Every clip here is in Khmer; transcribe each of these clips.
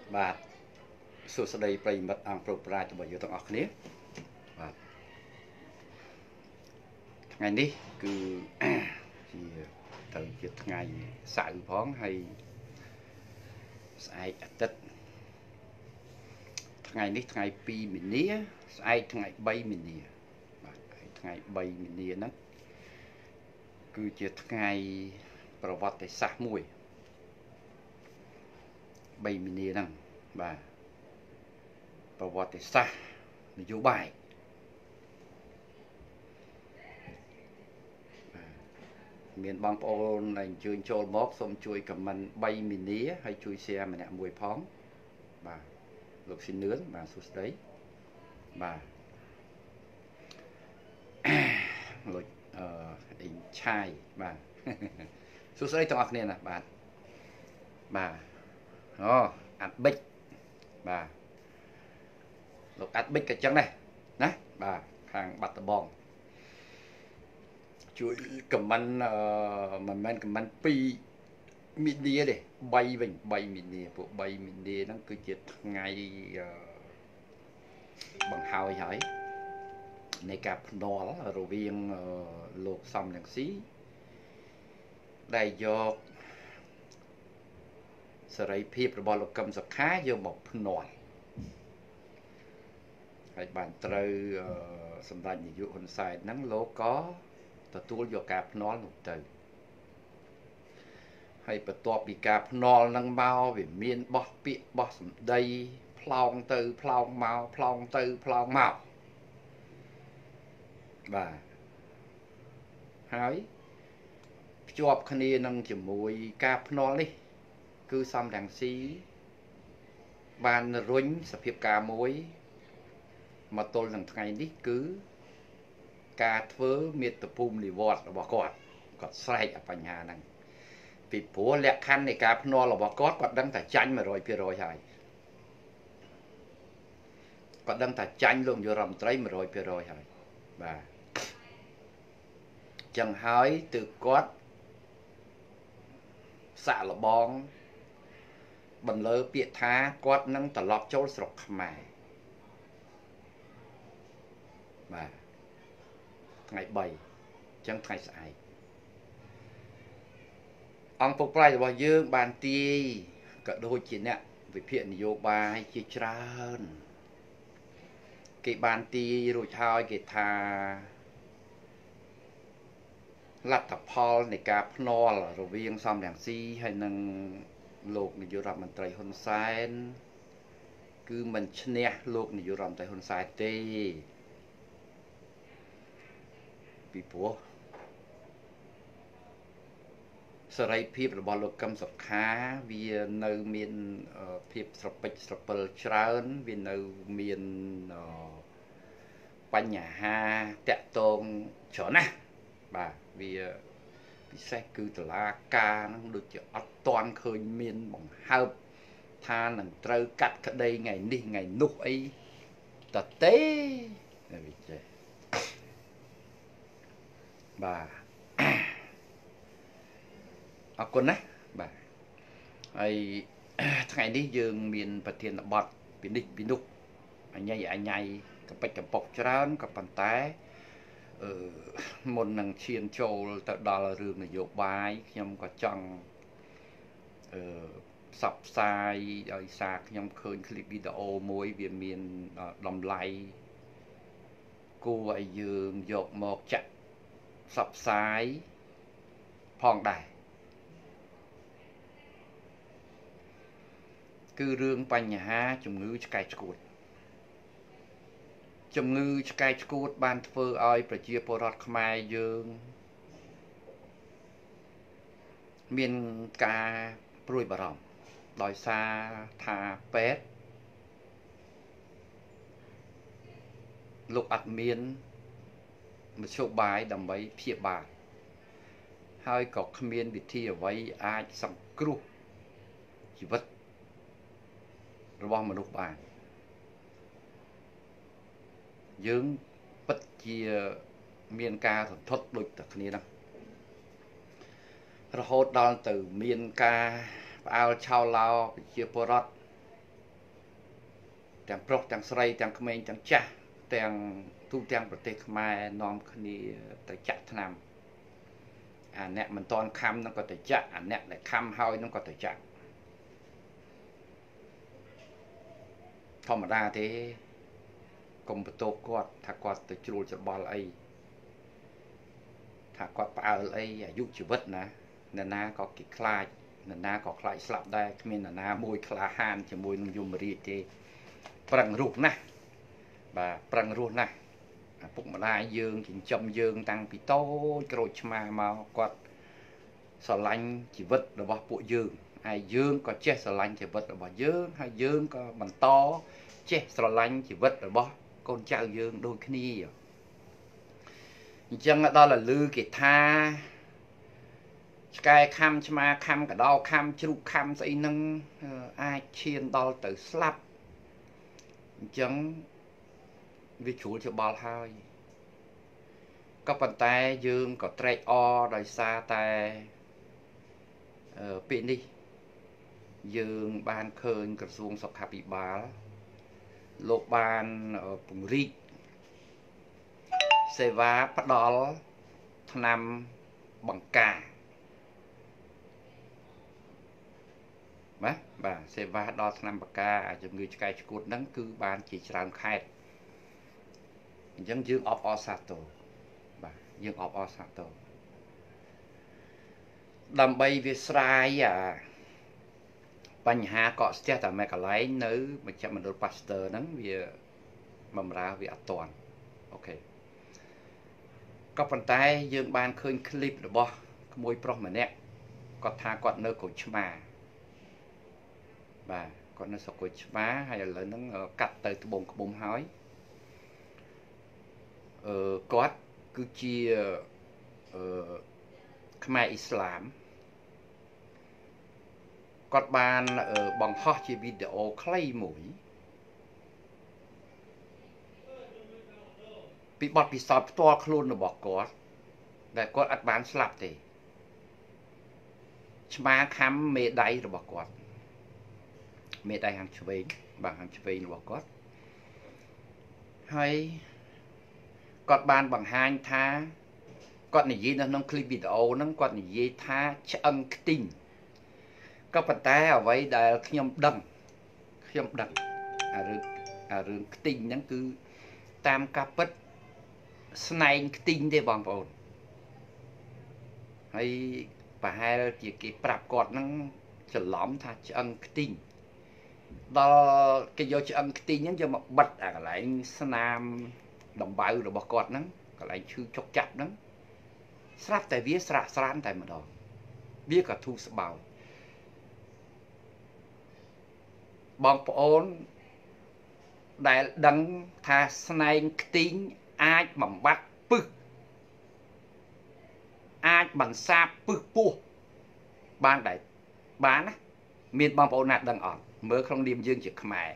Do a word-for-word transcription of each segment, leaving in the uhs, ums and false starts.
បាទសួស្តីប្រិយមិត្តអង្គប្រុសប្រាជ្ញរបស់យើងទាំងអស់គ្នាបាទថ្ងៃនេះគឺជាទៅជាថ្ងៃសៅរ៍ផងហើយស្អែកអាទិត្យថ្ងៃនេះថ្ងៃពីរមីនាស្អែកថ្ងៃបីមីនាបាទហើយថ្ងៃបីមីនាហ្នឹងគឺជាថ្ងៃប្រវត្តិសាស្ត្រមួយបីមីនាហ្នឹងបាទប្រវត្តិសាស្ត្រនយោបាយមានបងប្អូនដែលអញ្ជើញចូលមកសូមជួយខមមិនបីមីនាហើយជួយ share ម្នាក់មួយផងបាទលោកស៊ីនឿនបាទសួស្តីបាទលោកអឺអ៊ីងឆាយបាទសួស្តីទាំងអស់គ្នាណាបាទបាទអូអាត់ប៊ិចបាទលោកអាត់ប៊ិចក៏ចឹងដែរណាបាទខាងបាត់ដំបងជួយខមមិនអឺមិនមែនខមមិនពីរមីនាទេបីវិញបីមីនាពួកបីមីនាហ្នឹងគឺជាថ្ងៃបង្ហើយហើយនៃការភ្នាល់រវាងលោកសំរងស៊ីដែលយកសេរីភាពរបស់លោកកឹមសុខាយកមកភ្នាល់ហើយបានត្រូវសម្ដេចនាយកហ៊ុនសែនហ្នឹងលោកក៏ទទួលយកការភ្នាល់នោះទៅហើយបន្ទាប់ពីការភ្នាល់ហ្នឹងមកវាមានបោះពាក្យបោះសម្ដីផ្លោងទៅផ្លោងមកផ្លោងទៅផ្លោងមកបាទហើយភ្ជាប់គ្នានឹងជាមួយការភ្នាល់នេះគឺសំរងស៊ីបានរុញសភាពការមួយមកទល់នឹងថ្ងៃនេះគឺការធ្វើមាតុភូមិនិវត្តរបស់គាត់គាត់ស្រែកបញ្ហាហ្នឹងពីព្រោះលក្ខខណ្ឌនៃការភ្នាល់របស់គាត់គាត់ដឹងតែចាញ់ một trăm phần trăm ហើយគាត់ដឹងតែចាញ់លោកនាយរដ្ឋមន្ត្រី một trăm phần trăm ហើយបាទចឹងហើយទើបគាត់សាក់លបងបន្លឺពាក្យថាគាត់នឹងត្រឡប់ចូលស្រុកខ្មែរបាទថ្ងៃបីចឹងថ្ងៃស្អែកអង្គពុកប្រៃរបស់យើងបានទាយក៏ដូចជាអ្នកវិភាគនយោបាយជាច្រើនគេបានទាយរួចហើយគេថាលទ្ធផលនៃការភ្នាល់រវាងសំរងស៊ីហើយនិងលោកនាយករដ្ឋមន្ត្រីហ៊ុនសែនគឺមិនឈ្នះលោកនាយករដ្ឋមន្ត្រីហ៊ុនសែនទេពីព្រោះសេរីភាពរបស់លោកកឹមសុខាវានៅមានភាពស្រពេចស្រពិលច្រើនវានៅមានបញ្ហាតាក់ទងច្រើនណាស់បាទវាពិសេសគឺតុលាការហ្នឹងដូចជាអត់តាន់ឃើញមានបង្ហើបថានឹងត្រូវកាត់ក្តីថ្ងៃនេះថ្ងៃនោះអីតទេវាចេះបាទអរគុណណាបាទហើយថ្ងៃនេះយើងមានប្រធានបទពីនេះពីនោះអញ្ញៃអញ្ញៃកប៉ិចកប៉ុកច្រើនក៏ប៉ុន្តែអឺមុននឹងឈានចូលទៅដល់រឿងនយោបាយខ្ញុំក៏ចង់អឺផ្សព្វផ្សាយដោយសារខ្ញុំឃើញคลิปវីដេអូមួយវាមានតម្លៃគួរឲ្យយើងយកមកចាក់ផ្សព្វផ្សាយផងដែរគឺរឿងបញ្ហាជំងឺឆ្កែឆ្កួតជំងឺឆ្កែឆ្កួតបានធ្វើឲ្យប្រជាពលរដ្ឋខ្មែរយើងមានការព្រួយបារម្ភដោយសារថាពេទ្យលោកអត់មានមធ្យោបាយដើម្បីព្យាបាលហើយក៏គ្មានវិធីអ្វីអាចសង្គ្រោះជីវិតរបស់មនុស្សបានយើងពិតជាមានការរន្ធត់ដូចតែគ្នាហ្នឹងរហូតដល់ទៅមានការផ្អើលឆោឡោប្រជាពលរដ្ឋទាំងប្រុសទាំងស្រីទាំងក្មេងទាំងចាស់ទាំងទូទាំងប្រទេសខ្មែរនាំគ្នាទៅចាក់ថ្នាំអាអ្នកមិនតន់ខំនឹងក៏ទៅចាក់អាអ្នកដែលខំហើយនឹងក៏ទៅចាក់ធម្មតាទេកុំបន្ទោសគាត់ថាគាត់ទៅជ្រួលច្របល់អីថាគាត់ផ្អើលអីអាយុជីវិតណាអ្នកណាក៏គេខ្លាចអ្នកណាក៏ខ្លាចស្លាប់ដែរគ្មានអ្នកណាមួយក្លាហានជាមួយនឹងយមរាជទេប្រឹងរស់ណាស់បាទប្រឹងរស់ណាស់ឪពុកម្ដាយយើងចិញ្ចឹមយើងតាំងពីតូចក្រូចឆ្មាមកគាត់ស្រឡាញ់ជីវិតរបស់ពួកយើងហើយយើងក៏ចេះស្រឡាញ់ជីវិតរបស់យើងហើយយើងក៏បន្តចេះស្រឡាញ់ជីវិតរបស់កូនចៅយើងដូចគ្នាអញ្ចឹងដល់លឺគេថាឆ្កែខំឆ្មាខំកដោខំជ្រូកខំស្អីហ្នឹងអាចឈានដល់ទៅស្លាប់អញ្ចឹងវាជ្រួលច្បល់ហើយក៏ប៉ុន្តែយើងក៏ត្រេកអរដោយសារតែពេលនេះយើងបានឃើញក្រសួងសុខាភិបាលលោកបានពង្រីកសេវាផ្ដល់ថ្នាំបង្ការបាទបាទសេវាដល់ថ្នាំបង្ការជំងឺឆ្កែឆ្កួតហ្នឹងគឺបានជាច្រើនខេត្តអញ្ចឹងយើងអបអរសាទរបាទយើងអបអរសាទរដើម្បីវាស្រាយអាបញ្ហាកកស្ទះតែមួយកន្លែងនៅមជ្ឈមណ្ឌលប៉ាស្ទ័រហ្នឹងវាបំរើវាអត់ទាន់អូខេក៏ប៉ុន្តែយើងបានឃើញคลิปរបស់ក្មួយប្រុសម្នាក់គាត់ថាគាត់នៅក្រូចឆ្មាបាទគាត់នៅស្រុកក្រូចឆ្មាហើយឥឡូវហ្នឹងកាត់ទៅត្បូងក្បុំហើយអឺគាត់គឺជាអឺខ្មែរអ៊ីស្លាមគាត់បានបង្ហោះជាវីដេអូខ្លីមួយពីបទពិសោធន៍ផ្ទាល់ខ្លួនរបស់គាត់ដែលគាត់អត់បានស្លាប់ទេឆ្មាខំមេដៃរបស់គាត់មេដៃខាងឆ្វេងបាទខាងឆ្វេងរបស់គាត់ហើយគាត់បានបង្ហាញថាគាត់និយាយនៅក្នុងคลิปវីដេអូហ្នឹងគាត់និយាយថាឆ្អឹងខ្ទីងក៏ប៉ុន្តែអ្វីដែលខ្ញុំដឹងខ្ញុំដឹងអារឿងអារឿងខ្ទីងហ្នឹងគឺតាមការពិតស្នែងខ្ទីងទេបងប្អូនហើយប្រហែលជាគេប្រាប់គាត់ហ្នឹងច្រឡំថាឆ្អឹងខ្ទីងដល់គេយកឆ្អឹងខ្ទីងហ្នឹងយកមកបិទអាកន្លែងស្នាមដំបៅរបស់គាត់ហ្នឹងកន្លែងឈឺចុកចាប់ហ្នឹងស្រាប់តែវាស្រាក់ស្រានតែម្ដងវាក៏ធូរស្បើយបងប្អូនដែលដឹងថាស្នែងខ្ទីងអាចបំបត្តិពឹសអាចបន្សាបពឹសពោះបានដែរបានណាមានបងប្អូនណាដឹងអត់មើលក្នុងនាមយើងជាខ្មែរ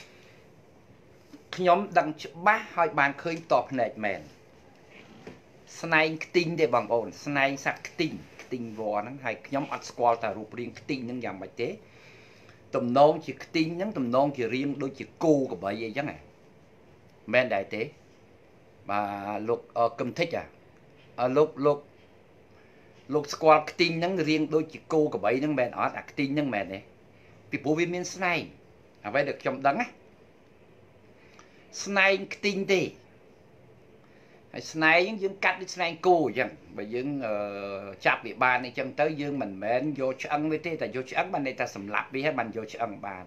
ខ្ញុំដឹងច្បាស់ហើយបានឃើញតបភ្នែកមែនស្នែងខ្ទីងទេបងប្អូនស្នែងសត្វខ្ទីងខ្ទីងវ៉ហ្នឹងហើយខ្ញុំអត់ស្គាល់តែរូបរាងខ្ទីងហ្នឹងយ៉ាងម៉េចទេទំនងជាខ្ទីងហ្នឹងទំនងជារាងដូចជាគោក្របីអីចឹងហ៎មែនដែរទេបាទលោកកឹមធីចអាលោកលោកលោកស្គាល់ខ្ទីងហ្នឹងរាងដូចជាគោក្របីហ្នឹងមែនអត់អាខ្ទីងហ្នឹងមែនទេពីព្រោះវាមានស្នែងអ្វីដែលខ្ញុំដឹងណាស្នែងខ្ទីងទេហើយស្នែងយើងកាត់ដូចស្នែងគោអញ្ចឹងបើយើងចាប់វាបានអញ្ចឹងទៅយើងមិនមែនយកឆ្អឹងវាទេតែយកឆ្អឹងបានន័យថាសម្លាប់វាហើយបានយកឆ្អឹងបាន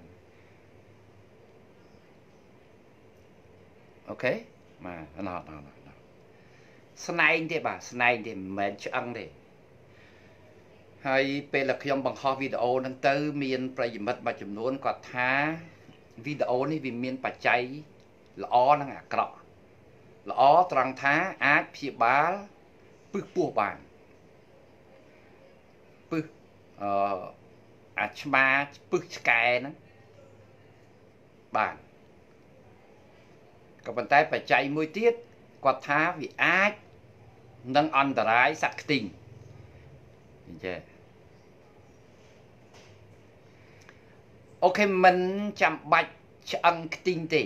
អូខេបាទណោះណោះស្នែងទេបាទស្នែងទេមិនមែនឆ្អឹងទេហើយពេលដែលខ្ញុំបង្ហោះវីដេអូហ្នឹងទៅមានប្រិយមិត្តមួយចំនួនគាត់ថាវីដេអូនេះវាមានបច្ច័យល្អនិងអាក្រក់ល្អត្រង់ថាអាចព្យាបាលពឹសពោះបានពឹសអឺអាឆ្មាពឹសឆ្កែហ្នឹងបានក៏ប៉ុន្តែបច្ច័យមួយទៀតគាត់ថាវាអាចនឹងអន្តរាយសត្វខ្ទីងអញ្ចឹងអូខេមិនចាំបាច់ឆ្អឹងខ្ទីងទេ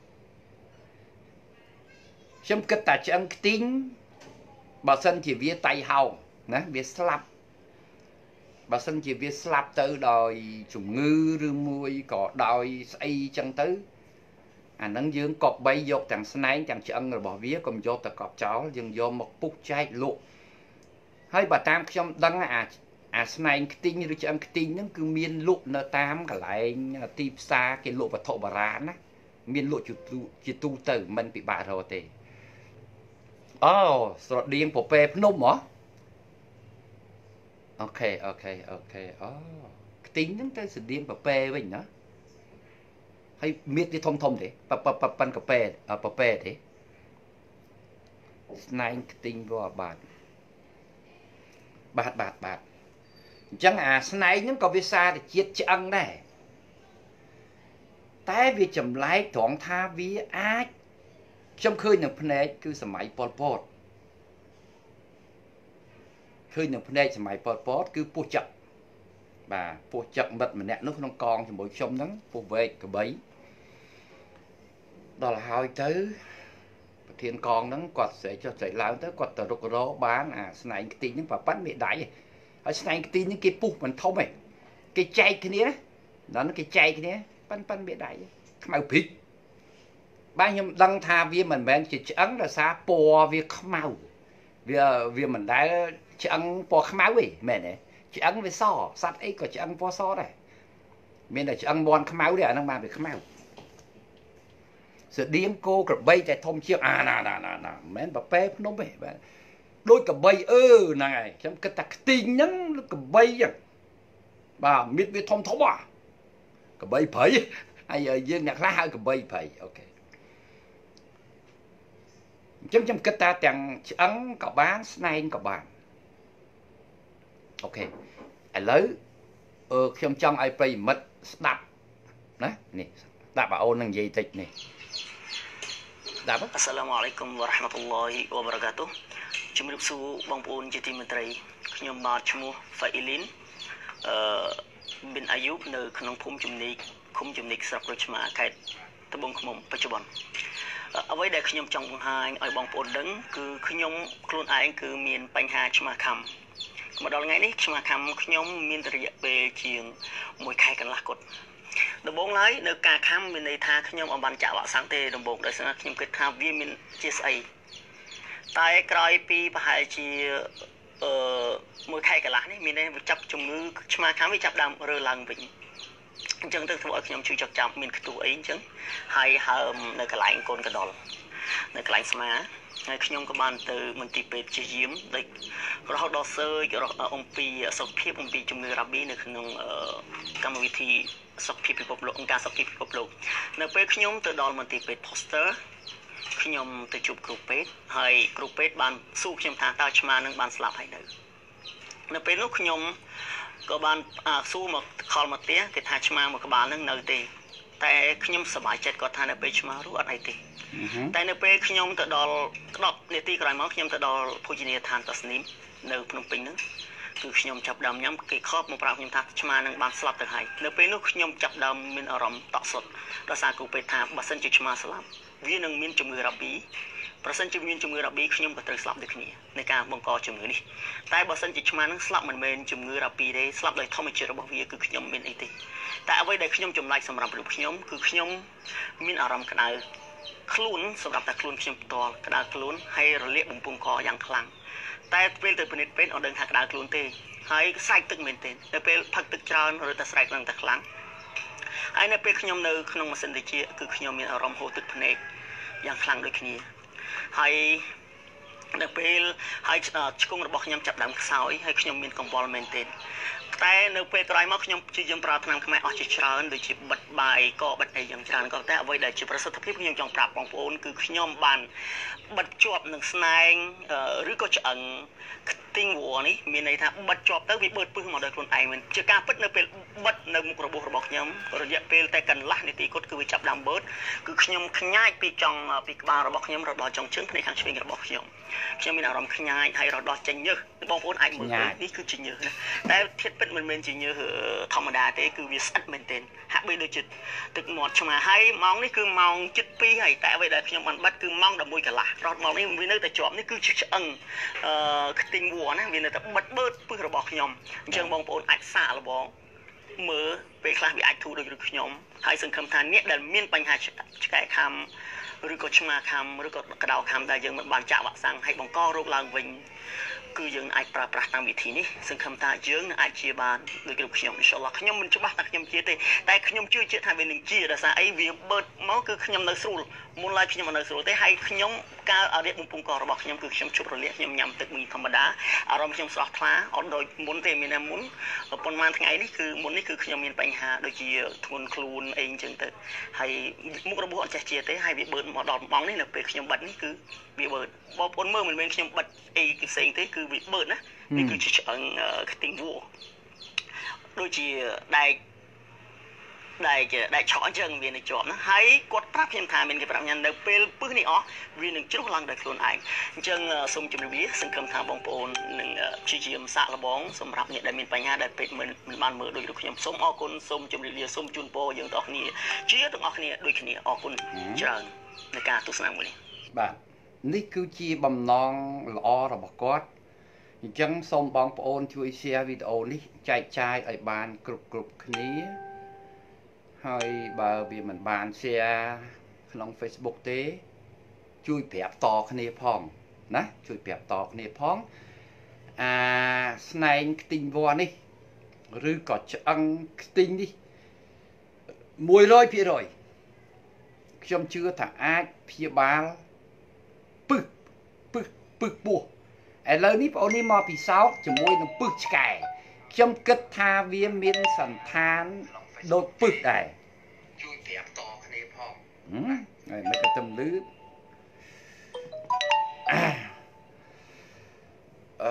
ខ្ញុំគិតតែឆ្អឹងខ្ទីងបើសិនជាវាតៃហោងណាវាស្លាប់បើសិនជាវាស្លាប់ទៅដោយជំងឺឬមួយក៏ដោយស្អីចឹងទៅអានឹងយើងកប់បីយកទាំងស្នែងទាំងឆ្អឹងរបស់វាកុំយកទៅកប់ចោលយើងយកមកពុះចែកលក់ហើយបើតាមខ្ញុំដឹងអាអាស្នែងខ្ទីងឬឆ្អឹងខ្ទីងហ្នឹងគឺមានលក់នៅតាមកន្លែងទីផ្សារគេលក់វត្ថុបុរាណណាមានលក់ជាទូទៅមិនពិបាករកទេអូស្រដៀងពពែភ្នំហ៎អូខេអូខេអូខេអូខ្ទីងហ្នឹងទៅស្រដៀងពពែវិញណាហើយមៀតវាធំធំទេប៉ប៉ប៉ប៉ាន់កាពែពពែទេស្នែងខ្ទីងវាបាទបាទបាទបាទអញ្ចឹងអាស្នែងហ្នឹងក៏វាសារតែជាតិឆ្អឹងដែរតែវាចម្លែកត្រង់ថាវាអាចខ្ញុំឃើញនៅភ្នែកគឺសម័យប៉ុលពតឃើញនៅភ្នែកសម័យប៉ុលពតគឺពោះចឹកបាទពោះចឹកមិត្តម្នាក់នោះក្នុងកងជាមួយខ្ញុំហ្នឹងពោះវែកកបីដល់ហើយទៅប្រធានកងហ្នឹងគាត់ស្រែកចុះស្រែកឡើងទៅគាត់ទៅរុករកបានអាស្នែងខ្ទីងហ្នឹងប៉ប៉ាន់មេដៃហើយស្នែងខ្ទីងហ្នឹងគេពុះមិនធំទេគេចែកគ្នាដល់ហ្នឹងគេចែកគ្នាប៉ាន់ប៉ាន់មេដៃខ្មៅព្រិចបាទខ្ញុំដឹងថាវាមិនមែនជាឆ្អឹងដោយសារពណ៌វាខ្មៅវាវាមិនដែលឆ្អឹងពណ៌ខ្មៅទេមែនទេឆ្អឹងវាសសត្វអីក៏ឆ្អឹងពណ៌សដែរមានតែឆ្អឹងមាន់ខ្មៅទេអាហ្នឹងបានវាខ្មៅស្តៀងគោក្របីតែធំជាងអាណាណាណាណាមិនមែនប្រពែភ្នំទេបាទដូចក្របីអឺហ្នឹងហើយខ្ញុំគិតថាខ្ទីងហ្នឹងក្របីចឹងបាទមៀតវាធំធំហ៎ក្របីព្រៃហើយយើងអ្នកខ្លះហៅក្របីព្រៃអូខេអញ្ចឹងខ្ញុំគិតថាទាំងឆ្អឹងក៏បានស្នែងក៏បានអូខេឥឡូវអឺខ្ញុំចង់ឲ្យប្រិយមិត្តស្ដាប់ណានេះស្ដាប់បងអូននឹងនិយាយតិចនេះស្ដាប់អស្សឡាមអាឡៃគុំវ៉ារ៉ាហ្មាតុលឡោហ៊ីវ៉ាបារកាតុជំរាបសួរបងប្អូនជាទីមេត្រីខ្ញុំបាទឈ្មោះហ្វាអ៊ីលីនអឺប៊ីនអាយូបនៅក្នុងភូមិជំនីកឃុំជំនីកស្រុកក្រូចឆ្មាខេត្តត្បូងឃ្មុំបច្ចុប្បន្នអ្វីដែលខ្ញុំចង់បង្ហាញឲ្យបងប្អូនដឹងគឺខ្ញុំខ្លួនឯងគឺមានបញ្ហាឆ្មាខំមកដល់ថ្ងៃនេះឆ្មាខំខ្ញុំមានរយៈពេលជាងមួយខែកន្លះគត់ដំបូងឡើយនៅការខំមានន័យថាខ្ញុំអត់បានចាក់វ៉ាក់សាំងទេដំបូងដោយសារខ្ញុំគិតថាវាមានជាស្អីតែក្រោយពីប្រហែលជាអឺមួយខែកន្លះនេះមានន័យចាប់ជំងឺឆ្មាខំវាចាប់ដើមរើឡើងវិញអញ្ចឹងទៅធ្វើឲ្យខ្ញុំជួយចុកចាប់មានខ្ទុះអីអញ្ចឹងហើយហើមនៅកន្លែងកូនកដុលនៅកន្លែងស្មាហើយខ្ញុំក៏បានទៅមន្ទីរពេទ្យជាយាមដូចរហូតដល់សើចអំពីសុខភាពអំពីជំងឺរ៉ាប៊ីនៅក្នុងកម្មវិធីសុខភាពពិភពលោកអង្គការសុខភាពពិភពលោកនៅពេលខ្ញុំទៅដល់មន្ទីរពេទ្យ Poster ខ្ញុំទៅជួបគ្រូពេទ្យហើយគ្រូពេទ្យបានសួរខ្ញុំថាតើឆ្មានឹងបានស្លាប់ហើយនៅនៅពេលនោះខ្ញុំក៏បានសួរមកខលមកផ្ទះគេថាឆ្មាមួយក្បាលនឹងនៅទេតែខ្ញុំសប្បាយចិត្តគាត់ថានៅពេលឆ្មារស់អត់អីទេតែនៅពេលខ្ញុំទៅដល់ដប់នាទីក្រោយមកខ្ញុំទៅដល់ភោជនីយដ្ឋានតាស្នីមនៅភ្នំពេញហ្នឹងគឺខ្ញុំចាប់ដើមញ៉ាំគេខប់មកប្រាប់ខ្ញុំថាឆ្មានឹងបានស្លាប់ទៅហើយនៅពេលនោះខ្ញុំចាប់ដើមមានអារម្មណ៍តក់ស្លុតដោយសារគ្រូពេទ្យថាបើសិនជាឆ្មាស្លាប់វានឹងមានជំងឺរ៉ាប៊ីប្រសិនជាមានជំងឺរ៉ាប៊ីខ្ញុំក៏ត្រូវស្លាប់ដូចគ្នាในការបង្កជំងឺនេះតែបើសិនជាឆ្មានឹងស្លាប់មិនមែនជំងឺរ៉ាប៊ីទេស្លាប់ដោយធម្មជាតិរបស់វាគឺខ្ញុំមានអីទេតែអ្វីដែលខ្ញុំចម្លែកសម្រាប់រូបខ្ញុំគឺខ្ញុំមានអារម្មណ៍ក្តៅខ្លួនសម្រាប់តែខ្លួនខ្ញុំផ្ទាល់ក្តៅខ្លួនហើយរលាកបំពង់កយ៉ាងខ្លាំងតែពេលទៅពិនិត្យពេទ្យអត់ដឹងថាក្តៅខ្លួនទេហើយស្រែកទឹកមែនទេនៅពេលផឹកទឹកច្រើនឬតែស្រែកឡើងតែខ្លាំងហើយនៅពេលខ្ញុំនៅក្នុងម៉ាស៊ីនត្រជាក់គឺខ្ញុំមានអារម្មណ៍ហូរទឹកភ្នែកយ៉ាងខ្លាំងដូចគ្នាហើយនៅពេលហើយឆ្កងរបស់ខ្ញុំចាប់ដើមខ្សោយហើយខ្ញុំមានកង្វល់មែនទេតែនៅពេលក្រោយមកខ្ញុំព្យាយាមប្រើថ្នាំខ្មែរអស់ជាច្រើនដូចជាបិទបាយកបិទអីយ៉ាងច្រើនក៏តែអ្វីដែលជាប្រសិទ្ធភាពខ្ញុំចង់ប្រាប់បងប្អូនគឺខ្ញុំបានបិទជាប់នឹងស្នែងឬក៏ឆ្អឹងខ្ទីងវ៉នេះមានន័យថាបិទជាប់ទៅវាបឺតពឹសមកដោយខ្លួនឯងមិនជាការពិតនៅពេលបិទនៅមុខរបួសរបស់ខ្ញុំរយៈពេលតែកន្លះនាទីគត់គឺវាចាប់ដើមបឺតគឺខ្ញុំខ្ញាចពីចុងពីក្បាលរបស់ខ្ញុំរត់ដល់ចុងជើងផ្នែកខាងឆ្វេងរបស់ខ្ញុំខ្ញុំមានអារម្មណ៍ខ្ញាយហើយរត់ដោះចេញញើសបងប្អូនអាចមើលនេះគឺជាញើសណាតែធាតុពិតមិនមែនជាញើសធម្មតាទេគឺវាស្អិតមែនទែនហាក់បីដូចជាទឹកមាត់ឆ្មាហើយម៉ោងនេះគឺម៉ោងជិតពីរហើយតែអ្វីដែលខ្ញុំបានបាត់គឺម៉ោង11កន្លះរត់ម៉ោងនេះវានៅតែជាប់នេះគឺជាឆ្អឹងអឺខ្ទិញវ័រណាវានៅតែបិទបឺតពឹសរបស់ខ្ញុំអញ្ចឹងបងប្អូនអាចសាកល្បងមើលពេលខ្លះវាអាចធូរដូចខ្ញុំហើយសង្ឃឹមថាអ្នកដែលមានបញ្ហាឆ្កែខាំឬក៏ឆ្មាខាំឬក៏ក្តៅខាំដែលយើងមិនបានចាក់វ៉ាក់សាំងហើយបង្ករោគឡើងវិញគឺយើងអាចប្រើប្រាស់តាមវិធីនេះសង្ឃឹមថាយើងនឹងអាចជាបានដូចគ្រប់ខ្ញុំអ៊ីនសាអល់ឡោះខ្ញុំមិនច្បាស់ថាខ្ញុំជាទេតែខ្ញុំជឿជាក់ថាវានឹងជាដោយសារអីវាបឺតមកគឺខ្ញុំនៅស្រួលមុនឡើយខ្ញុំមិននៅស្រួលទេហើយខ្ញុំកាលអរិយបំពង់ករបស់ខ្ញុំគឺខ្ញុំជប់រលាកខ្ញុំញ៉ាំទឹកមីធម្មតាអារម្មណ៍ខ្ញុំស្រស់ថ្លាអត់ដូចមុនទេមានតែមុនប៉ុន្មានថ្ងៃនេះគឺមុននេះគឺខ្ញុំមានបញ្ហាដូចជាធ្ងន់ខ្លួនអីអញ្ចឹងទៅហើយមុខរបួសអត់ចេះជាទេហើយវាបឺតមកដល់ម៉ោងនេះនៅពេលខ្ញុំបិទនេះគឺវាបឺតបងប្អូនមើលមិនមែនខ្ញុំបិទអីផ្សេងទេគឺវាបឺតណានេះគឺជាឆ្អឹងខ្ទិញវ័រដូចជាដែកដែកដែកឆក់អញ្ចឹងវានៅជាប់ណាហើយគាត់ប្រាប់ខ្ញុំថាមានគេប្រាប់ខ្ញុំនៅពេលពឹសនេះអស់វានឹងជ្រុះឡើងដោយខ្លួនឯងអញ្ចឹងសូមជម្រាបលាសង្ឃឹមថាបងប្អូននឹងព្យាយាមសាកល្បងសម្រាប់អ្នកដែលមានបញ្ហាដែលពេទ្យមិនបានមើលដូចរបស់ខ្ញុំសូមអរគុណសូមជម្រាបលាសូមជូនពរយើងទាំងអស់គ្នាជាទាំងអស់គ្នាដូចគ្នាអរគុណច្រើនในការទស្សនាមួយនេះបាទនេះគឺជាបំណងល្អរបស់គាត់អញ្ចឹងសូមបងប្អូនជួយ share វីដេអូនេះចែកចាយឲ្យបានគ្រប់គ្រប់គ្នាហើយបើវាមិនបាន share ក្នុង Facebook ទេជួយប្រាប់តគ្នាផងណាជួយប្រាប់តគ្នាផងអាស្នែងខ្ទិញវ័រនេះឬក៏ឆ្អឹងខ្ទិញនេះមួយរយភាគរយខ្ញុំជឿថាអាចព្យាបាលពឹសពឹសពឹសពោះឥឡូវនេះបងអូននេះមកពិសោធន៍ជាមួយនឹងពឹសឆ្កែខ្ញុំគិតថាវាមានសន្តានដូចពឹសដែរជួយប្រាប់តគ្នាផងហើយមិនក៏ទំលឺអឺ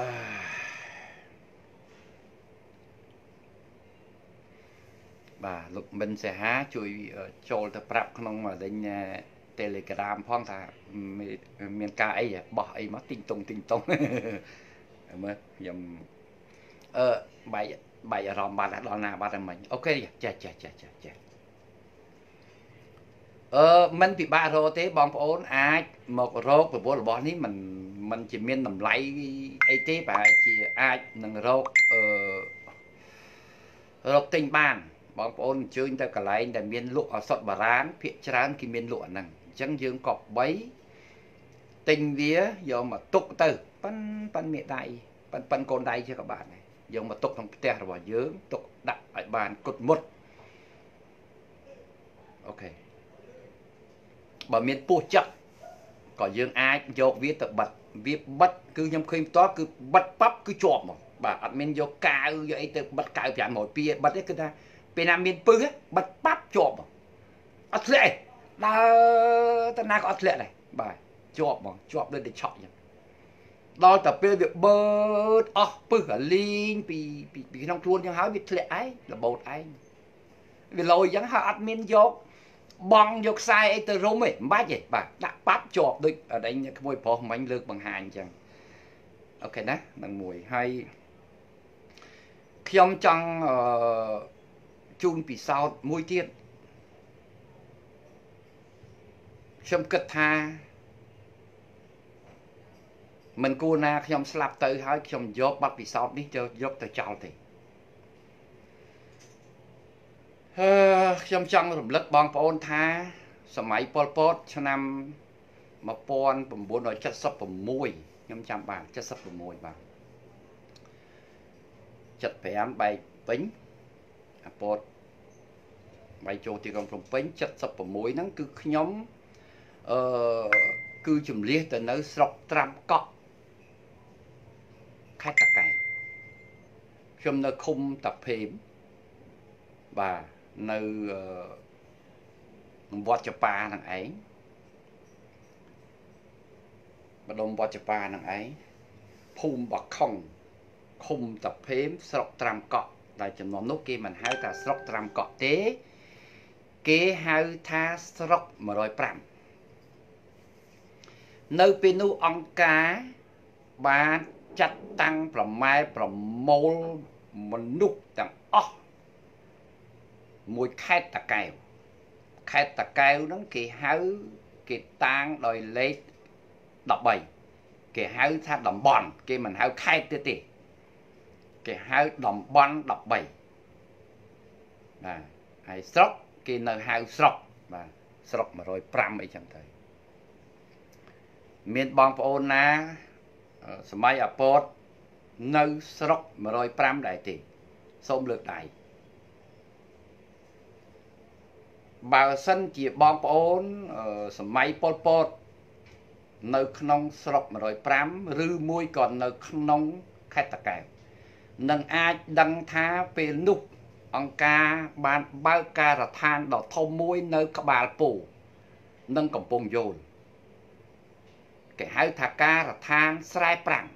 បាទលោកមិនសេហាជួយចូលទៅប្រាប់ក្នុងលេង Telegram ផងថាមានការអីបោះអីមកទីងតុងទីងតុងមើលខ្ញុំអឺបាយបាយអារម្មណ៍បាត់ដល់ណាបាត់តែមិញអូខេចេះចេះចេះចេះចេះអឺមិនពិបាករកទេបងប្អូនអាចមករកប្រព័ន្ធរបស់នេះមិនមិនជាមានតម្លៃអីទេប្រហែលជាអាចនឹងរកអឺរកទិញបានបងប្អូនអញ្ជើញទៅកន្លែងដែលមានលក់ឱសថបារាណភាគច្រើនគេមានលក់អាហ្នឹងអញ្ចឹងយើងក៏បីទិញវាយកមកទុកទៅប៉ិនប៉ិនមេដៃប៉ិនប៉ិនកូនដៃជាក៏បានដែរយកមកទុកក្នុងផ្ទះរបស់យើងទុកដាក់ឲ្យបានគុតមុតអូខេបើមានពោះចឹកក៏យើងអាចយកវាទៅបិទវាបិទគឺខ្ញុំឃើញផ្ទាល់គឺបិទប៉ាប់គឺជាប់មកបាទអត់មានយកកាវយកអីទៅបិទកាវប្រាំរយពីបិទទេគឺថាពេលណាមានពឹសបិទប៉ាប់ជាប់អត់ធ្លាក់ដើរទៅណាក៏អត់ធ្លាក់ដែរបាទជាប់ហ្មងជាប់ដូចតែឆក់អញ្ចឹងដល់តែពេលវាបឺតអស់ពឹសអាលីងពីពីក្នុងខ្លួនអញ្ចឹងហើយវាធ្លាក់ឯងរបូតឯងវាលយអញ្ចឹងហើយអត់មានយកបងយកខ្សែអីទៅរុំទេមិនបាច់ទេបាទដាក់ប៉ាប់ជាប់ដូចអដេញក្មួយប្រុសមិញលើកបង្ហាញអញ្ចឹងអូខេណានឹងមួយហើយខ្ញុំចង់អឺជូនពិសោធន៍មួយទៀតខ្ញុំគិតថាមិនគួរណាខ្ញុំស្លាប់ទៅហើយខ្ញុំយកប័ណ្ណពិសោធន៍នេះទៅយកទៅចោលទេអឺខ្ញុំចង់រំលឹកបងប្អូនថាសម័យប៉ុលពតឆ្នាំmột nghìn chín trăm bảy mươi sáuខ្ញុំចាំបាន七十六បាទ七十五បែកពេញអាពតបែកចូលទីក្រុងភ្នំពេញ七十六ហ្នឹងគឺខ្ញុំអឺគឺជំនះទៅនៅស្រុកត្រាំកក់ខេត្តតាកែវខ្ញុំនៅឃុំតាភេមបាទនៅវត្តចប៉ាហ្នឹងឯងម្ដុំវត្តចប៉ាហ្នឹងឯងភូមិបខុងឃុំតាភេមស្រុកត្រាំកក់ដែលចំណុំនោះគេមិនហៅថាស្រុកត្រាំកក់ទេគេហៅថាស្រុកmột không năm nơi bên nu ông cá ba chặt tăngប្រម៉ែប្រមូលមនុស្សទាំងអស់មួយខេត្តតាកែវខេត្តតាកែវហ្នឹងគេហៅគេតាំងដោយលេខដប់បីគេហៅថាតំបន់គេមិនហៅខេត្តទៀតទេគេហៅតំបន់ដប់បីបាទហើយស្រុកគេនៅហៅស្រុកបាទស្រុកmột không nămអីចឹងទៅមានបងប្អូនណាសម័យអពតនៅស្រុកmột không nămដែរទេសូមលើកដៃបើសិនជាបងប្អូនសម័យប៉ុលពតនៅក្នុងស្រុកmột không nămឬមួយក៏នៅក្នុងខេត្តតាកែវនឹងអាចដឹងថាពេលនោះអង្គការបានបើកការដ្ឋានដ៏ធំមួយនៅក្បាលពោធិ៍និងកំពង់យោលគេហៅថាការដ្ឋានស្រែប្រាំង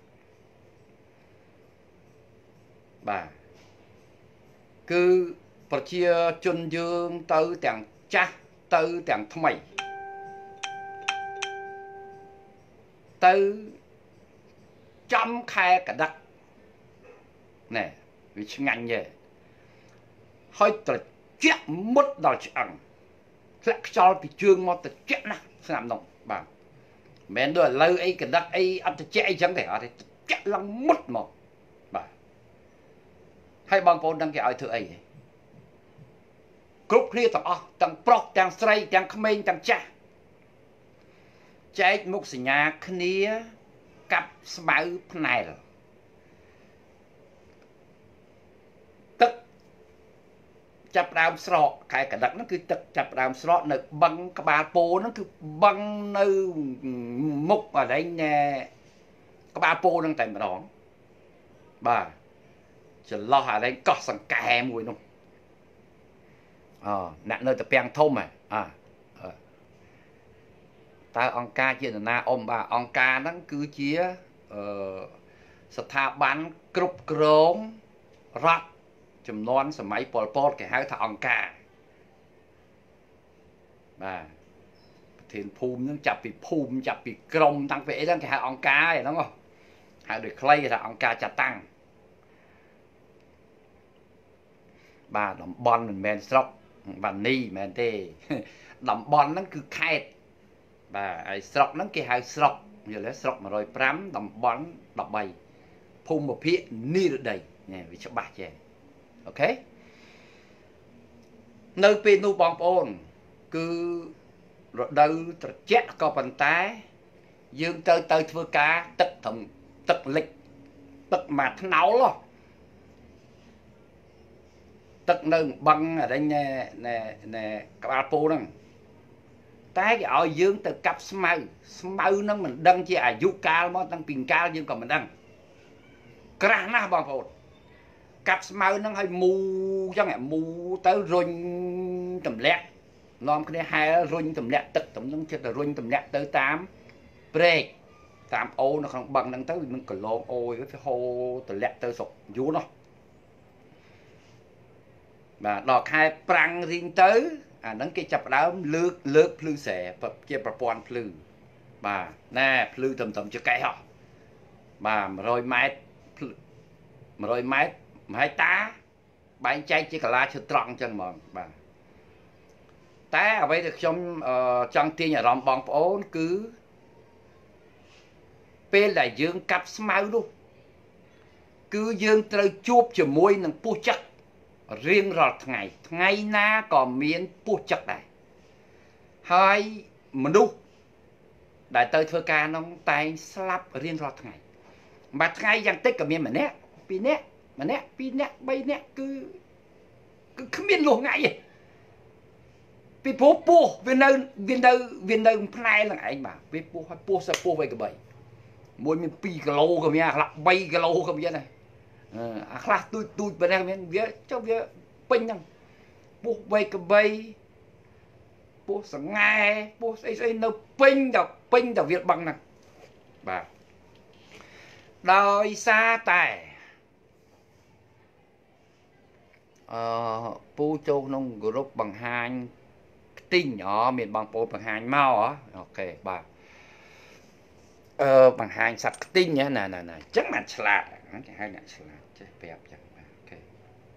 បាទគឺប្រជាជនយើងទៅទាំងចាស់ទៅទាំងថ្មីទៅចំខែកដឹកណែវាឆ្ងាញ់ទេហើយត្រជាក់មុតដល់ឆ្អឹងធ្លាក់ខ្យល់ពីជើងមកត្រជាក់ណាស់ស្នាមនោះបាទមិនមែនដូចឥឡូវអីកដឹកអីអត់ត្រជាក់អីចឹងទេអត់ទេត្រជាក់ឡើងមុតមកបាទហើយបងប្អូនដឹងគេឲ្យធ្វើអីហ៎គ្រប់គ្នាទាំងអស់ទាំងប្រុសទាំងស្រីទាំងក្មេងទាំងចាស់ចែកមុខសញ្ញាគ្នាកាប់ស្មៅផ្នែលទឹកចាប់ដើមស្រកខែកដឹកហ្នឹងគឺទឹកចាប់ដើមស្រកនៅបឹងក្បាលពោហ្នឹងគឺបឹងនៅមុខអរិញក្បាលពោហ្នឹងតែម្ដងបាទចន្លោះអរិញកោះសង្កែមួយនោះអអ្នកនៅតាពាំងធំហ៎អតើអង្គការជាណាអ៊ំបាទអង្គការហ្នឹងគឺជាអឺស្ថាប័នគ្រប់គ្រងរដ្ឋចំនួនសម័យប៉ុលពតគេហៅថាអង្គការបាទប្រធានភូមិហ្នឹងចាប់ពីភូមិចាប់ពីក្រមតាំងពីអីហ្នឹងគេហៅអង្គការឯហ្នឹងហៅដូចខ្លីគេថាអង្គការចាត់តាំងបាទតំបន់មិនមែនស្រុកបាននេះមែនទេតំបន់ហ្នឹងគឺខេត្តបាទហើយស្រុកហ្នឹងគេហៅស្រុកយល់ទេស្រុកmột không nămតំបន់ដប់បីភូមិភាគនិរដីនេះវាច្បាស់ចេះអូខេនៅពេលនោះបងប្អូនគឺរដូវត្រជាក់ក៏ប៉ុន្តែយើងទៅទៅធ្វើការទឹកត្រឹមទឹកលិចទឹកមួយថ្នោលទឹកនៅបឹងអរិញណែណែក្បាលពោហ្នឹងតែគេឲ្យយើងទៅកាប់ស្មៅស្មៅហ្នឹងមិនដឹងជាអាយុកាលមកតាំងពីកាលយើងក៏មិនដឹងក្រាស់ណាស់បងប្អូនកាប់ស្មៅហ្នឹងឲ្យមូចឹងមូទៅរុញទម្លាក់នាំគ្នាហែលរុញទម្លាក់ទឹកទំនឹងចិត្តទៅរុញទម្លាក់ទៅតាមព្រែកតាមអូនៅក្នុងបឹងហ្នឹងទៅវាមិនកន្លងអូយវាហូរទម្លាក់ទៅស្រុកយូរនោះបាទដល់ខែប្រាំងរៀងទៅអាហ្នឹងគេចាប់ដើមលើកលើកភ្លឺស្រែជាប្រព័ន្ធភ្លឺបាទណែភ្លឺតំតំចកេះហ៎បាទmột trămម៉ែត្រmột trămម៉ែត្រមួយហិកតាបែងចែកជាកន្លាឈើត្រង់អញ្ចឹងហ្មងបាទតែអ្វីដែលខ្ញុំចង់ទាញអារម្មណ៍បងប្អូនគឺពេលដែលយើងកាប់ស្មៅនោះគឺយើងត្រូវជួបជាមួយនឹងពស់ចឹករៀងរាល់ថ្ងៃថ្ងៃណាក៏មានពស់ចឹកដែរហើយមនុស្សដែលទៅធ្វើការនោះតែងស្លាប់រៀងរាល់ថ្ងៃមួយថ្ងៃយ៉ាងតិចក៏មានម្នាក់ពីរនាក់ម្នាក់ពីរនាក់បីនាក់គឺគឺគ្មានលុះថ្ងៃទេពីព្រោះពស់វានៅវានៅវានៅផ្នែកនឹងឯងបាទវាពស់ហើយពស់សពស់វៃក្បីមួយមានពីរគីឡូក៏មានអាខ្លះបីគីឡូក៏មានដែរអាខ្លះទូចទូចប៉ុណ្ណេះមានវាចុះវាពេញហ្នឹងពស់វៃក្បីពស់សង្ហែពស់ស្អីស្អីនៅពេញដល់ពេញដល់វាបឹងហ្នឹងបាទដោយសារតែអឺពូចូលក្នុងក្រុមបង្ហាញខ្ទិញអមានបងប្អូនបង្ហាញមកអូខេបាទអឺបង្ហាញសត្វខ្ទីងណាណាណាអញ្ចឹងបានឆ្លាតគេហៅអ្នកឆ្លាតចេះប្រាប់ចឹងបាទអូខេ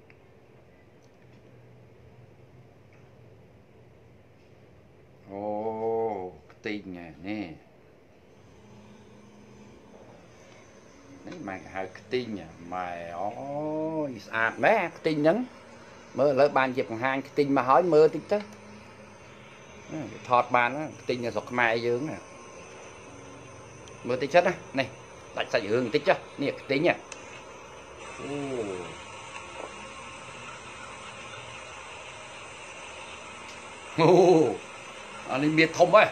អូខ្ទីងនេះនេះម៉ែគេហៅខ្ទីងម៉ែអូយស្អាតម៉ែខ្ទីងហ្នឹងមើលឥឡូវបានជាបង្ហាញខ្ទីងមកហើយមើលតិចទៅថតបានខ្ទីងនៅស្រុកខ្មែរយើងណាមើលតិចចិត្តណានេះដាច់សាច់រឿងតិចចុះនេះខ្ទីងអូអូអានេះមានធំហ៎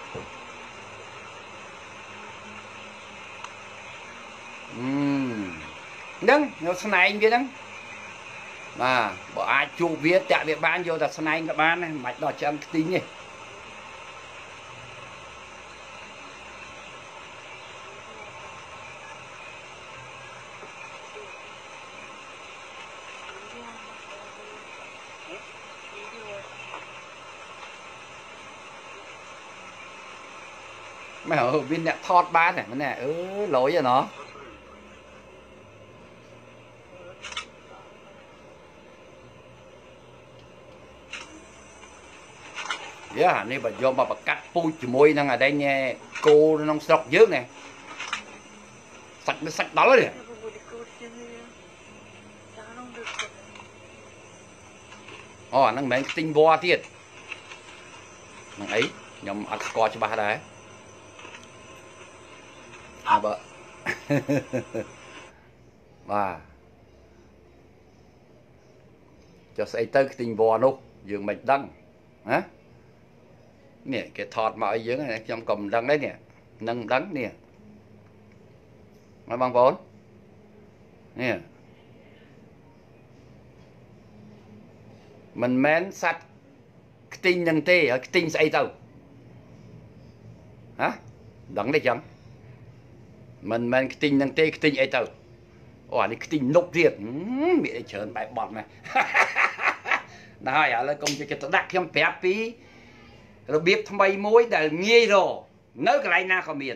អឺហ្នឹងយកស្នែងវាហ្នឹងបាទបើអាចជួបវាតាក់វាបានយកតែស្នែងក៏បានដែរមិនបាច់ដល់ឆ្អិនខ្ទីងទេម៉ែអើមានអ្នកថតបានហ្នឹងណែអឺលយហ៎ណោះយ៉ានេះបើយកមកប្រកាត់ពូជជាមួយនឹងអាដែងគោក្នុងស្រុកយើងនេះសាច់មិនសាច់ដល់ទេអូអាហ្នឹងមិនមែនខ្ទីងវ៉ាទៀតហ្នឹងអីខ្ញុំអត់ស្គាល់ច្បាស់ដែរអើបើបាទចុះស្អីទៅខ្ទីងវ៉ានោះយើងមិនដឹងណានេះគេថតមកឲ្យយើងខ្ញុំក៏មិនដឹងដែរនេះនឹងដឹងនេះមកបងប្អូននេះមិនមែនសัตว์ខ្ទីងនឹងទេហើយខ្ទីងស្អីទៅហ៎ដឹងទេចឹងមិនមែនខ្ទីងនឹងទេខ្ទីងអីទៅអូអានេះខ្ទីងនុកទៀតមានអីច្រើនបែបបត់ណាដល់ហើយឥឡូវកុំជិះទៅដាក់ខ្ញុំប្រាប់ពីរបៀបថ្មីមួយដែលងាយរកនៅកន្លែងណាក៏មាន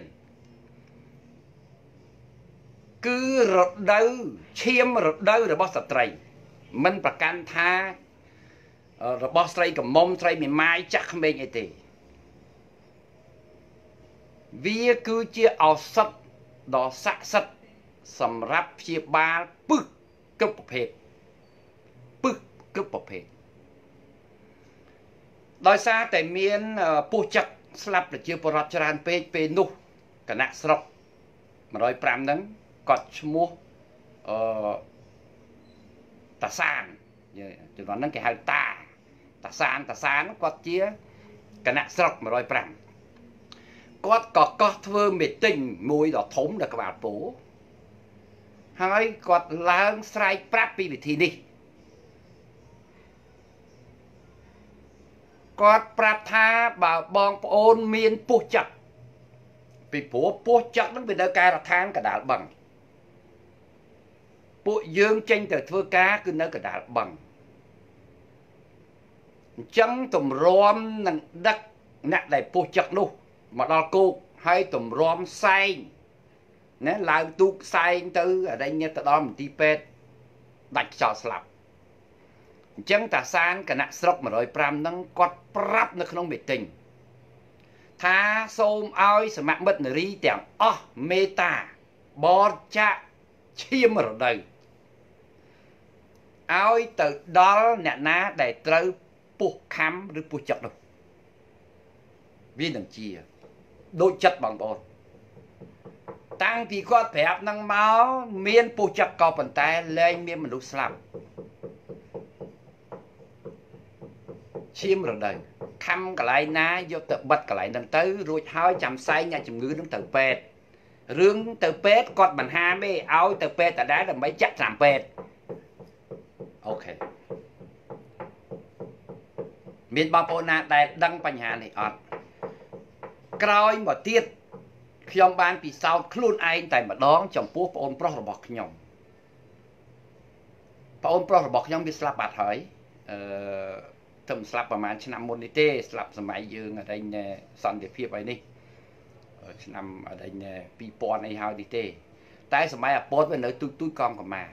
គឺរដូវឈាមរដូវរបស់ស្ត្រីមិនប្រកាន់ថារបស់ស្រីកំមុំស្រីមេម៉ាយចាស់ក្មេងអីទេវាគឺជាឱសថដ៏ស័ក្តិសិទ្ធិសម្រាប់ព្យាបាលពឹសគ្រប់ប្រភេទពឹសគ្រប់ប្រភេទដោយសារតែមានពោះចឹកស្លាប់ប្រជាពលរដ្ឋច្រើនពេកពេលនោះគណៈស្រុកmột không nămហ្នឹងគាត់ឈ្មោះអឺតាសានជំនាន់ហ្នឹងគេហៅតាតាសានតាសានគាត់ជាគណៈស្រុកmột không nămគាត់ក៏កោះធ្វើមីទិញមួយដ៏ធំនៅក្បាលពោហើយគាត់ឡើងស្រែកប្រាប់ពីវិធីនេះគាត់ប្រាប់ថាបើបងប្អូនមានពោះចឹកពីព្រោះពោះចឹកហ្នឹងវានៅការដ្ឋានកដាលបឹងពួកយើងចេញទៅធ្វើការគឺនៅកដាលបឹងអញ្ចឹងទម្រាំនឹងដឹកអ្នកដែលពោះចឹកនោះមកដល់គោកហើយទម្រាំសែងណាឡើងទូកសែងទៅអរិញទៅដល់មន្ទីរពេទ្យដាច់ខ្យល់ស្លាប់អញ្ចឹងតាសានគណៈស្រុកmột không nămហ្នឹងគាត់ប្រាប់នៅក្នុងមីទិញថាសូមឲ្យសមមិត្តនារីទាំងអស់មេត្តាបរិច្ចាគឈាមរដូវឲ្យទៅដល់អ្នកណាដែលត្រូវពុះខំឬពុះចឹកនោះវានឹងជាដូចចិត្តបងប្អូនតាំងពីគាត់ប្រាប់នឹងមកមានពុះចឹកក៏ប៉ុន្តែលែងមានមនុស្សស្លាប់ឈាមរដូវខំកន្លែងណាយកទៅបិទកន្លែងហ្នឹងទៅរួចហើយចាំសែងអ្នកជំងឺហ្នឹងទៅពេទ្យរឿងទៅពេទ្យគាត់មិនហាមទេឲ្យទៅពេទ្យដដែលដើម្បីចាក់ថ្នាំពេទ្យអូខេមានបងប្អូនណាដែលដឹងបញ្ហានេះអត់ក្រោយមកទៀតខ្ញុំបានពិសោធន៍ខ្លួនឯងតែម្ដងចំពោះប្អូនប្រុសរបស់ខ្ញុំប្អូនប្រុសរបស់ខ្ញុំវាស្លាប់បាត់ហើយអឺទៅស្លាប់ប្រហែលឆ្នាំមុននេះទេស្លាប់សម័យយើងអរិញសន្តិភាពអីនេះឆ្នាំអីណែពីរពាន់អីហើយទីទេតែសម័យអាពតវានៅទូចទូចកងកម្មា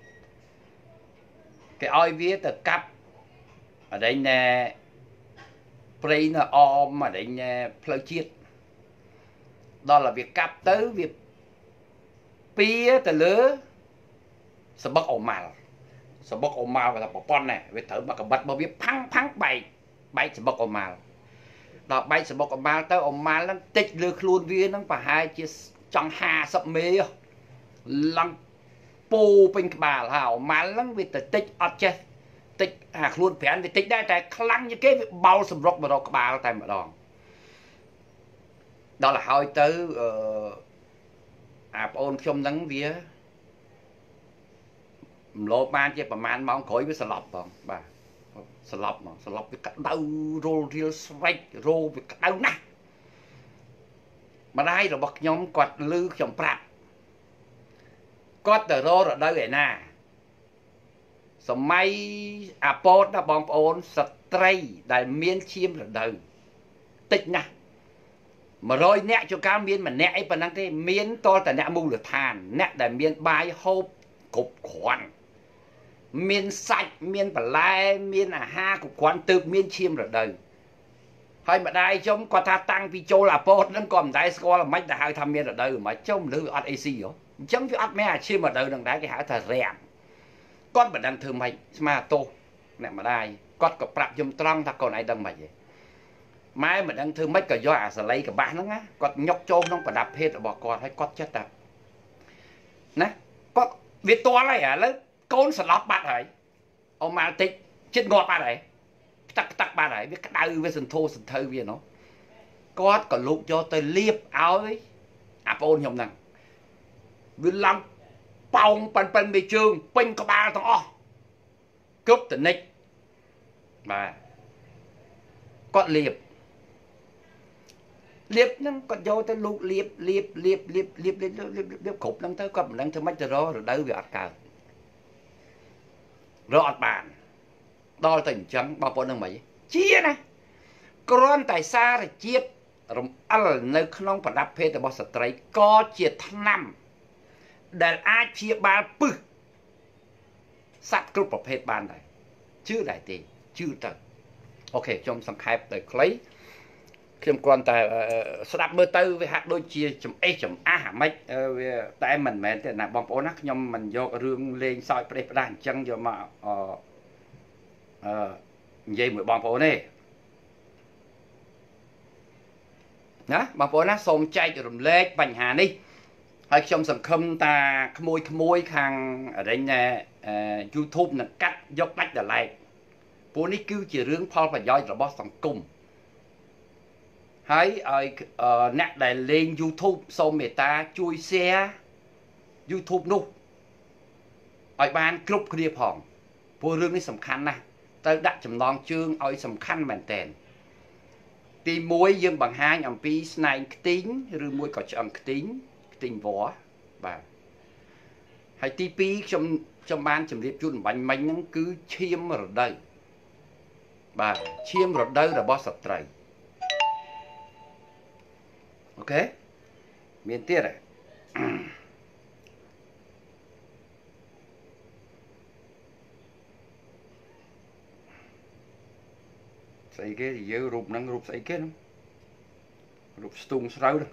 គេឲ្យវាទៅកាប់អីណែព្រៃនៅអមអីណែផ្លូវជាតិដល់តែវាកាប់ទៅវាពៀទៅលើសបុកអូម៉ាល់សបុកអូម៉ាល់គេថាប្រព័ន្ធណែវាត្រូវមកកបិតរបស់វាផាំងផាំងបែកបែកសបុកអូម៉ាល់ដល់បែកសបុកអូម៉ាល់ទៅអូម៉ាល់ហ្នឹងតិចលើខ្លួនវាហ្នឹងប្រហែលជាចង់ហាសិបមេឡើងពោពេញក្បាលហើយអូម៉ាល់ហ្នឹងវាទៅតិចអត់ចេះតិចអាខ្លួនប្រានវាតិចដែរតែខ្លាំងជាងគេវាបោលសម្រុកមករកក្បាលតែម្ដងដល់ទៅហើយទៅអឺអាប្អូនខ្ញុំហ្នឹងវាមលោបានជាប្រហែលម៉ោងក្រោយវាស្លាប់បងបាទស្លាប់មកស្លាប់វាក្តៅរលរៀលស្វែករោវាក្តៅណាស់ម្ដាយរបស់ខ្ញុំគាត់លឺខ្ញុំប្រាប់គាត់ទៅរករដូវឯណាសម័យអាពតណាបងប្អូនស្ត្រីដែលមានឈាមរដូវតិចណាស់មួយរយនាក់ជួនកាលមានម្នាក់អីប៉ុណ្ណឹងទេមានតលតអ្នកមូលដ្ឋានអ្នកដែលមានបាយហូបគ្រប់គ្រាន់មានសាច់មានបន្លែមានអាហារគ្រប់គ្រាន់ទើបមានឈាមរដូវហើយម្ដាយខ្ញុំគាត់ថាតាំងពីចូលអាពតហ្នឹងក៏មិនដែរស្គាល់មិនដែលហៅថាមានរដូវមិនចុះមនុស្សអត់អីស៊ីហ៎អញ្ចឹងវាអត់មានអាឈាមរដូវហ្នឹងដែរគេហៅថារាំងគាត់មិនដឹងធ្វើម៉េចស្មាទោសអ្នកម្ដាយគាត់ក៏ប្រាប់ខ្ញុំត្រង់ថាកូនឯងដឹងម៉េចទេម៉ែមិនដឹងធ្វើម៉េចក៏យកអាសល័យកបាស់ហ្នឹងណាគាត់ញុកចូលក្នុងប្រដាប់ភេទរបស់គាត់ហើយគាត់ចិត្តថាណាគាត់វាទាល់ហើយឥឡូវកូនស្លាប់បាត់ហើយអូម៉ាល់តិចចិត្តងាប់បាត់ហើយផ្តាក់ផ្តាក់បាត់ហើយវាក្តៅវាសន្ធោសន្ធៅវានោះគាត់ក៏លូកយកទៅលាបឲ្យអាប្អូនខ្ញុំហ្នឹងវាឡើងប៉ោងប៉ិនប៉ិនមេជើងពេញក្បាលទាំងអស់គ្រប់តនិចបាទគាត់លាបលាបហ្នឹងគាត់យកទៅលូកលាបលាបលាបលាបលាបលាបលាបគ្រប់ហ្នឹងទៅគាត់មិនដឹងធ្វើម៉េចទៅរករដូវវាអត់កើតរកអត់បានដល់តែអញ្ចឹងបងប្អូននឹងមិនជាណាគ្រាន់តែសារជាតិរំអិលនៅក្នុងប្រដាប់ភេទរបស់ស្ត្រីក៏ជាថ្នាំដែលអាចព្យាបាលពឹសសត្វគ្រប់ប្រភេទបានដែរជឿដែរទេជឿទៅអូខេខ្ញុំសង្ខេបទៅខ្លីខ្ញុំគ្រាន់តែស្ដាប់មើលទៅវាហាក់ដូចជាចំអេះចំអាស់អាម៉េចវាតែមិនមែនទេណាបងប្អូនណាខ្ញុំមិនយករឿងលេងសើចផ្ដេសផ្ដាស់អញ្ចឹងយកមកអឺអឺនិយាយមួយបងប្អូនទេណាបងប្អូនណាសូមចែករំលែកបញ្ហានេះហើយខ្ញុំសង្ឃឹមថាក្មួយក្មួយខាងអរិញណែ YouTube នឹងកាត់យកដាច់ដលែកព្រោះនេះគឺជារឿងផលប្រយោជន៍របស់សង្គមហើយឲ្យអ្នកដែលលេង YouTube សូមមេត្តាជួយ share YouTube នោះឲ្យបានគ្រប់គ្នាផងព្រោះរឿងនេះសំខាន់ណាស់ត្រូវដាក់ចំណងជើងឲ្យសំខាន់មែនតើទីមួយយើងបង្ហាញអំពីស្នែងខ្ទីងឬមួយក៏ឆ្អឹងខ្ទីងខ្ទីងវល្លិបាទហើយទីពីរខ្ញុំខ្ញុំបានជម្រាបជូនអំបញ្ញមិញហ្នឹងគឺឈាមរដូវបាទឈាមរដូវរបស់ស្ត្រីអូខេមានទៀតហ៎ស្អីគេយើងរូបហ្នឹងរូបស្អីគេហ្នឹងរូបស្ទូងស្រូវហ្នឹង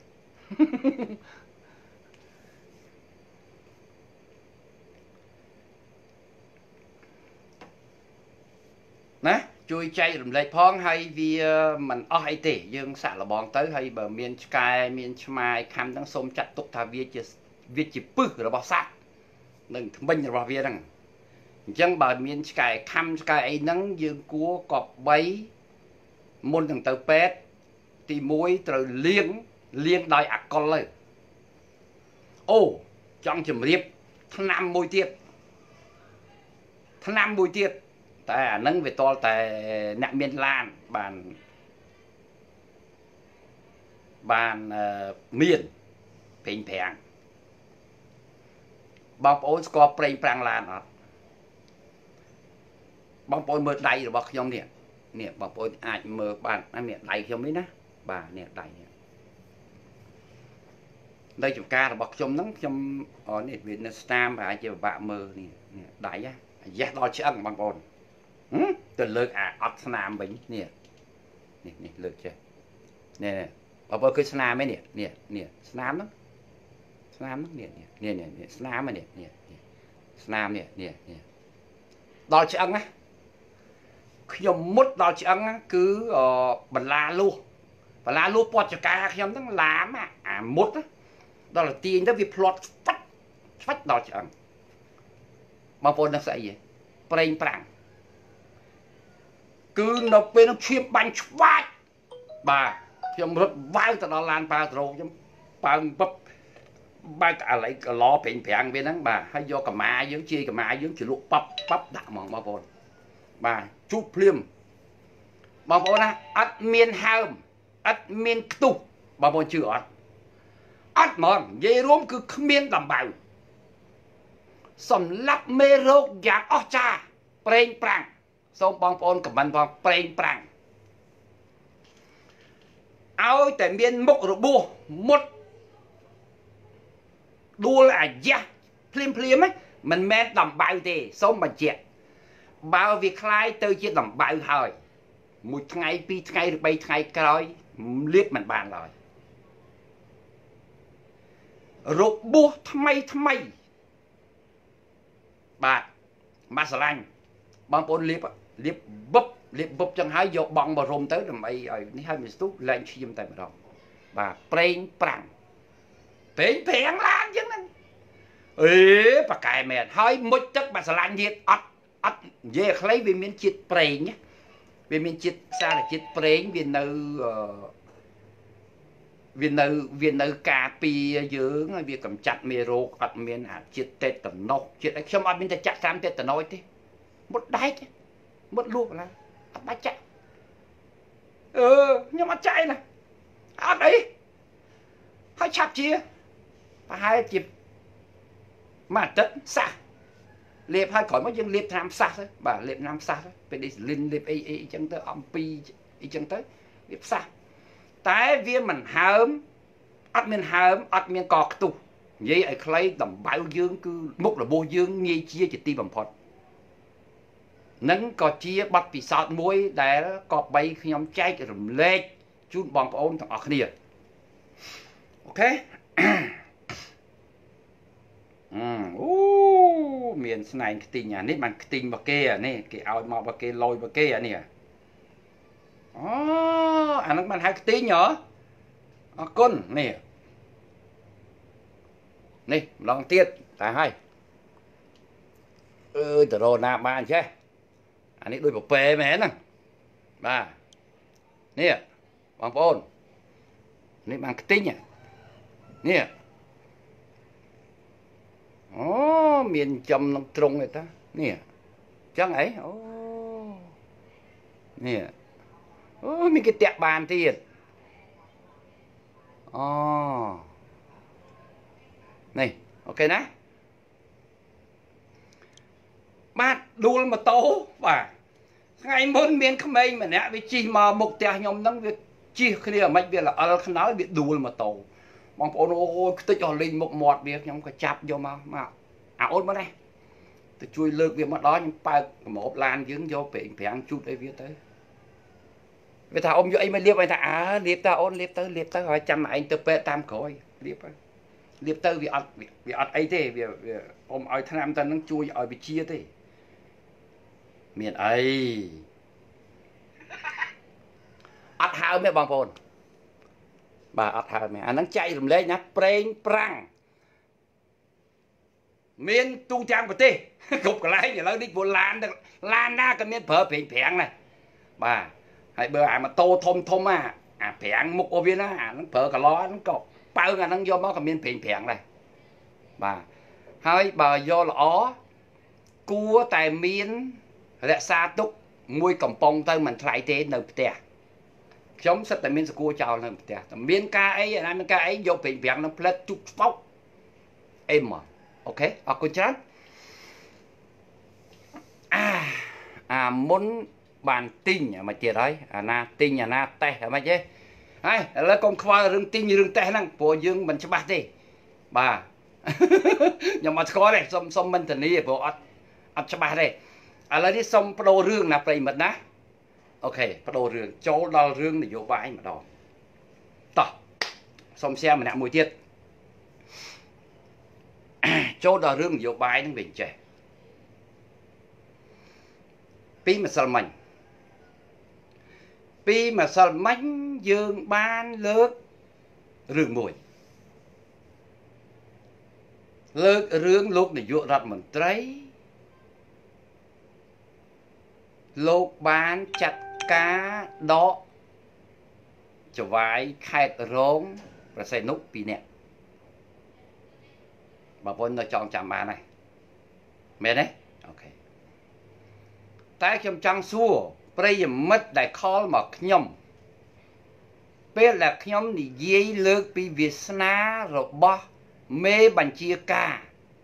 ណាជួយចែករំលែកផងហើយវាមិនអស់អីទេយើងសាក់លបងទៅហើយបើមានឆ្កែមានឆ្មាយខំហ្នឹងសូមចាត់ទុកថាវាជាវាជាពឹសរបស់សត្វនឹងថ្មិញរបស់វាហ្នឹងអញ្ចឹងបើមានឆ្កែខំឆ្កែអីហ្នឹងយើងគួរកប់បីមុននឹងទៅពេទ្យទីមួយត្រូវលាងលាងដោយអាល់កុលទៅអូចង់ជម្រាបថ្នាំមួយទៀតថ្នាំមួយទៀតតែអាហ្នឹងវាតលតែអ្នកមានឡានបានបានមានពេញប្រាំងបងប្អូនស្គាល់ប្រេងប្រាំងឡានអត់បងប្អូនមើលដៃរបស់ខ្ញុំនេះនេះបងប្អូនអាចមើលបាននេះដៃខ្ញុំនេះណាបាទនេះដៃនេះ đây chụp ca là bọc trong nắng trong ở này Việt Nam phải chỉ bạ mờ nè đại á giác đo chứ ăn bằng bồn từ lực à ở Nam mình nè nè nè lực chưa nè nè ở bờ cái Nam ấy nè nè nè Nam đó Nam đó nè nè nè nè Nam mà nè nè Nam nè nè nè đo chứ ăn á khi mút đo chứ ăn á cứ bẩn la luôn và la luôn bọt cho ca khi nó làm à à mút á đó là tiền đó việc plot phát phát đo chứ ăn mà bồn nó sẽ gì preng prang cứ nó bên nó chuyên bánh phát bà trong rất vang từ đó lan ba rồi trong bằng bắp ba cả lấy cả lò bền bèn bên đó bà hay do cả má dưỡng chi cả má dưỡng chỉ lục bắp bắp đạm mỏng bà bồn bà chút phim bà bồn á ắt miên hàm ắt miên tục bà bồn chưa ắt ắt mòn dây rôm cứ miên làm bảo sầm lấp mê rốt dạng óc cha preng prang xong bong bồn cả bàn bong preng prang áo tại miên mốc rồi bùa một đua là giá phim phim ấy mình men làm bao thì xong mà chết bao việc khai tôi chỉ làm bao thôi một ngày pi ngày được bay ngày coi liếc mình bàn rồi rồi bùa thay thay bà mà sờ lanh bong bồn liếc liếc búp liệp búp chẳng hái vô bong mà rôm tới là mày ở ní hai mươi phút lên chim tại mà đó bà preng prang preng prang lan chứ nè ê bà cài mẹ hơi một chất bà sờ lanh nhiệt ắt ắt về lấy về miếng chít preng nhé về miếng chít xa là chít preng về nơi về nơi về nơi cà pi dưỡng về cầm chặt mê rô ắt miếng hạt chít tết tận nô chít ấy xong ắt miếng ta chặt sam tết tận nôi thế một đáy chứ mất luôn là bắt chạy ừ nhưng mà chạy này à đấy hai chạp chia và hai chịp mà tất xa liệp hai khỏi mất dân liệp nam xa thôi bà liệp nam xa thôi bên đây linh liệp y y chân tới ông pi y chân tới liệp xa tại vì mình hớm ắt mình hớm ắt mình cọt tu vậy ở lấy tầm bao dương cứ múc là vô dương nghi chia chỉ ti bằng phật nâng có chia bắt bị sọt muối để có bay khi nhóm cháy cái rùm lên chút bóng ôn thằng ở kia ok uh, miền này cái tình nhà nít bằng cái tình bạc kia nè cái áo màu bạc kia lôi bạc kia nè oh, anh nó bằng hai cái tí nhỏ à, con nè nè lòng tiết tại hai ơi từ rồi nào bạn chứ anh ấy đôi bộ pê mẹ nè bà nè bằng phôn nè bằng cái tinh à nè ó miền châm nó trung người ta nè chẳng ấy ó nè ó mình cái tẹt bàn tiền ó này ok nè bát đuôi mà tố và ngày muốn miền không ai mà nè vì chi mà một tè nhom nắng việc chi khi là mấy việc là ở nói việc đuôi mà tố bằng phố ôi tôi cho linh một mọt việc nhóm có chạp vô mà mà ảo ôn mà đây tôi chui lược việc mà đó nhưng ba một lan dướng vô bị phải ăn chút đấy việc tới vậy thà ông vô ấy mới liếp anh ta à liếp ta ôn liếp tới liếp tới hỏi chăm mà anh tôi bê tam coi liếp liếp tới vì ăn vì ăn ấy thế vì ông ở thằng nam ta nó chui ở bị chia thế miền ấy ắt hao mấy bằng phồn bà ắt hao mẹ anh nó chạy làm lên nhá preng prang miền tu trang của tê cục cái lái nhà lớn đi vô lan được lan na cái miền phở phèn phèn này bà hãy bữa à mà tô thôm thôm à à phèn một ô viên á à nó phở cả ló nó cột bao ngày nó vô máu cái miền phèn phèn này bà hai bà vô là ó cua tài miền lẽ xa túc mùi cầm bông tới mình lại thế nợ tè chống sắp tại miền cua chào nợ tè miền ca ấy anh miền ca ấy vô bệnh viện nó plét chút phóc em mà ok à cô chán à à muốn bàn tin mà chị đấy à na tin nhà na tè mà chứ hay là con khoa rừng tin như rừng tè năng bộ dương mình cho bát đi bà nhưng mà có đây xong xong mình thần đi bộ ắt ắt cho bà đây à lấy đi xong đồ rương là phải mật ná ok đồ rương chỗ đo rương để vô vai mà đo tỏ xong xe mà nặng mùi tiết chỗ đo rương vô vai nó bình trẻ pi mà sao mình pi mà sao mánh dương ban lớp rương mùi lớp rương lúc để vô rạch mình trấy lúc bán chặt cá đó cho vài khai rốn và xe nút pi nè bà vốn nó chọn chạm bà này mẹ đấy ok tại trong trang xua bây giờ mất đại call mà nhầm bây là nhầm thì dây lược bị Việt Nam rồi bỏ mê bằng chia ca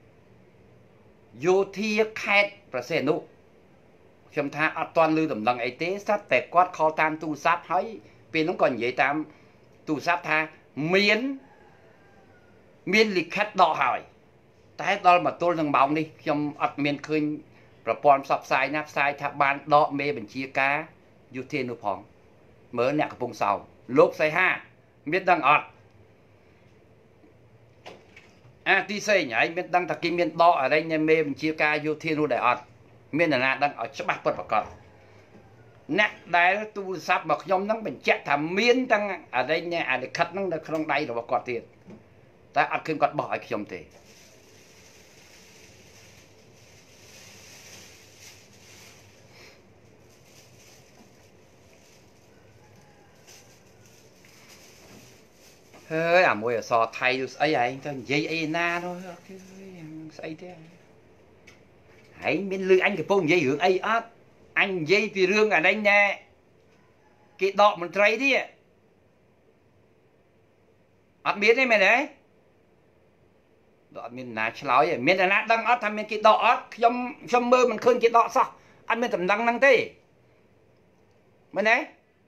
vô thi khai và xe nụ trong tha ở toàn lưu tầm lần ấy tế sát tệ quát kho tam tu sát hỏi vì nó còn vậy tam tu sát tha miến miến lịch khách đỏ hỏi tại đó mà tôi đang bảo đi trong ật miền khơi và bọn sắp sai nắp sai thả ban đọ mê bằng chia cá dù thiên nụ phòng mới nẹ cái vùng sau lúc xây ha biết đang ọt à tí xây nhảy biết đang thật cái miền đọ ở đây nhà mê bằng chia cá dù thiên nụ đại ọt miền là đang ở chấp bắt bật vào con nè đây tu sắp mà nhóm nó mình chạy thả miến đang ở đây nha à để khất nó không đây rồi vào con tiền ta ăn kinh con bỏ cái trong tiền hơi à mùi ở sò thay ấy ấy cho dây ấy na thôi xây thế hãy miễn lư anh cái phong dây hướng ấy át anh dây thì rương ở đây nè cái đọ mình trây đi át biết đấy mày đấy đọ mình là cháo vậy mình là nát đăng át thằng mình cái đọ át trong trong mơ mình khơi cái đọ sao anh mình tầm đăng năng tê mày đấy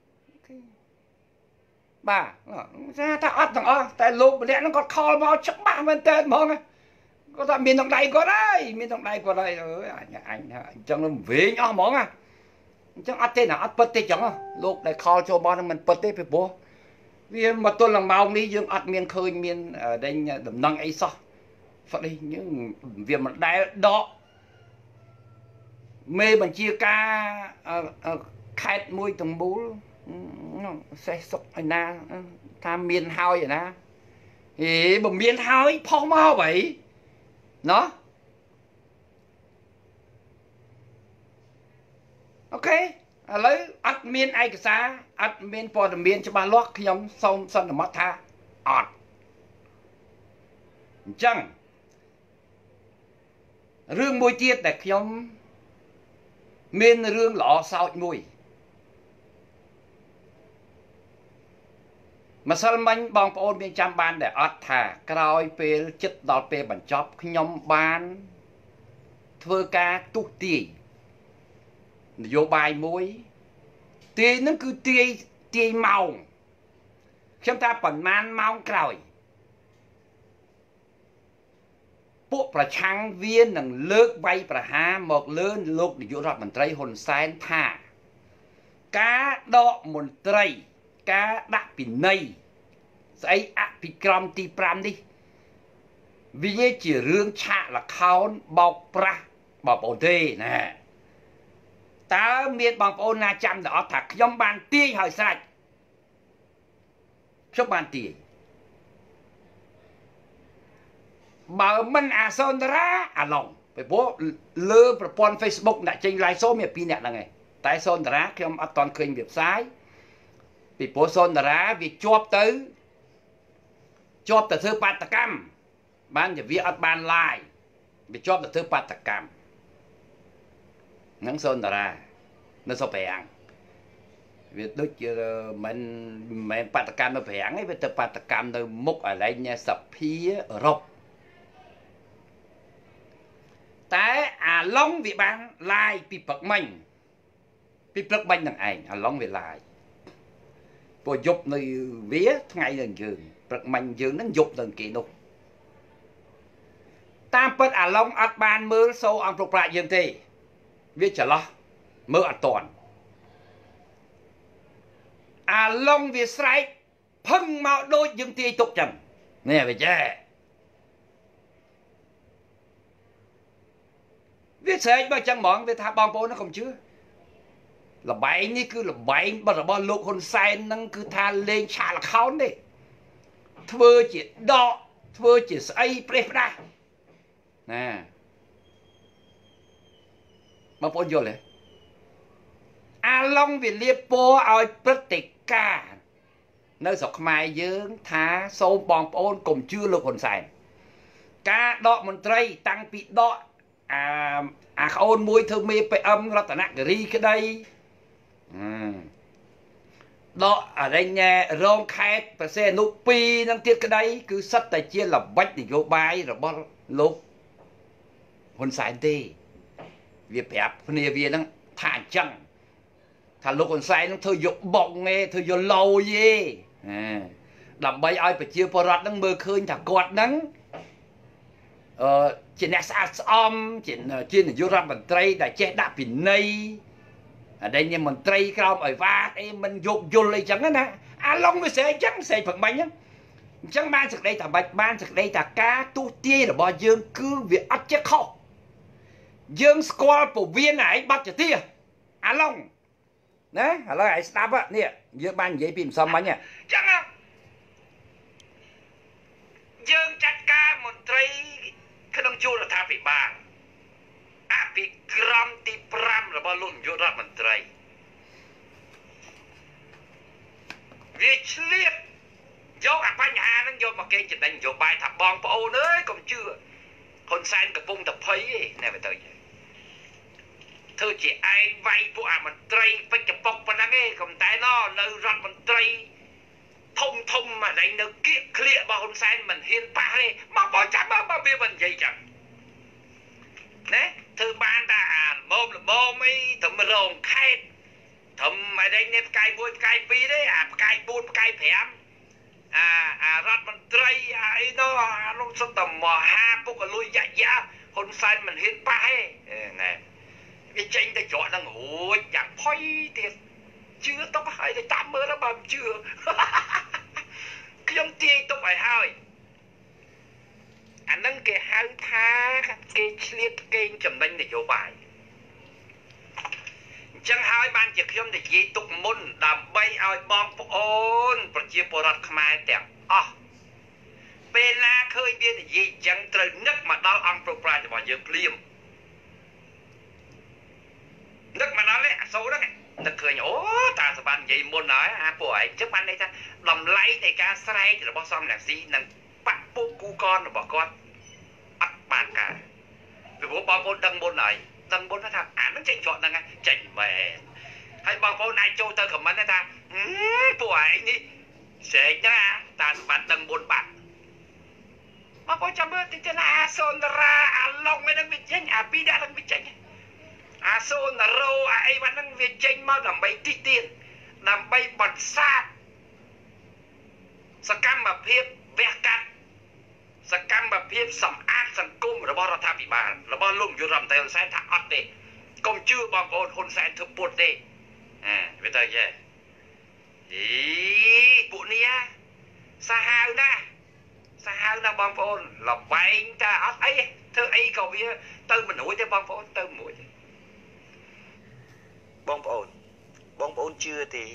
bà ra ta ắt thằng ơ tại lục lẽ nó còn kho vào chắc bà bên tên mong có ta miền đồng đầy có đây miền đồng đầy có đây ơi anh anh anh chẳng nó về nhỏ mong à chẳng ắt thế nào ắt bớt thế chẳng à lục này kho cho bao mình bớt thế phải bố vì mà tôi là màu đi dương ắt miền khơi miền ở đây đầm năng ấy sao phải đi những việc mà đại đó mê bằng chia ca khai môi tầng bố xe sốc anh na tham miên hao vậy na thì bằng miên hao ấy phong mau vậy nó ok à, lấy ắt miên ai cả xa ắt miên po đầm miên cho ba lót khi nhóm xong xong là mất tha ọt chăng rương môi tiết để khi nhóm miên rương lọ sao mùi mà sao mình bong ôn miền trăm ban để ọt thả còi về chất đọt về bản chóp nhóm ban thưa ca tu tì vô bài mối tì nó cứ tì tì màu chúng ta bản man màu còi bộ bà trăng viên nằng lướt bay bà ha một lớn lúc để vô rọt mình trai hồn sen thả cá đọ một trai cá đạ bị nây ấy ạ bị cầm tì pram đi vì như chỉ rương chạ là khao bọc pra bọc ổn thế nè ta miệt bằng ôn na chăm đó thật trong bàn tì hỏi sạch trong bàn tì bảo mình à sơn ra à lòng phải bố lơประ Facebook đã trình lại số miệt pi nè là ngày tại sơn ra khi ông toàn khơi việc sai vì bố sơn ra vì chộp tới chộp từ thư bát cam ban giờ viết ở ban lại vì chộp từ thư bát cam nắng sơn ra nó sao phải ăn việcដូចmình mình bát cam nó phải ăn ấy vì từ bát cam nó múc ở đây nha sập phía ở rộng tại à long vì bán lại bị bật mình bị bật mình thằng ảnh à long về lại bộ dục nơi vía ngày lần giường bật mình giường nó dục lần kỳ nục tam pet à long ắt ban mơ sâu ông phục lại dương thế viết trả lo mơ ắt toàn à long viết sai phăng mạo đôi dương thế tục chẳng nè vậy chứ viết sai bao chẳng món viết tha bong bố nó không chưa là bảy ní cứ là bảy bao giờ bao lục hôn sai năng cứ tha lên trả là khốn đi thưa chỉ đọ thưa chỉ say prep ra nè mà bao nhiêuเลยอาลองวิลีโปเอาปฏิกาในสกมัยยืงท้าโซบองโอนกลมชื่อลูกคนใส่กาดอกมนตรีตั้งปีดอกอ่าอ่าโอนมวยเธอมีไปอมรัตนกรีก็ได้ดอกอะไรเนี่ยรองแคทประเสนุปีนั่งเทียบก็ได้คือสัตแต่เชี่ยหลับบัดนโยบายหรือบอลลูกคนใส่ดีเวียแบบคนนี้เวียนั่งท่าจังถ้าลูกคนใส่ต้องเธอหยกบอกไงเธอหยกโลเย่ดับใบอ้อยไปเชี่ยวปรัดนั่งมือคืนถ้ากอดนั่งเออจีนสะสมจีนจีนยุโรปมันไตรแต่เจ๊ดับปิ่นในđây như mình tray cao ở va em mình dục dục lại chẳngนะà long với sẽ chẳng sẽ phần bánh nhá chẳng ban thực đây là bạch ban thực đây là cá tu tia là bao dương cứ việc ắt chết khó dương squall của viên này bắt cho tia à long đấy à long này stop á nè dương ban giấy phim xong bánh nha chẳng à dương chặt cá một tray cái đông chu là tha bị ba à bị gram ti pram là bao luôn vô ra mình trai việc liệt vô à ba nhà nó vô mà cái chuyện đánh vô bài thập bong po ô nữa còn chưa con san cặp bông tập thấy nè phải tới thôi chỉ ai vay phụ à mình trai phải chụp bọc bên nghe còn tại nó nơi ra mình trai thông thông mà đánh nó kia clear bao con san mình hiên pa đi mà bỏ chả bao bao biết mình gì chẳng nè thư ban ta à mồm là mồm ấy thầm mà rồng khai thầm mà đây nếp cài bùi cài phi đấy à cài bùn cài phèm à à rát mình tray à ấy nó nó sắp tầm mò ha bốc ở lui dạ dạ hôn san mình hiến pa ấy nè cái tranh ta chọn đang ngủ chẳng phơi thiệt chưa tóc hai thì tám mươi nó bầm chưa cái giống tiên tóc phải hơi anh nâng cái hai tha cái liệt cái chấm đánh để vô bài chẳng hai ban chỉ khiêm để dễ tục môn đàm bay ao bom ôn và chia bồ rát khai đẹp à bên là khơi biên để dễ chẳng trời nước mà đau ăn pro pra cho bọn dương liêm nước mà nói đấy xấu đó này nước cười nhổ ta sẽ ban dễ môn nói à bộ ấy trước ban đây ta làm lay để ca say thì là bao xong là gì nâng bắt bố cu con là bỏ con bắt bàn cả vì bố bao môn đăng môn này đăng môn nó thằng à nó tranh chọn đăng á tranh về hay bao môn này châu tơ cầm bắn này ta bộ ấy đi sẽ nhá ta bắt đăng môn bạn mà bố chăm bơ thì chân à son ra à long mới đang bị tranh à pi đã đang bị tranh à son là rô à ấy vẫn đang bị tranh mau làm bay tích tiền làm bay bật sátสกัมแบบเพียบแวกกันสกัมแบบเพียบสำอาดสังกุมระบอบรัฐบิบาลระบอบลุ่มอยู่รำเตลแสนถักอัดเดกมชื่อบางคนคนแสนทุบปวดเดอ่าไปเตยเย่อีปุเนียสหาวนะสหาวนะบางคนหลับไปแต่อัดไอ้เธอไอ้เก่าเบี้ยเติมมันหนุ่ยแต่บางคนเติมหนุ่ยบางคนบางคนเชื่อที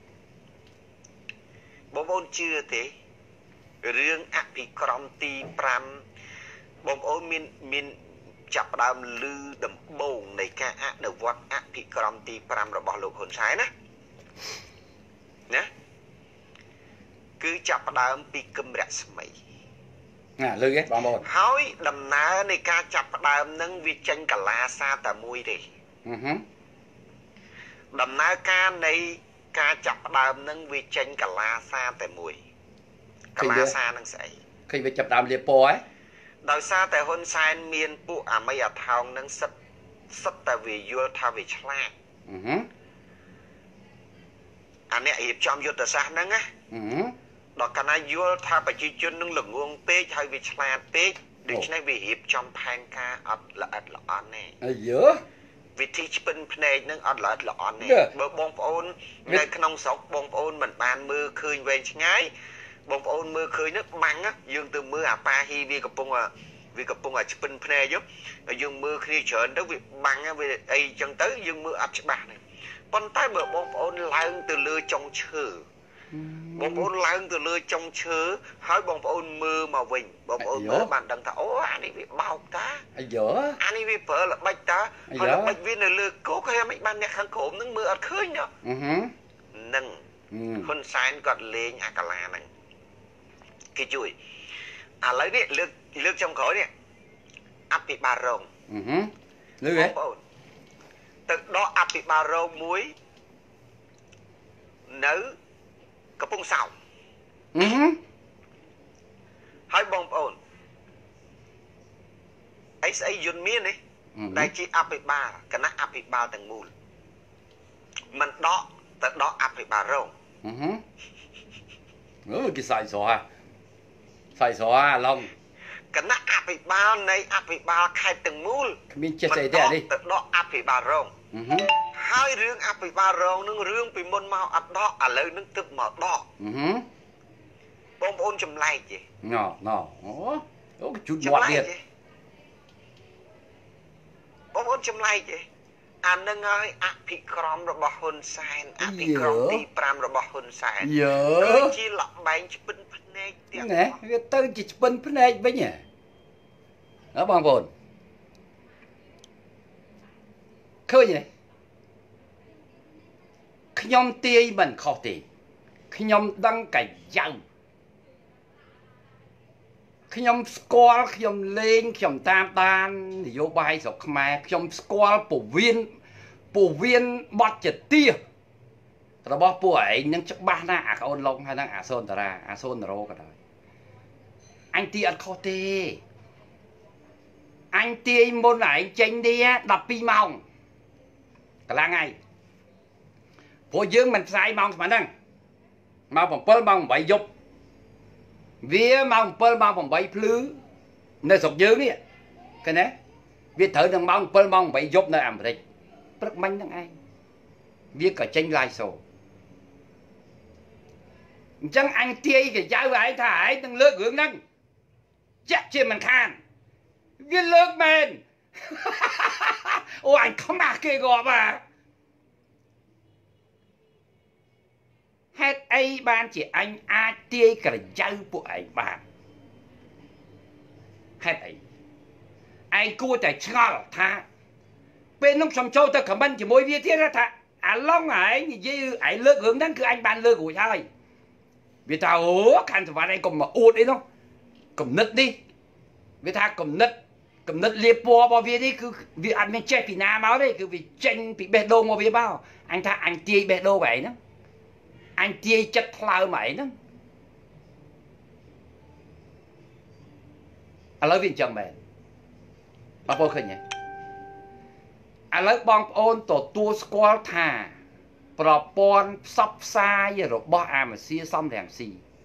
បងប្អូនជឿទេរឿងអភិក្រមទីប្រាំបងប្អូនមានមានចាប់ផ្ដើមឮដំបូងនៃការអនុវត្តអភិក្រមទីប្រាំរបស់លោកហ៊ុនសែនណាណាគឺចាប់ផ្ដើមពីគឹមរស្មីណាឮទេបងប្អូនហើយដំណើរនៃការចាប់ផ្ដើមនឹងវាចេញកលាសាតែមួយទេអឺហឺដំណើរការនៃការចាប់ផ្ដើមនឹងវាចេញកលាសាតែមួយកលាសានឹងស្អីឃើញវាចាប់ដើមលាពណ៌ហ៎ដោយសារតែហ៊ុនសែនមានពួកអាមីអាថោងនឹងសិតសិតតែវាយល់ថាវាឆ្លាតអឺហឺអានេះរៀបចំយុទ្ធសាស្ត្រហ្នឹងណាអឺដល់កាលណាយល់ថាប្រជាជននឹងល្ងងពេកហើយវាឆ្លាតពេកដូច្នេះវារៀបចំផែនការអត់ល្អិតល្អន់ទេអាយើវិធីឆ្ពិនភ្នែកនឹងអត់ល្អិតល្អន់ទេបើបងប្អូននៅក្នុងស្រុកបងប្អូនមិនបានមើលឃើញវែងឆ្ងាយបងប្អូនមើលឃើញនោះបាំងយើងទៅមើលអាប៉ាហ៊ីវាកំពុងវាកំពុងតែឆ្ពិនភ្នែកយើងមើលគ្នាច្រើនទៅវាបាំងវាអីចឹងទៅយើងមើលអត់ច្បាស់ទេប៉ុន្តែបើបងប្អូនឡើងទៅលើចុងឈើបងប្អូនឡើងទៅលើចុងឈើហើយបងប្អូនមើលមកវិញបងប្អូនមើលបានដឹងថាអូអានេះវាបោកតាអាយើអានេះវាប្រើល្បិចតាហើយល្បិចវានៅលើគោកហើយមិនបានអ្នកខាងក្រោមនឹងមើលអត់ឃើញណានឹងហ៊ុនសែនគាត់លេងអាកាឡាហ្នឹងគេជួយឥឡូវនេះលើកលើកចំក្រោយនេះអភិបាលរងលើកហ៎បងប្អូនទៅដកអភិបាលរងមួយនៅកំពង់សោមហើយបងប្អូនអីស្អីយន្តមាននេះដែលជាអភិបាលគណៈអភិបាលទាំងមូលមិនដកទៅដកអភិបាលរងអឺគេសាយស្រោសាយស្រោឡងគណៈអភិបាលនៃអភិបាលខេត្តទាំងមូលគ្មានចេះស្អីទេនេះទៅដកអភិបាលរងហើយរឿងអភិបាលរងនឹងរឿងពីមុនមកអត់ដកឥឡូវនឹងទឹកមកដកបងប្អូនចម្លែកទេណ៎ណ៎អូអូជូតមាត់ទៀតបងប្អូនចម្លែកទេអានឹងហើយអភិក្រមរបស់ហ៊ុនសែនអភិក្រមទីប្រាំរបស់ហ៊ុនសែនយើជាលបែងឆ្ពិនភ្នែកទៀតណែវាទៅជាឆ្ពិនភ្នែកវិញហ៎ណាបងប្អូនឃើញទេខ្ញុំទាយមិនខុសទេខ្ញុំដឹងកាយៅខ្ញុំស្គាល់ខ្ញុំលេងខ្ញុំតាមដាននយោបាយស្រុកខ្មែរខ្ញុំស្គាល់ពវៀនពវៀនបត់ចទារបស់ពួកឯងនឹងច្បាស់ណាស់អាកូនឡុងហើយនឹងអាសូនតារាអាសូនរោក៏ដោយអញទាយអត់ខុសទេអញទាយមុនឯងចេញនេះដប់ពីរម៉ោងកន្លងហើយព្រោះយើងមិនផ្សាយម៉ោងស្មើហ្នឹងម៉ោង7ម៉ោង8យប់វាម៉ោង7ម៉ោង8ភ្លឺនៅស្រុកយើងនេះឃើញទេវាត្រូវនឹងម៉ោង7ម៉ោង8យប់នៅអាមេរិកព្រឹកមិញហ្នឹងឯងវាក៏ចេញ live show អញ្ចឹងអញទាយកញ្ចៅឯងថាឯងនឹងលើករឿងហ្នឹងចាក់ជាមិនខានវាលើកមែនអូអញខ្មាស់គេក៏បាទហេតុអីបានជាអញអាចទាយក្រចៅពួកឯងបានហេតុអីឯងគួរតែឆ្ងល់ថាពេលនោះខ្ញុំចូលទៅខមមិនជាមួយវាទៀតថាអាឡុងឯងនិយាយឯងលើករឿងហ្នឹងគឺអញបានលើករួចហើយវាថាអូខាន់សវណ្ណឯងកុំមកអួតអីនោះគំនិតនេះវាថាគំនិតគំនិតលៀបពណ៌របស់វានេះគឺវាអត់មានចេះពីណាមកទេគឺវាចេញពីបេះដូងរបស់វាមកអញថាអញទាយបេះដូងឯងហ្នឹងអញទាយចិត្តថ្លើមឯងហ្នឹងឥឡូវវាអញ្ចឹងមែនបងប្អូនឃើញទេឥឡូវបងប្អូនទទួលស្គាល់ថាប្រព័ន្ធផ្សព្វផ្សាយរបស់អាមេស៊ីសំរងស៊ី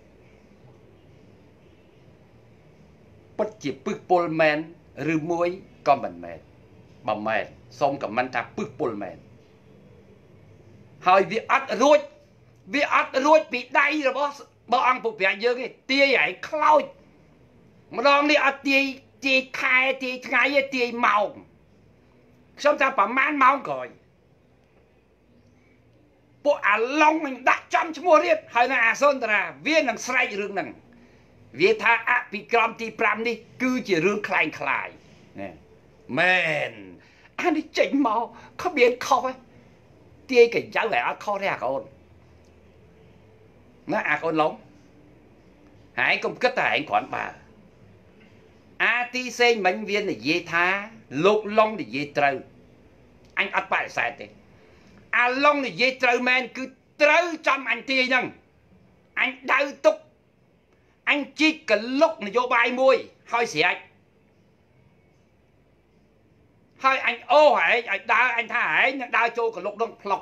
ពិតជាពឹសពុលមែនឬមួយក៏មិនមែនបើមែនសូមខមមិនថាពឹសពុលមែនហើយវាអត់រួចវាអត់រួចពីដៃរបស់បងអង្គពុប្រាយើងទេទាយឯងខ្លោចម្ដងនេះអត់ទាយទាយខែទាយថ្ងៃទេទាយម៉ោងខ្ញុំថាប្រហែលម៉ោងក្រោយពួកអាឡុងនឹងដាក់ចំឈ្មោះទៀតហើយនៅអាសុនតារាវានឹងស្រែករឿងហ្នឹងវាថាអភិក្រមទីប្រាំនេះគឺជារឿងคล้ายคล้ายណាមែនអានេះចេញមកគ្មានខុសទេទាយកញ្ចៅតែអត់ខុសទេអាកូនណាអាកូនឡុងហើយកុំគិតតែឯងគ្រាន់បើអាទីសេងមិញវានិយាយថាលោកឡុងនិយាយត្រូវអញអត់បដិសេធទេអាឡុងនិយាយត្រូវមែនគឺត្រូវចំអញទាយហ្នឹងអញដៅទុកអញជីកកលុកនយោបាយមួយហើយស្រេចហើយអញអូហែងឲ្យដើរអញថាហែងនឹងដើរចូលកលុកនឹងផ្លុក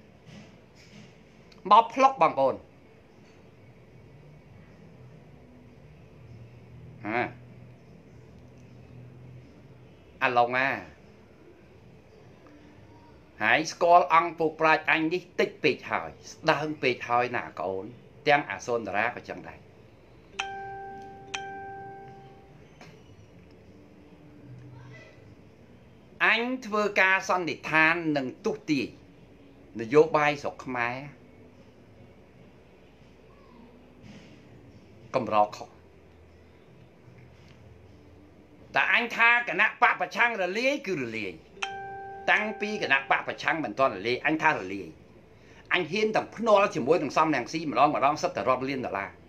មកផ្លុកបងប្អូនហអាឡុងអាហើយស្គាល់អង្គពុកប្រាជ្ញអញនេះតិចពេកហើយស្ដើងពេកហើយណាកូនទាំងអាសុនតារាក៏ចឹងដែរអញធ្វើការសន្និដ្ឋាននឹងទុះទាយនយោបាយស្រុកខ្មែរកំរខុសតែអញថាគណៈបកប្រឆាំងរលាយគឺរលាយតាំងពីគណៈបកប្រឆាំងមិនទាន់រលាយអញថារលាយអញហ៊ានទាំងភ្នាល់ជាមួយនឹងសំរងស៊ីម្ដងម្ដងសិតតែរាប់លានដុល្លារ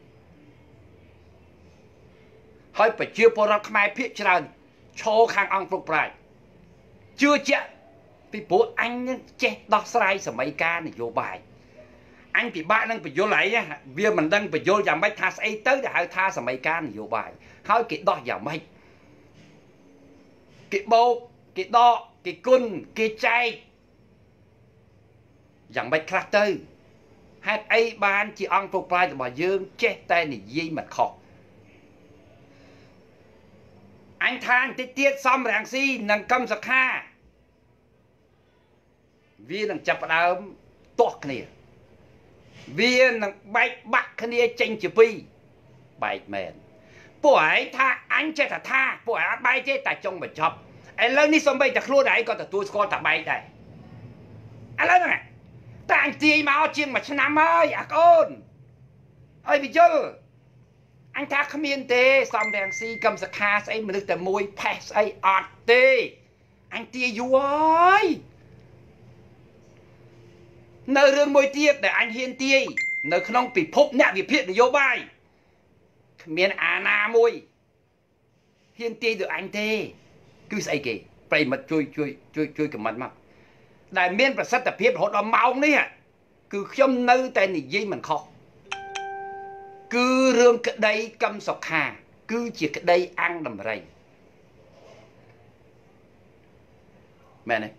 ហើយប្រជាពលរដ្ឋខ្មែរភាគច្រើនឈរខាងអង្គពុកប្រាជ្ញជឿជាក់ពីព្រោះអញចេះដោះស្រាយសម័យកាលនយោបាយអញពិបាកនឹងបញ្យល់អីវាមិនដឹងបញ្យល់យ៉ាងម៉េចថាស្អីទៅដែលហៅថាសម័យកាលនយោបាយហើយគេដោះយ៉ាងម៉េចគេបោកគេដកគេគុណគេចែកយ៉ាងម៉េចខ្លះទៅហេតុអីបានជាអង្គពុកប្រាជ្ញរបស់យើងចេះតែនិយាយមិនខុសអញថាបន្តិចទៀតសំរងស៊ីនិងកឹមសុខាវានឹងចាប់ផ្ដើមទាស់គ្នាវានឹងបែកបាក់គ្នាចេញជាពីរបែកមែនពួកឯងថាអញចេះតែថាពួកឯងអត់បែកទេតែចង់បញ្ចប់ឥឡូវនេះសំបីតែខ្លួនឯងក៏ទទួលស្គាល់តែបែកដែរឥឡូវហ្នឹងតែអញទាយមកជាងមួយឆ្នាំហើយអាកូនអើយវិយល់អញថាគ្មានទេសំរងស៊ីកឹមសុខាស្អីមនុស្សតែមួយផេះស្អីអត់ទេអញទាយយូរហើយនៅរឿងមួយទៀតដែលអញហ៊ានទាយនៅក្នុងពិភពអ្នកវិភាគនយោបាយគ្មានអាណាមួយហ៊ានទាយដូចអញទេគឺស្អីគេប្រិមិត្តជួយជួយជួយជួយខមមិនមកដែលមានប្រសិទ្ធភាពរហូតដល់ម៉ោងនេះគឺខ្ញុំនៅតែនិយាយមិនខុសគឺរឿងក្តីកឹមសុខាគឺជាក្តីអាំងដំរីមែនទេ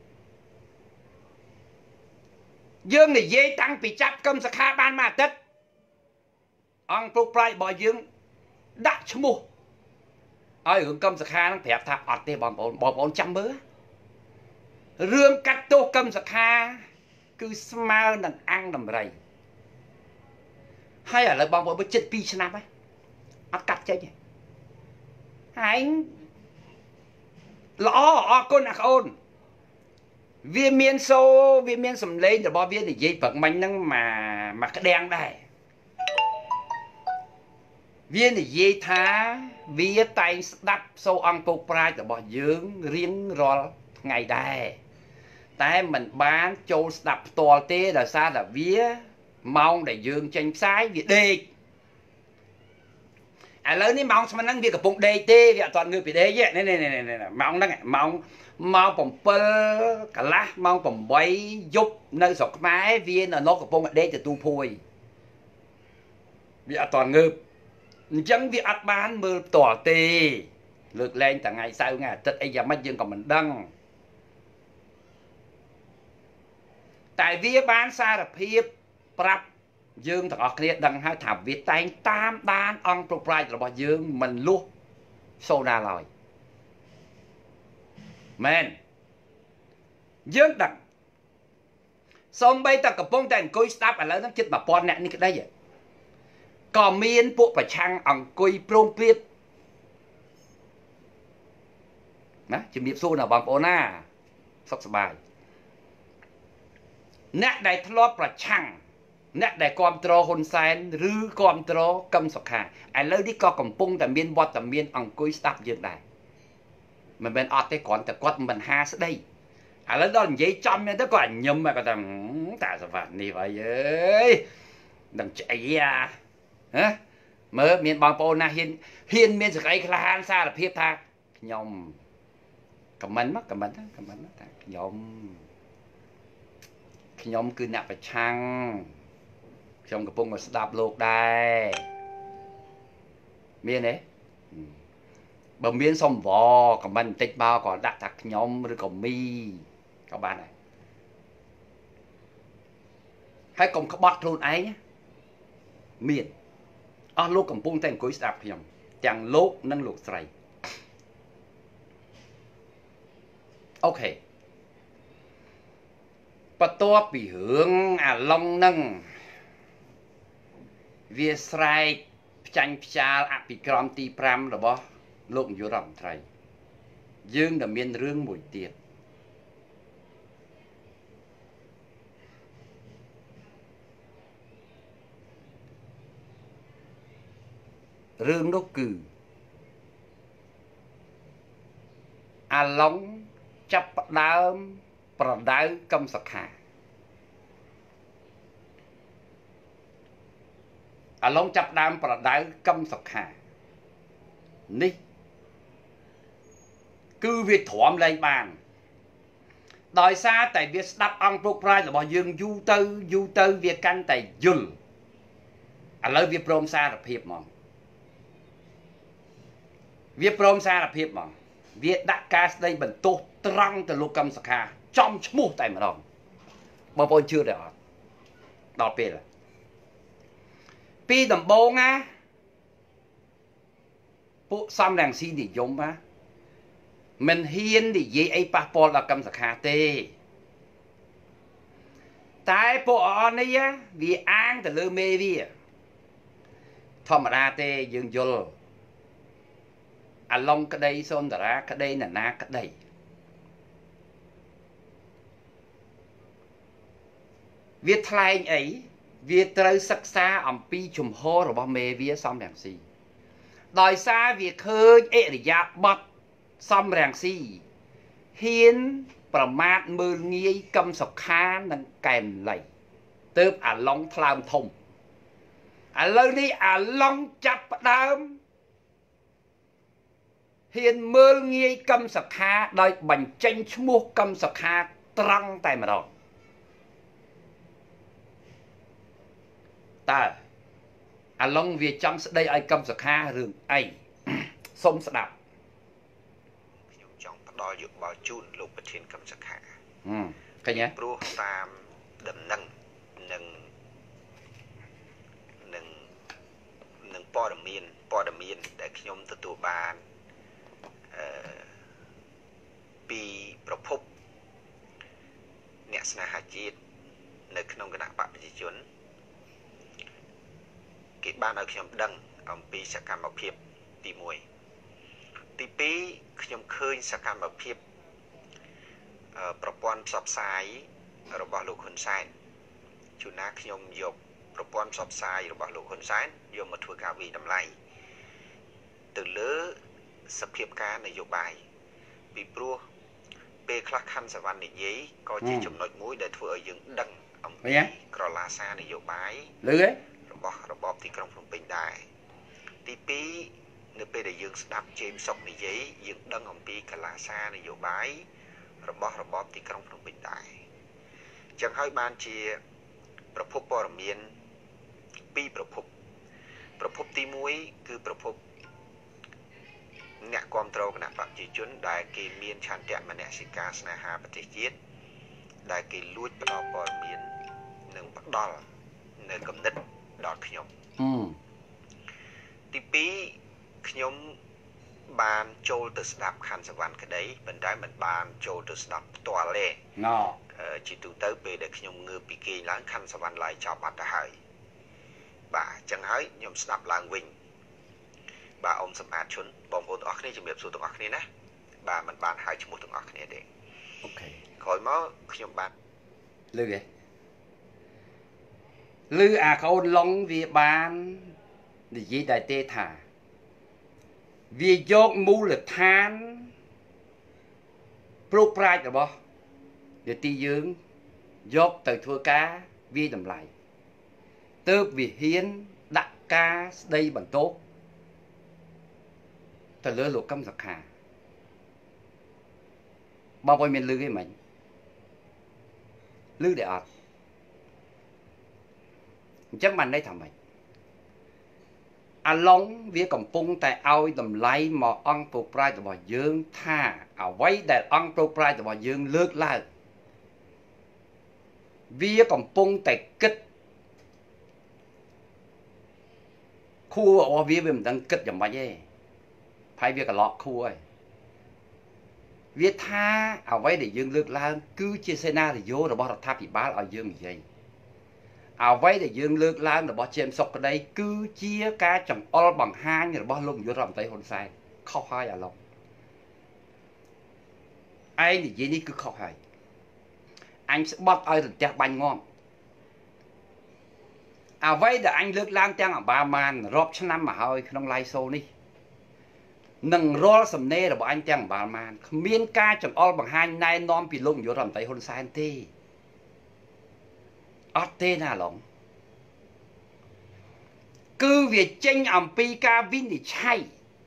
យើងនិយាយតាំងពីចាប់កឹមសុខាបានមួយអាទិត្យអង្គពុកប្រាជ្ញរបស់យើងដាក់ឈ្មោះឲ្យរឿងកឹមសុខានឹងប្រាប់ថាអត់ទេបងប្អូនបងប្អូនចាំមើលរឿងកាត់ទោសកឹមសុខាគឺស្មើនឹងអាំងដំរីហើយឥឡូវបងប្អូនជិតពីរឆ្នាំហើយអត់កាត់ចេញទេហើយល្អអរគុណអាកូនវាមានសូវាមានសម្លេងរបស់វានិយាយព្រឹកមិញហ្នឹងមកមកក្តាំងដែរវានិយាយថាវាតែងស្ដាប់សូអង្គពុកប្រាជ្ញរបស់យើងរៀងរាល់ថ្ងៃដែរតែមិនបានចូលស្ដាប់ផ្ទាល់ទេដោយសារតែវាម៉ោងដែលយើងចេញផ្សាយវាដេកឥឡូវនេះម៉ោងស្មិនហ្នឹងវាកំពុងដេកទេវាអត់ទាន់ងើបពីដេកទេនេះនេះម៉ោងហ្នឹងម៉ោងម៉ោង7កន្លះម៉ោង8យប់នៅស្រុកខ្មែរវានៅនោះកំពុងដេកទទួលភួយវាអត់ទាន់ងើបអញ្ចឹងវាអត់បានមើលផ្ទាល់ទេលើកលែងថ្ងៃសៅរ៍ថ្ងៃអាទិត្យអីយ៉ាងម៉េចយើងក៏មិនដឹងតែវាបានសារភាពប្រាប់យើងទាំងអស់គ្នាដឹងហើយថាវាតែងតាមដានអង្គពុកប្រាជ្ញរបស់យើងមិនលុះសូណាឡើយមែនយើងដឹងសូម្បីតែកំពុងតែអង្គុយស្ដាប់ឥឡូវហ្នឹងជិតមួយពាន់អ្នកនេះក្តីក៏មានពួកប្រឆាំងអង្គុយព្រមព្រៀងណាជំរាបសួរដល់បងប្អូនណាសុខសប្បាយអ្នកដែលធ្លាប់ប្រឆាំងអ្នកដែលគ្រប់គ្រងហ៊ុនសែនឬគ្រប់គ្រងកឹមសុខាឥឡូវនេះក៏កំពុងតែមានវត្តមានអង្គុយស្ដាប់យើងដែរមិនមែនអត់ទេគ្រាន់តែគាត់មិនហាស្ដីឥឡូវដល់និយាយចំទៅគាត់ញឹមគាត់ថាតាសវ៉ានេះហើយអើយនឹងឆ្អីអាហ៎មើលមានបងប្អូនណាហ៊ានហ៊ានមានសក្តិក្លាហានសារភាពថាខ្ញុំខមមិនមកខមមិនខមមិនថាខ្ញុំខ្ញុំគឺអ្នកប្រឆាំងខ្ញុំកំពុងមកស្ដាប់លោកដែរមានទេបើមានសុំវខមមិនបន្តិចមកក៏ដាក់ថាខ្ញុំឬក៏មីក៏បានដែរហើយកុំក្បត់ខ្លួនឯងមានអស់លោកកំពុងតែអង្គុយស្ដាប់ខ្ញុំទាំងលោកនិងលោកស្រីអូខេបន្ទាប់ពីរឿងអាឡុងនឹងវាស្រែកផ្ចាញ់ផ្ចាលអភិក្រមទី5របស់លោកនាយករដ្ឋមន្ត្រីយើងដែលមានរឿងមួយទៀតរឿងនោះគឺអាឡុងចាប់ផ្ដើមប្រដៅកឹមសុខាអាឡុងចាប់ដើមប្រដៅកឹមសុខានេះគឺវាទ្រាំលែងបានដោយសារតែវាស្ដាប់អង្គពុកប្រាជ្ញរបស់យើងយូរទៅយូរទៅវាកាន់តែយល់ឥឡូវវាព្រមសារភាពហ្មងវាព្រមសារភាពហ្មងវាដាក់ការស្ដីបន្ទោសត្រង់ទៅលោកកឹមសុខាចំឈ្មោះតែម្ដងបងប្អូនជឿទេអត់ដល់ពេលពីដំបូងណាពួកសំរងស៊ីនិយមណាមិនហ៊ាននិយាយអីប៉ះពាល់ដល់កឹមសុខាទេតែពួកអននេះវាអាងទៅលើមេវាធម្មតាទេយើងយល់អាឡុងក្តីសុនតារាក្តីណានាក្តីវាថ្លែងអីវាត្រូវសិក្សាអំពីជំហររបស់មេវាសំរងស៊ីដោយសារវាឃើញអិរិយាបថសំរងស៊ីហ៊ានប្រមាថមើលងាយកឹមសុខានិងកែមលៃទើបអាឡុងថ្លើមធំឥឡូវនេះអាឡុងចាប់ផ្ដើមហ៊ានមើលងាយកឹមសុខាដោយបញ្ចេញឈ្មោះកឹមសុខាត្រង់តែម្ដងតើអាឡុងវាចង់ស្ដីឲ្យកឹមសុខារឿងអីសុំស្ដាប់ខ្ញុំចង់ផ្ដល់យោបល់ជូនលោកប្រធានកឹមសុខាហឹមឃើញទេព្រោះតាមដំណឹងនិងនិងនឹងព័ត៌មានព័ត៌មានដែលខ្ញុំទទួលបានអឺពីប្រភពអ្នកស្នេហាជាតិនៅក្នុងគណៈបកប្រជាជនគេបានឲ្យខ្ញុំដឹងអំពីសកម្មភាពទី1ទី2ខ្ញុំឃើញសកម្មភាពប្រព័ន្ធផ្សព្វផ្សាយរបស់លោកហ៊ុនសែនជួនណាខ្ញុំយកប្រព័ន្ធផ្សព្វផ្សាយរបស់លោកហ៊ុនសែនយកមកធ្វើការវិយតម្លៃទៅលើសភាពការនយោបាយពីព្រោះពេលខ្លះខណ្ឌសវណ្ណនិយាយក៏ជាចំណុចមួយដែលធ្វើឲ្យយើងដឹងអំពីក្រឡាសារនយោបាយលឺទេរបស់របបទីក្រុងភ្នំពេញដែរទី2នៅពេលដែលយើងស្ដាប់ជេមសុកនិយាយយើងដឹងអំពីកលាសារនយោបាយរបស់របបទីក្រុងភ្នំពេញដែរអញ្ចឹងហើយបានជាប្រភពព័ត៌មានពីរប្រភពប្រភពទី1គឺប្រភពអ្នកគ្រប់គ្រងគណៈបព្វជិជនដែលគេមានឆន្ទៈមនសិការស្នេហាប្រទេសជាតិដែលគេលួចផ្ដល់ព័ត៌មាននិងផ្ដល់នៅគំនិតដល់ខ្ញុំទី2ខ្ញុំបានចូលទៅស្ដាប់ខណ្ឌសវណ្ណក្តីប៉ុន្តែមិនបានចូលទៅស្ដាប់ផ្ទាល់ទេណ៎ជាទូទៅពេលដែលខ្ញុំងើបពីគេងឡើងខណ្ឌសវណ្ណឡើយចប់បាត់ទៅហើយបាទអញ្ចឹងហើយខ្ញុំស្ដាប់ឡើងវិញបាទអ៊ំសម្បត្តិឈុនបងប្អូនទាំងអស់គ្នាជំរាបសួរទាំងអស់គ្នាណាបាទមិនបានហៅឈ្មោះទាំងអស់គ្នាទេអូខេក្រោយមកខ្ញុំបាទលឺទេលឺអាកូនឡុងវាបាននិយាយតែទេថាវាយកមូលដ្ឋានប្រុសប្រាជ្ញរបស់យទីយើងយកទៅធ្វើការវាតម្លៃទើបវាហ៊ានដាក់ការស្ដីបន្ទោសទៅលើលោកកឹមសុខាបងប្អូនមានលឺទេមិញលឺទេអត់អញ្ចឹងបានន័យថាម៉េចអាឡុងវាកំពុងតែឲ្យតម្លៃមកអង្គពុកប្រាជ្ញរបស់យើងថាអ្វីដែលអង្គពុកប្រាជ្ញរបស់យើងលើកឡើងវាកំពុងតែគិតខួររបស់វាវាមិនដឹងគិតយ៉ាងម៉េចទេហើយវាកន្លក់ខួរហើយ Việt Tha ở vậy để dương lực lang cứ chia scenario rồi bỏ tháp bị bá ở dương gì ở vậy để dương lực lang rồi bỏ chém sọc ở đây cứ chia cá chẳng all bằng hai rồi bỏ lông vô rầm tay hồn sai khóc hai à lòng anh thì gì đi cứ khóc hai anh sẽ bắt ai được chặt bánh ngon à vậy để anh lực lang trang ở ba man rộp cho năm mà hơi không lai sâu đi nâng rô sầm nê là bọn anh trang bà màn miên ca chẳng all bằng hai nay non bị lông vô rầm tay hôn sai anh tê ớt tê nà lỏng cứ việc tranh ẩm pi ca vinh thì chay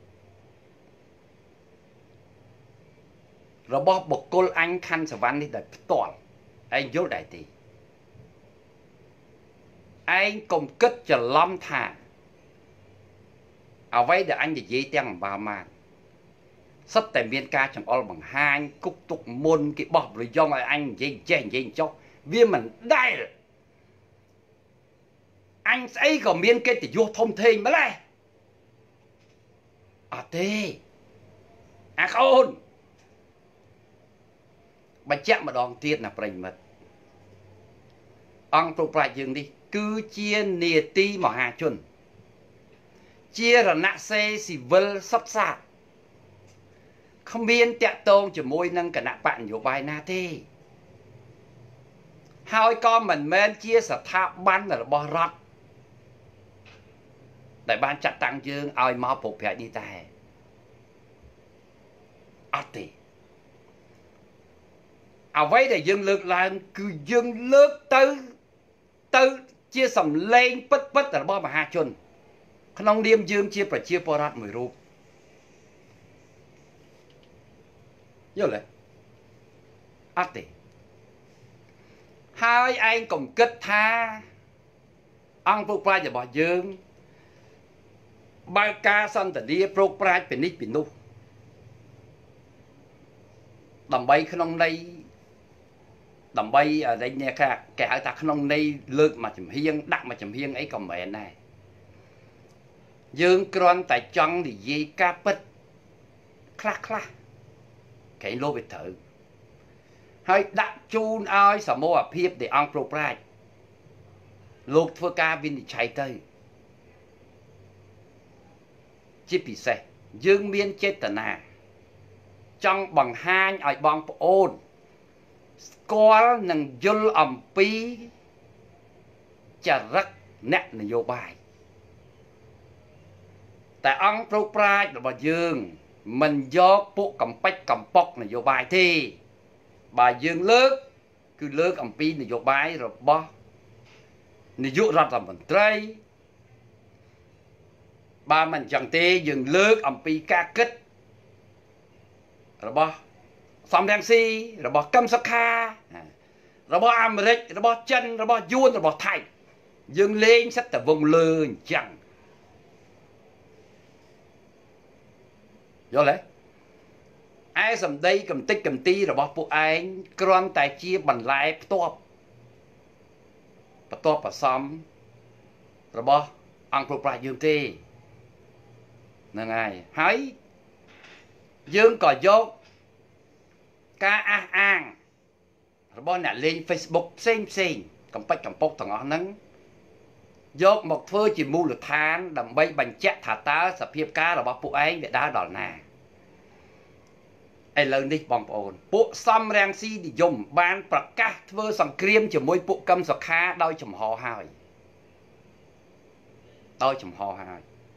rồi bỏ bọc cô anh khăn sở văn đi để toàn anh vô đại tỷ anh cùng kết cho lâm thả ở vậy để anh để dây tiếng bà màn sắp tại miền ca chẳng all bằng hai cúc tục môn cái bọc rồi do lại anh dây dây dây cho viên mình đây anh sẽ có miền kết thì vô thông thình mới lại à thế à khôn bà chạm mà đòn tiết là bình mật ông tục lại dừng đi cứ chia nìa ti mà hà chuân chia là nạ xe xì vơ sắp sạc không biết tẹt tôn cho môi nâng cả nạ bạn vô bài na thế hai con mình men chia sở tháp bắn là bò rọt đại ban chặt tăng dương ai mau phục hệ đi tài ớt tì à vậy để dương lực làm cứ dương lực tư tư chia sầm lên bất bất là bò mà hạ chuân không điềm dương chia phải chia bò rọt mười rụp nhớ lại ớt tì hai anh cùng kết tha ông phục ra cho bỏ dương ba ca sân tận đi pro pride bên nít bên nu đầm bay không đây đầm bay ở đây nha cả kẻ ta không đây lượt mà chấm hiên đặt mà chấm hiên ấy còn mẹ này dương con tại chân thì gì ca bích khla khla cái lô biệt thự hơi đặt chun ai sợ mua ở phiếp để ông pro pride lục thưa ca vin thì chạy tới chỉ bị xe dương miên chết tận à trong bằng hai ai bằng ôn có nâng dul ẩm pi chả rất nét là vô bài tại ông pro pride là bà dương mình do bộ cầm bách cầm bọc là vô bài thì bà dương lớp cứ lớp ẩm pi là vô bài rồi bỏ nó dụ ra làm bằng trai bà mình chẳng tê dừng lướt ẩm pi ca kết rồi bỏ xong đen si rồi bỏ căm sắc kha rồi bỏ Americ rồi bỏ chân rồi bỏ yuan rồi bỏ thai dừng lên sách tại vùng lơ chẳng do lấy ai sầm đây cầm tích cầm ti rồi bỏ phụ anh con tài chia bằng lại top top và xong rồi bỏ ăn pro pra dương tê nè ngài hãy dương cò vô ca a an rồi bỏ nè lên Facebook xem xem cầm bách cầm bốc thằng họ nắng dốt một phơi chỉ mua được than đầm bay bánh chẹt thả tá sập hiệp cá rồi bỏ phụ anh để đá đỏ nè ai lần đi bong ồn bộ xăm rang si đi dùng ban bạc cá thưa sòng kriêm chỉ môi bộ căm sọc kha đôi chùm hò hai đôi chùm hò hai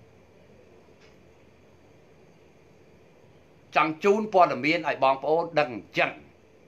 chẳng chun po đầm miên ai bong ồn đằng chẳng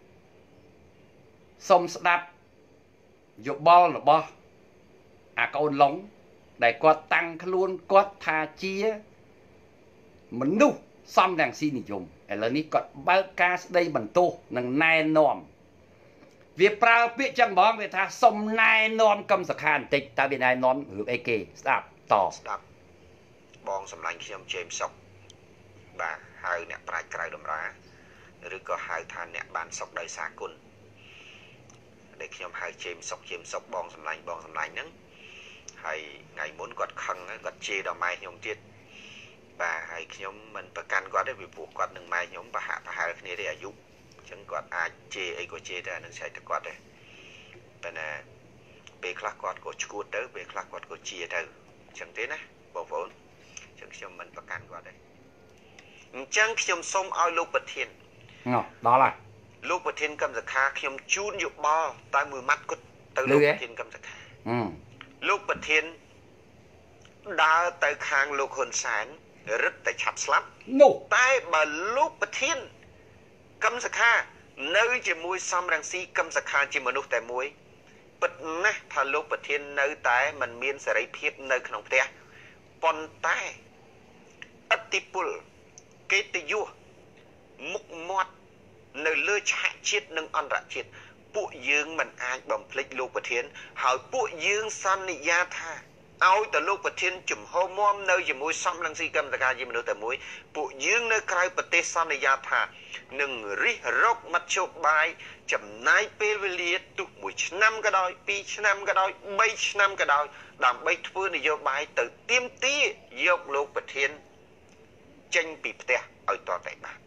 sông đạp dục bò là bò à con lóng để quạt tăng luôn quạt tha chia mình nu xăm rang si đi dùng là ní cọt bao ca đây bằng tô nằng nai nòm việc prao biết chẳng bóng về tha sông nai nòm cầm sạc hàn tịch ta bên nai nòm hữu ê kê stop tỏ stop bong sầm lạnh khi ông chém sọc bà hai nè prai cài đầm ra rồi có hai than nè bàn sọc đầy xa côn để khi ông hai chém sọc chém sọc bong sầm lạnh bong sầm lạnh nắng hay ngày muốn quạt khăng quạt chê đào mai ông tiết បាទហើយខ្ញុំមិនប្រកាន់គាត់ទេពីព្រោះគាត់នឹងម៉ែខ្ញុំប្រហាក់ប្រហែលគ្នាទេអាយុអញ្ចឹងគាត់អាចជេរអីក៏ជេរដែរនឹងឆ្លៃតែគាត់ដែរប៉ុន្តែពេលខ្លះគាត់ក៏ឈួតទៅពេលខ្លះគាត់ក៏ជាទៅអញ្ចឹងទេណាបងប្អូនអញ្ចឹងខ្ញុំមិនប្រកាន់គាត់ទេអញ្ចឹងខ្ញុំសូមឲ្យលោកប្រធានណោះដល់ហើយលោកប្រធានកម្មសខាខ្ញុំជូនយោបល់តែមួយម៉ាត់គាត់ទៅលោកប្រធានកម្មសខាលោកប្រធានដើរទៅខាងលោកហ៊ុនសែនរឹតតែឆាប់ស្លាប់នោះតែបើលោកប្រធានកម្មសខានៅជាមួយសំរងស៊ីកម្មសខាជាមនុស្សតែមួយពិតណាស់ថាលោកប្រធាននៅតែមិនមានសេរីភាពនៅក្នុងផ្ទះប៉ុន្តែអតិពលកិត្តិយសមុខមាត់នៅលើឆាកជាតិនិងអន្តរជាតិពួកយើងមិនអាចបំភ្លេចលោកប្រធានហើយពួកយើងសន្យាថាឲ្យតែលោកប្រធានជំហរមាំនៅជាមួយសំរងស៊ីកម្មសខាជាមនុស្សតែមួយពួកយើងនៅក្រៅប្រទេសសន្យាថានឹងរិះរកមធ្យោបាយចំណាយពេលវេលាទុកមួយឆ្នាំក៏ដោយពីរឆ្នាំក៏ដោយបីឆ្នាំក៏ដោយដើម្បីធ្វើនយោបាយទៅទាមទារយកលោកប្រធានចេញពីផ្ទះឲ្យតតែបាន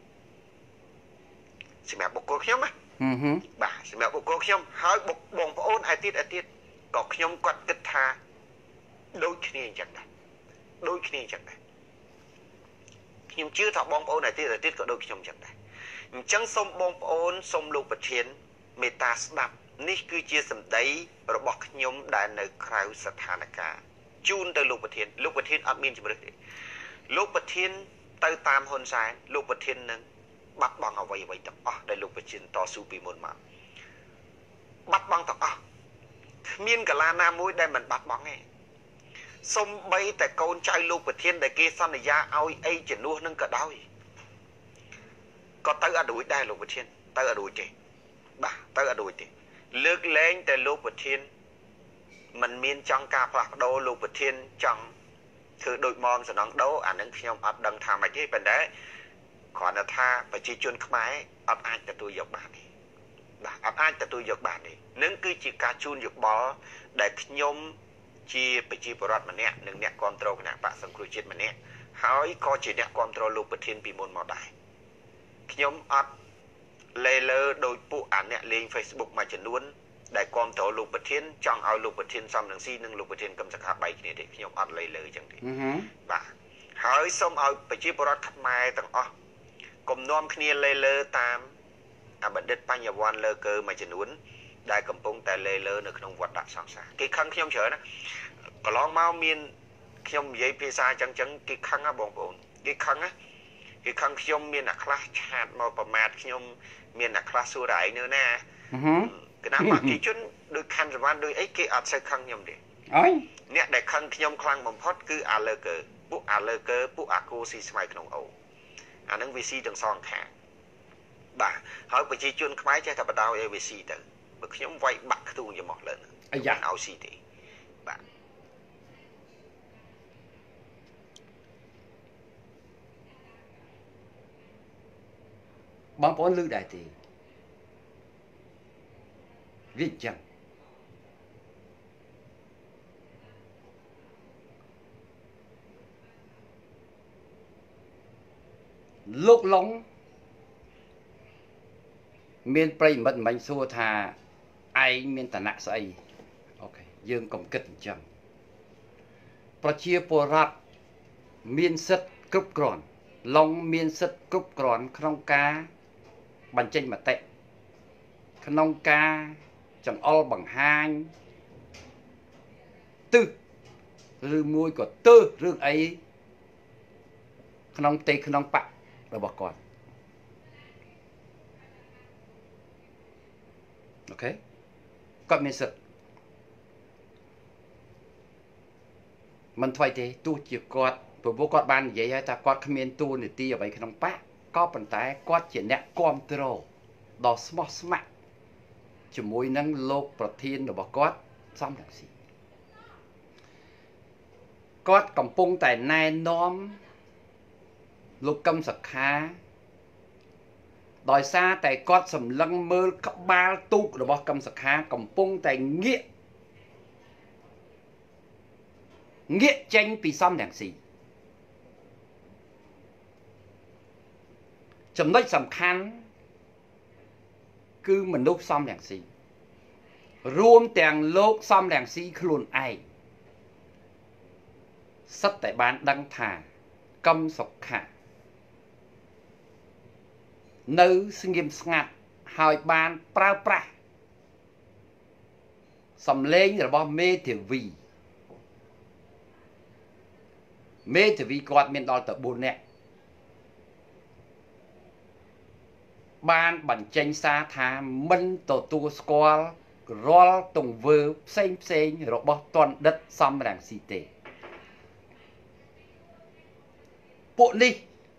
សម្រាប់បុគ្គលខ្ញុំណាបាទសម្រាប់បុគ្គលខ្ញុំហើយបងប្អូនឯទៀតឯទៀតក៏ខ្ញុំគាត់គិតថាដូចគ្នាអញ្ចឹងដែរដូចគ្នាអញ្ចឹងដែរខ្ញុំជឿថាបងប្អូនឯទៀតឯទៀតក៏ដូចខ្ញុំអញ្ចឹងដែរអញ្ចឹងសូមបងប្អូនសូមលោកប្រធានមេត្តាស្ដាប់នេះគឺជាសម្ដីរបស់ខ្ញុំដែលនៅក្រៅស្ថានភាពជូនទៅលោកប្រធានលោកប្រធានអត់មានជំរឿនទេលោកប្រធានទៅតាមហ៊ុនសែនលោកប្រធាននឹងបាត់បង់អ្វីអ្វីទាំងអស់ដែលលោកប្រធានតស៊ូពីមុនមកបាត់បង់ទាំងអស់គ្មានកលាណាមួយដែលមិនបាត់បង់ទេសំបីតែកូនចៅលោកប្រធានដែលគេសន្យាឲ្យអីជំនួសនឹងក៏ដោយក៏ទៅអត់រួចដែរលោកប្រធានទៅអត់រួចទេបាទទៅអត់រួចទេលើកលែងតែលោកប្រធានមិនមានចង់ការផ្លាស់ប្ដូរលោកប្រធានចង់ធ្វើដូចមមសំណងដោអានឹងខ្ញុំអត់ដឹងថាម៉េចទេប៉ុន្តែគ្រាន់តែថាប្រជាជនខ្មែរអត់អាចទទួលយកបានទេបាទអត់អាចទទួលយកបានទេនឹងគឺជាការជូនយោបល់ដែលខ្ញុំជាប្រជាពលរដ្ឋម្នាក់និងអ្នកគ្រប់គ្រងគណៈបកសង្គ្រោះជាតិម្នាក់ហើយក៏ជាអ្នកគ្រប់គ្រងលោកប្រធានពីមុនមកដែរខ្ញុំអត់លេលើដោយពួកអាអ្នកលេង Facebook មួយចំនួនដែលគ្រប់គ្រងលោកប្រធានចង់ឲ្យលោកប្រធានសំរងស៊ីនិងលោកប្រធានកម្មសខាបែកគ្នាទេខ្ញុំអត់លេលើអញ្ចឹងទេបាទហើយសូមឲ្យប្រជាពលរដ្ឋខ្មែរទាំងអស់កុំនាំគ្នាលេលើតាមអបណ្ឌិតបញ្ញវន្តលើកើមួយចំនួនដែលកំពុងតែលេលើនៅក្នុងវត្តដាក់សង្សារគេខឹងខ្ញុំច្រើនណាកន្លងមកមានខ្ញុំនិយាយភាសាអញ្ចឹងអញ្ចឹងគេខឹងណាបងប្អូនគេខឹងណាគេខឹងខ្ញុំមានអ្នកខ្លះឆាតមកប្រមាថខ្ញុំមានអ្នកខ្លះសួរឯងនៅណាគណៈបព្វជិជនដោយខណ្ឌសវណ្ណដោយអីគេអត់សូវខឹងខ្ញុំទេអើយអ្នកដែលខឹងខ្ញុំខ្លាំងបំផុតគឺអាលើកើពួកអាលើកើពួកអាគូស៊ីស្មៅក្នុងអូអានឹងវាស៊ីទាំងសងខាងបាទហើយប្រជាជនខ្មែរចេះតែបដៅឲ្យវាស៊ីទៅបើខ្ញុំវាយបាក់ខ្ទូងយមកលើអាយ៉ាឲ្យស៊ីទេបាទបងប្អូនឮដែរទេវាចឹងលោកឡុងមានប្រិយមិត្តមិនសួរថាឯងមានឋានៈស្អីអូខេយើងកុំគិតអញ្ចឹងប្រជាពលរដ្ឋមានសិទ្ធិគ្រប់គ្រាន់ឡុងមានសិទ្ធិគ្រប់គ្រាន់ក្នុងការបញ្ចេញមតិក្នុងការចង្អុលបង្ហាញទិសឬមួយក៏ទើសរឿងអីក្នុងទេក្នុងបករបស់គាត់អូខេគាត់មានសិទ្ធិមិនថ្មីទេទោះជាគាត់ព្រោះគាត់បាននិយាយហើយថាគាត់គ្មានតួនាទីអ្វីក្នុងបកក៏ប៉ុន្តែគាត់ជាអ្នកគ្រប់គ្រងដ៏ស្មោះស្ម័គ្រជាមួយនឹងលោកប្រធានរបស់គាត់សំរងស៊ីគាត់កំពុងតែណែនាំលោកកឹមសុខាដោយសារតែគាត់សម្លឹងមើលក្បាលទូករបស់កឹមសុខាកំពុងតែងាកងាកចេញពីសំរងស៊ីចំណុចសំខាន់គឺមនុស្សសំរងស៊ីរួមទាំងលោកសំរងស៊ីខ្លួនឯងសិតតែបានដឹងថាកឹមសុខានៅស្ងៀមស្ងាត់ហើយបានប្រើប្រាស់សំឡេងរបស់មេធាវីមេធាវីគាត់មានដល់ទៅបួននាក់បានបញ្ចេញសារថាមិនទទួលស្គាល់រាល់ទង្វើផ្សេងផ្សេងរបស់ទណ្ឌិតសំរងស៊ីទេពួកនេះ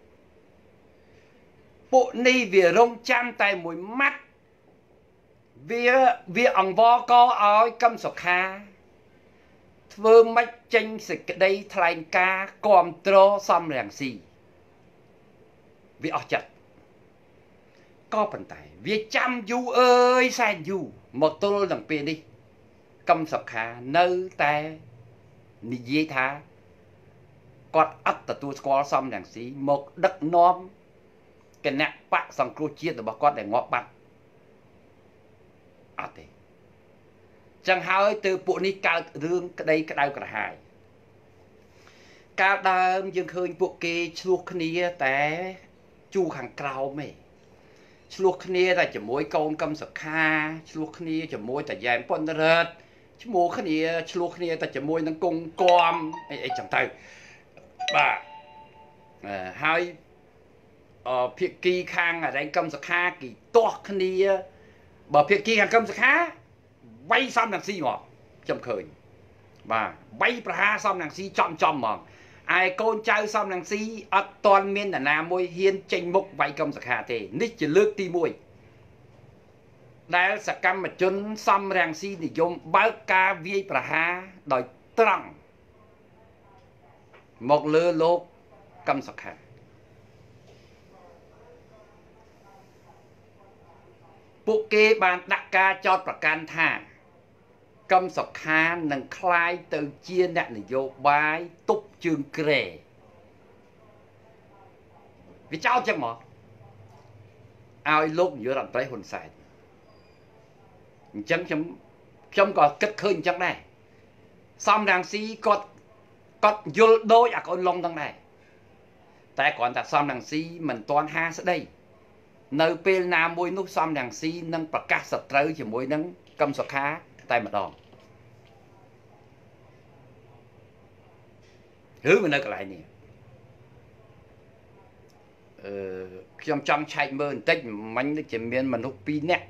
ពួកនេះវារងចាំតែមួយម៉ាត់វាវាអង្វរកឲ្យកឹមសុខាធ្វើមិនចេញសេចក្តីថ្លែងការណ៍គាំទ្រសំរងស៊ីវាអស់ចិត្តក៏ប៉ុន្តែវាចាំយូរអើយសែនយូរមកទល់នឹងពេលនេះកឹមសុខានៅតែនិយាយថាគាត់អត់ទទួលស្គាល់សំរងស៊ីមកដឹកនាំគណៈបកសង្គ្រោះជាតិរបស់គាត់ដែលងាប់បាត់អត់ទេចឹងហើយទើបពួកនេះកើតរឿងក្តីក្តៅក្រហាយកាលដើមយើងឃើញពួកគេឆ្លោះគ្នាតែជួខាងក្រោមទេឆ្លោះគ្នាតែជាមួយកូនកឹមសុខាឆ្លោះគ្នាជាមួយតាយ៉ែមប៉ុនរ៉ាត់ឈ្មោះគ្នាឆ្លោះគ្នាតែជាមួយនឹងគង់គំអីអីចឹងទៅបាទហើយអឺភាគីខាងអរិញកឹមសុខាគេទាស់គ្នាបើភាគីខាងកឹមសុខាវាយសំរងស៊ីមកខ្ញុំឃើញបាទវាយប្រហារសំរងស៊ីចំចំហ្មងឯកូនចៅសំរងស៊ីអត់តន់មាននរណាមួយហ៊ានចេញមុខវាយកឹមសុខាទេនេះជាលើកទីមួយដែលសកម្មជនសំរងស៊ីនិយមបើកការវាយប្រហារដោយត្រង់មកលើលោកកឹមសុខាពួកគេបានដាក់ការចោទប្រកាន់ថាកឹមសុខានឹងคล้ายទៅជាអ្នកនយោបាយទប់ជើងក្រែវាចោទចឹងមកឲ្យលោកនាយករដ្ឋមន្ត្រីហ៊ុនសែនអញ្ចឹងខ្ញុំខ្ញុំក៏គិតឃើញអញ្ចឹងដែរសំរងស៊ីគាត់គាត់យល់ដូចអាកូនឡុងទាំងដែរតែគ្រាន់តែសំរងស៊ីមិនទាន់ហាស្ដីនៅពេលណាមួយនោះសំរងស៊ីនឹងប្រកាសសត្រូវជាមួយនឹងកឹមសុខាតែម្ដងឬមិននៅកន្លែងនេះអឺខ្ញុំចង់ឆែកមើលបន្តិចមិញដូចជាមានមនុស្សពីរនាក់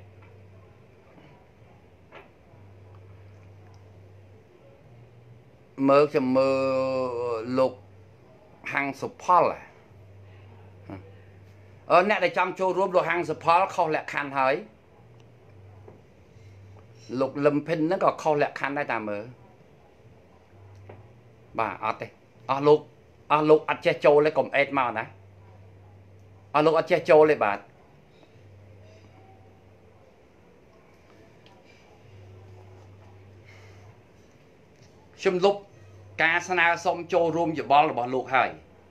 មើលខ្ញុំមើលលោកហាំងសុផលអឺអ្នកដែលចង់ចូលរួមលោកហាំងសុផលខុសលក្ខខណ្ឌហើយលោកលឹមភិនហ្នឹងក៏ខុសលក្ខខណ្ឌដែរតាមមើលបាទអត់ទេអស់លោកអស់លោកអត់ចេះចូលទេកុំអេតមកណាអស់លោកអត់ចេះចូលទេបាទខ្ញុំលុបការស្នើសុំចូលរួមយោបល់របស់លោកហើយ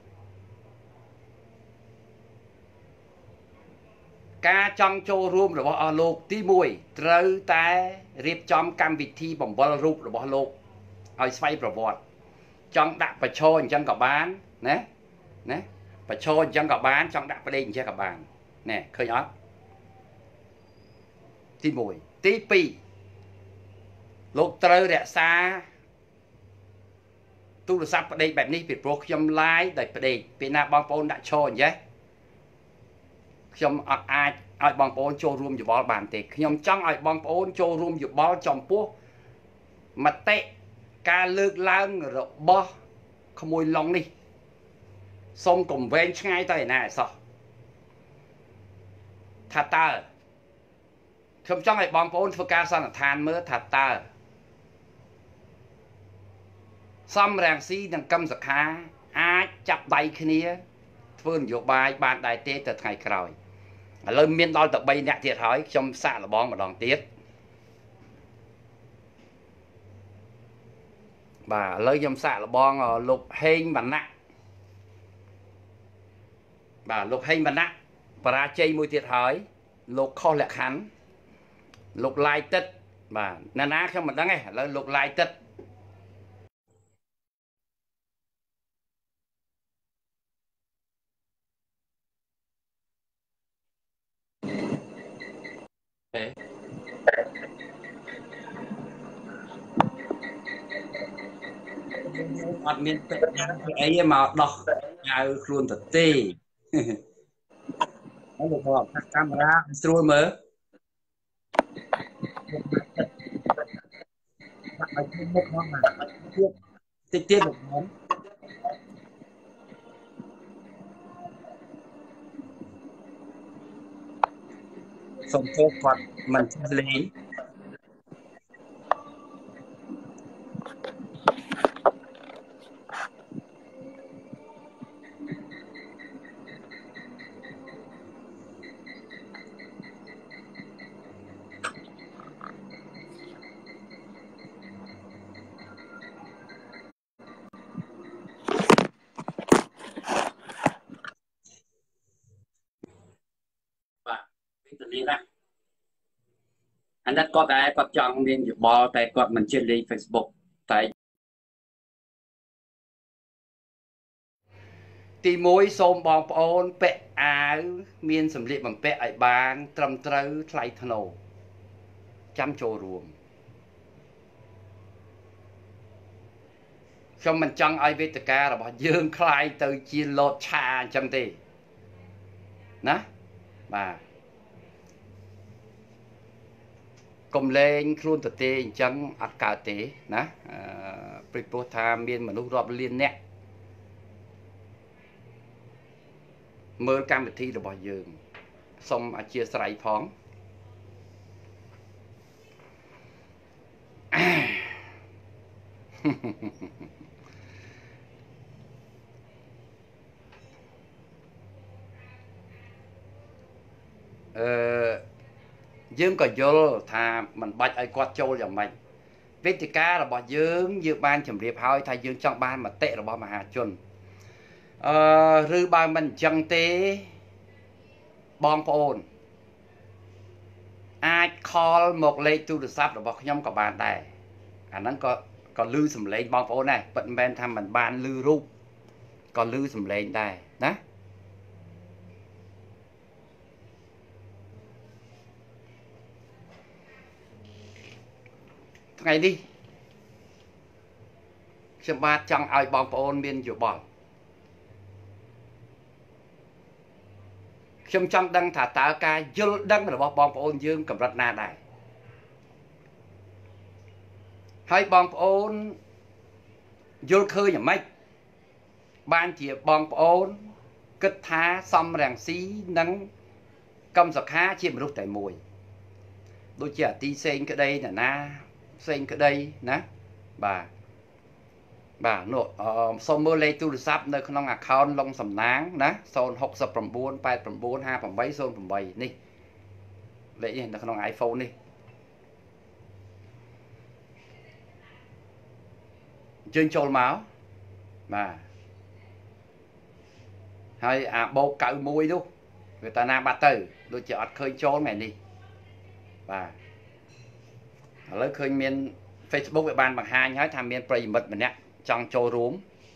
ការចង់ចូលរួមរបស់អស់លោកទីមួយត្រូវតែរៀបចំកម្មវិធីបំពេញរូបរបស់លោកឲ្យស្វ័យប្រវត្តិចង់ដាក់បច្ឆោអញ្ចឹងក៏បានណាណាបច្ឆោអញ្ចឹងក៏បានចង់ដាក់ប្តេកអញ្ចឹងក៏បានណែឃើញអត់ទីមួយទីពីរលោកត្រូវរក្សាទូរស័ព្ទប្តេកបែបនេះពីព្រោះខ្ញុំឡាយដោយប្តេកពេលណាបងប្អូនដាក់ឆោអញ្ចឹងខ្ញុំអត់អាចឲ្យបងប្អូនចូលរួមយោបល់បានទេខ្ញុំចង់ឲ្យបងប្អូនចូលរួមយោបល់ចំពោះមតិការលើកឡើងរបស់ក្មួយឡុងនេះសូមកុំវែងឆ្ងាយទៅឯណាឯសោះថាតើខ្ញុំចង់ឲ្យបងប្អូនធ្វើការសន្និដ្ឋានមើលថាតើសំរងស៊ីនិងកឹមសុខាអាចចាប់ដៃគ្នាធ្វើនយោបាយបានដែរទេទៅថ្ងៃក្រោយឥឡូវមានដល់ទៅបីនាក់ទៀតហើយខ្ញុំសាកល្បងម្ដងទៀតបាទឥឡូវខ្ញុំសាកល្បងលោកហេងវណ្ណៈបាទលោកហេងវណ្ណៈបរាជ័យមួយទៀតហើយលោកខុសលក្ខខណ្ឌលោកឡាយទឹកបាទណាណាខ្ញុំមិនដឹងទេឥឡូវលោកឡាយទឹកអត់មានពេជ្រអីមកដោះហៅខ្លួនទៅទេហើយលោកบอกកាមេរ៉ាស្រួលមើលបាក់ឲ្យមុខមកមកទៀតតិចទៀតលោកខ្ញុំសូមចូលគាត់មិនលេងនេះណាអាណិតគាត់តែគាត់ចង់មានយោបល់តែគាត់មិនជឿលេង Facebook តែទីមួយសូមបងប្អូនពាក់អាវមានសម្លៀកបំពាក់ឲ្យបានត្រឹមត្រូវថ្លៃថ្នូរចាំចូលរួមខ្ញុំមិនចង់ឲ្យវេទិការបស់យើងคล้ายទៅជាលតឆាអញ្ចឹងទេណាបាទកុំលែងខ្លួនទៅទេអញ្ចឹងអត់កើតទេណាអឺព្រោះថាមានមនុស្សរាប់លានអ្នកមើលកម្មវិធីរបស់យើងសូមអធិស្ឋានផងអឺយើងក៏យល់ថាមិនបាច់ឲ្យគាត់ចូលយ៉ាងម៉េចវេទិការបស់យើងយើងបានជម្រាបហើយថាយើងចង់បានមតិរបស់មហាជនអឺឬបើមិនអញ្ចឹងទេបងប្អូនអាចខលមកលេខទូរស័ព្ទរបស់ខ្ញុំក៏បានដែរអាហ្នឹងក៏ក៏ឮសំឡេងបងប្អូនដែរពិតមិនមែនថាមិនបានឮរូបក៏ឮសំឡេងដែរណាថ្ងៃនេះខ្ញុំបាទចង់ឲ្យបងប្អូនមានយោបល់ខ្ញុំចង់ដឹងថាតើការយល់ដឹងរបស់បងប្អូនយើងកម្រិតណាដែរហើយបងប្អូនយល់ឃើញយ៉ាងម៉េចបានជាបងប្អូនគិតថាសំរងស៊ីនិងកំសខាជាមនុស្សតែមួយដូចជាអាទីសេងក្តីណាណាផ្សេងក្តីណាបាទបាទនោះសូមមើលលេខទូរស័ព្ទនៅក្នុង account ឡុងសំណាងណាศูนย์ หก เก้า แปด เก้า ห้า แปด ศูนย์ แปดនេះលេខនេះនៅក្នុង iPhone នេះយើងចូលមកបាទហើយអាបោកเก้าสิบเอ็ดនោះវាតាណាបាត់ទៅដូចជាអត់ឃើញចូលថ្ងៃនេះបាទឥឡូវឃើញមាន Facebook វាបានបង្ហាញហើយថាមានប្រិយមិត្តម្នាក់ចង់ចូលរួម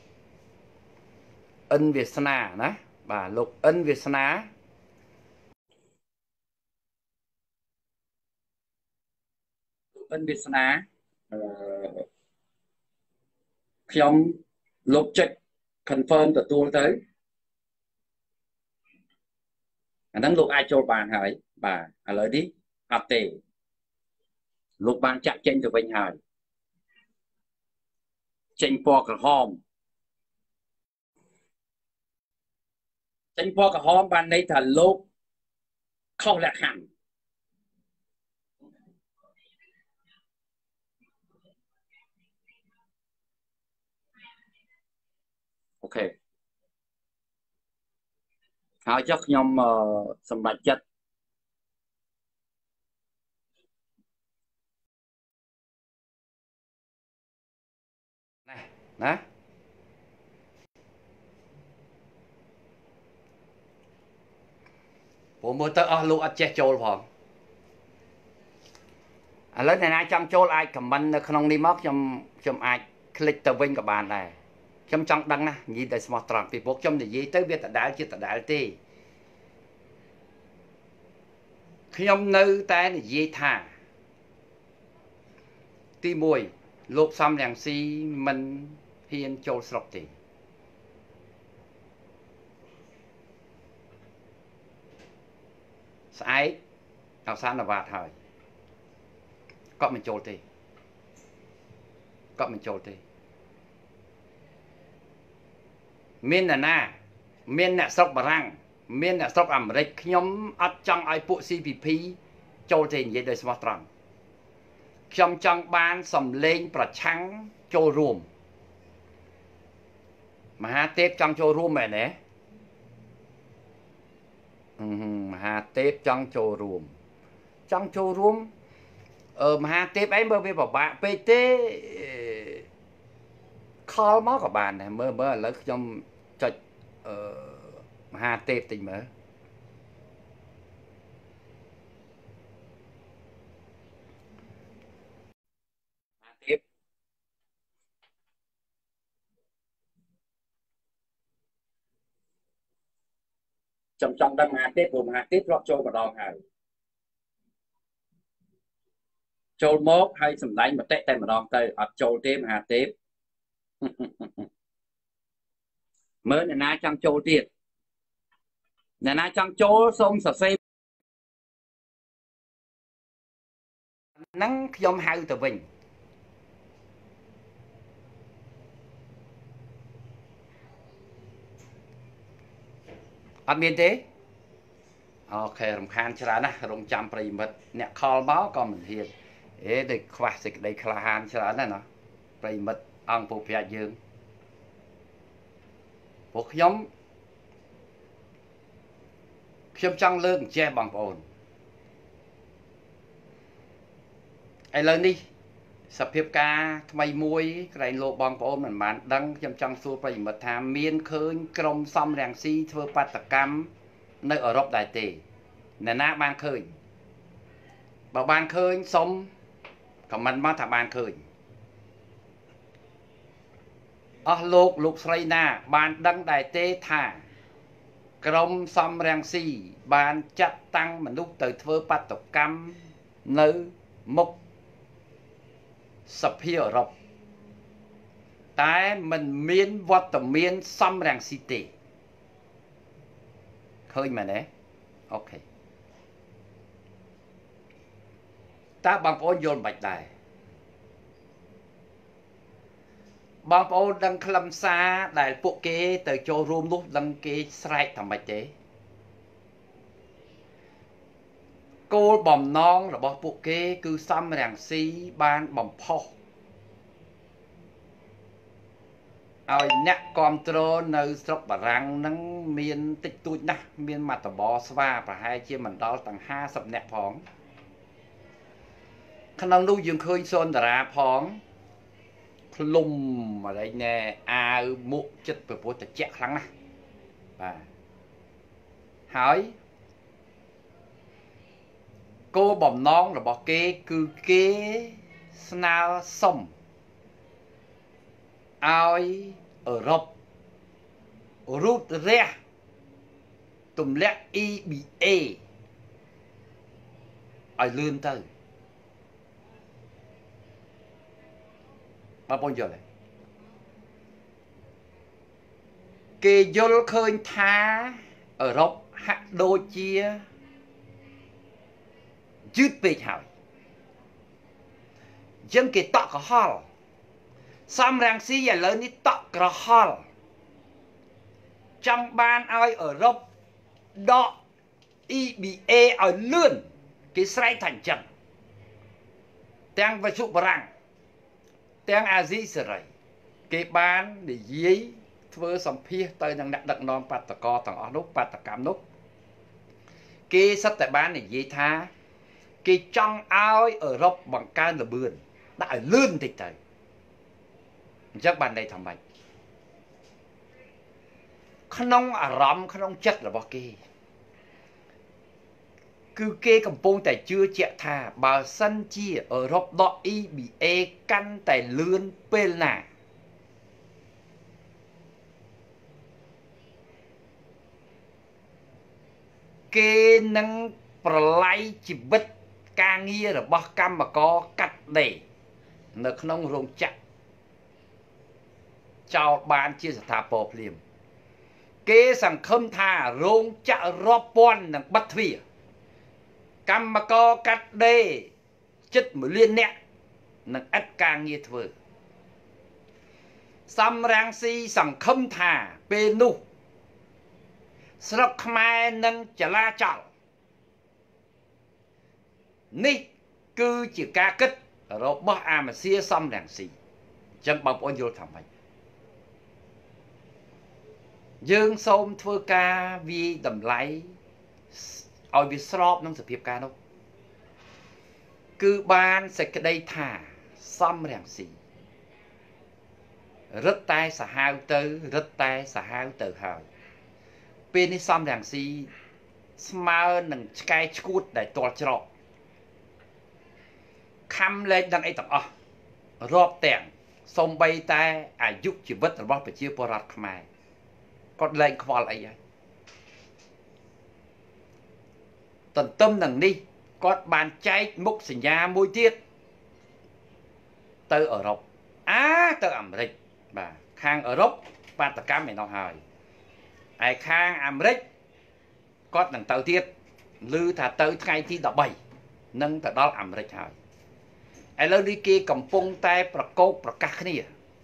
អិនវាសនាណាបាទលោកអិនវាសនាលោកអិនវាសនាអឺខ្ញុំលោកចុច confirm ទទួលទៅអាហ្នឹងលោកអាចចូលបានហើយបាទឥឡូវនេះអត់ទេលោកបានចាក់ចេញទៅវិញហើយចេញពណ៌ក្រហមចេញពណ៌ក្រហមបានន័យថាលោកខុសលក្ខខណ្ឌអូខេហើយចុះខ្ញុំសម្រេចចិត្តណាព្រោះមើលទៅអស់លោកអត់ចេះចូលផងឥឡូវអ្នកណាចង់ចូលអាចខមមិននៅក្នុងនេះមកខ្ញុំខ្ញុំអាចคลิกទៅវិញក៏បានដែរខ្ញុំចង់ដឹងណានិយាយតែស្មោះត្រង់ពីព្រោះខ្ញុំនិយាយទៅវាដដែលជាដដែលទេខ្ញុំនៅតែនិយាយថាទីមួយលោកសំរងស៊ីមិនហ៊ានចូលស្រុកទេស្អែកអវសានវត្តហើយគាត់មិនចូលទេគាត់មិនចូលទេមានអ្នកណាមានអ្នកស្រុកបារាំងមានអ្នកស្រុកអាមេរិកខ្ញុំអត់ចង់ឲ្យពួក ซี พี พี ចូលទេនិយាយដោយស្មោះត្រង់ខ្ញុំចង់បានសំឡេងប្រឆាំងចូលរួមមហាទេពចង់ចូលរួមមែនទេមហាទេពចង់ចូលរួមចង់ចូលរួមអឺមហាទេពអីមើលវាពិបាកពេកទេខលមកក៏បានដែរមើលមើលឥឡូវខ្ញុំចុចអឺមហាទេពតិចមើលមហាទេពចំចង់ដឹងមហាទេពព្រោះមហាទេពធ្លាប់ចូលម្ដងហើយចូលមកហើយសម្ដែងមតិតែម្ដងទៅអត់ចូលទេមហាទេពមើលអ្នកណាចង់ចូលទៀតអ្នកណាចង់ចូលសូមសរសេរហ្នឹងខ្ញុំហៅទៅវិញអត់មានទេអូខេរំខានច្រើនណាស់រងចាំប្រិមិត្តអ្នកខលមកក៏មិនហ៊ានអេដូចខ្វះសេចក្តីក្លាហានច្រើនណាស់ណាប្រិមិត្តអង្គពុប្រាជ្ញយើងពួកខ្ញុំខ្ញុំចង់លើកអញ្ចេះបងប្អូនឥឡូវនេះសភាពការថ្មីមួយក្រែងលោកបងប្អូនមិនបានដឹងខ្ញុំចង់សួរប្រិមិត្តថាមានឃើញក្រុមសំរងស៊ីធ្វើបាតកម្មនៅអឺរ៉ុបដែរទេអ្នកណាបានឃើញបើបានឃើញសុំខមមិនមកថាបានឃើញអស់លោកលោកស្រីណាបានដឹងដែរទេថាក្រុមសំរងស៊ីបានចាត់តាំងមនុស្សទៅធ្វើបាតកម្មនៅមុខសភាអឺរ៉ុបតែមិនមានវត្តមានសំរងស៊ីទេឃើញមែនទេអូខេតើបងប្អូនយល់មិនបាច់ដែរបងប្អូនដឹងខ្លឹមសារដែលពួកគេទៅចូលរួមនោះដឹងគេស្រែកថាម៉េចទេគោលបំណងរបស់ពួកគេគឺសំរងស៊ីបានបំផុសឲ្យអ្នកគ្រប់គ្រងនៅស្រុកបារាំងនឹងមានតិចតួចណាស់មានមាត់តបស្វាប្រហែលជាមិនដល់ទាំងห้าสิบនាក់ផងក្នុងនោះយើងឃើញសុនតារាផងផ្លុំអីណែអាវមុខចិត្តប្រពោះត្រជាក់ខ្លាំងណាស់បាទហើយគោលបំណងរបស់គេគឺគេស្នើសុំឲ្យអឺរ៉ុបរូតរះទម្លាក់ អ៊ី ប៊ី เอ ឲ្យលឿនទៅបងប្អូនយល់ទេគេយល់ឃើញថាអឺរ៉ុបហាក់ដូចជាយឺតពេកហើយអញ្ចឹងគេតក់ក្រហល់សំរងស៊ីឥឡូវនេះតក់ក្រហល់ចង់បានឲ្យអឺរ៉ុបដក អ៊ី ប៊ី เอ ឲ្យលឿនគេស្រែកថាអញ្ចឹងទាំងវិទ្យុបារាំងទាំងអាស៊ីសេរីគេបាននិយាយធ្វើសម្ភាសទៅនឹងអ្នកដឹកនាំបាតកោទាំងអស់នោះបាតកម្មនោះគេសិតតែបាននិយាយថាគេចង់ឲ្យអឺរ៉ុបបង្កើនល្បឿនដាក់ឲ្យលឿនបន្តិចទៅអញ្ចឹងបានន័យថាម៉េចក្នុងអារម្មណ៍ក្នុងចិត្តរបស់គេគឺគេកំពុងតែជឿជាក់ថាបើសិនជាអឺរ៉ុបដក E B A កាន់តែលឿនពេលណាគេនឹងប្រឡាយជីវិតការងាររបស់កម្មករកាត់ដេរនៅក្នុងរោងចក្រចោលបានជាស្ថាពរភ្លាមគេសង្ឃឹមថារោងចក្ររាប់ពាន់នឹងបិទទ្វារកម្មករកាត់ដេរជិតមួយលាននាក់នឹងឥតការងារធ្វើសំរាំងស៊ីសង្ឃឹមថាពេលនោះស្រុកខ្មែរនឹងចលាចលនេះគឺជាការគិតរបស់អាមេស៊ីសំរាំងស៊ីអញ្ចឹងបងប្អូនយល់ថាម៉េចយើងសូមធ្វើការវាយតម្លៃឲ្យវាស្របនឹងសភាពការនោះគឺបានសេចក្តីថាសំរាំងស៊ីរឹតតែសាហាវទៅរឹតតែសាហាវទៅហើយពេលនេះសំរាំងស៊ីស្មើនឹងឆ្កែឈួតដែលទាល់ច្រកខំលែងដឹងអីទាំងអស់រាប់ទាំងសំបីតែអាយុជីវិតរបស់ប្រជាពលរដ្ឋខ្មែរគាត់លែងខ្វល់អីហើយទន្ទឹមនឹងនេះគាត់បានចែកមុខសញ្ញាមួយទៀតទៅអឺរ៉ុបអាទៅអាមេរិកបាទខាងអឺរ៉ុបបាតកម្មឯនោះហើយឯខាងអាមេរិកគាត់នឹងទៅទៀតឮថាទៅថ្ងៃទីដប់បីនឹងទៅដល់អាមេរិកហើយឥឡូវនេះគេកំពុងតែប្រកោកប្រកាសគ្នា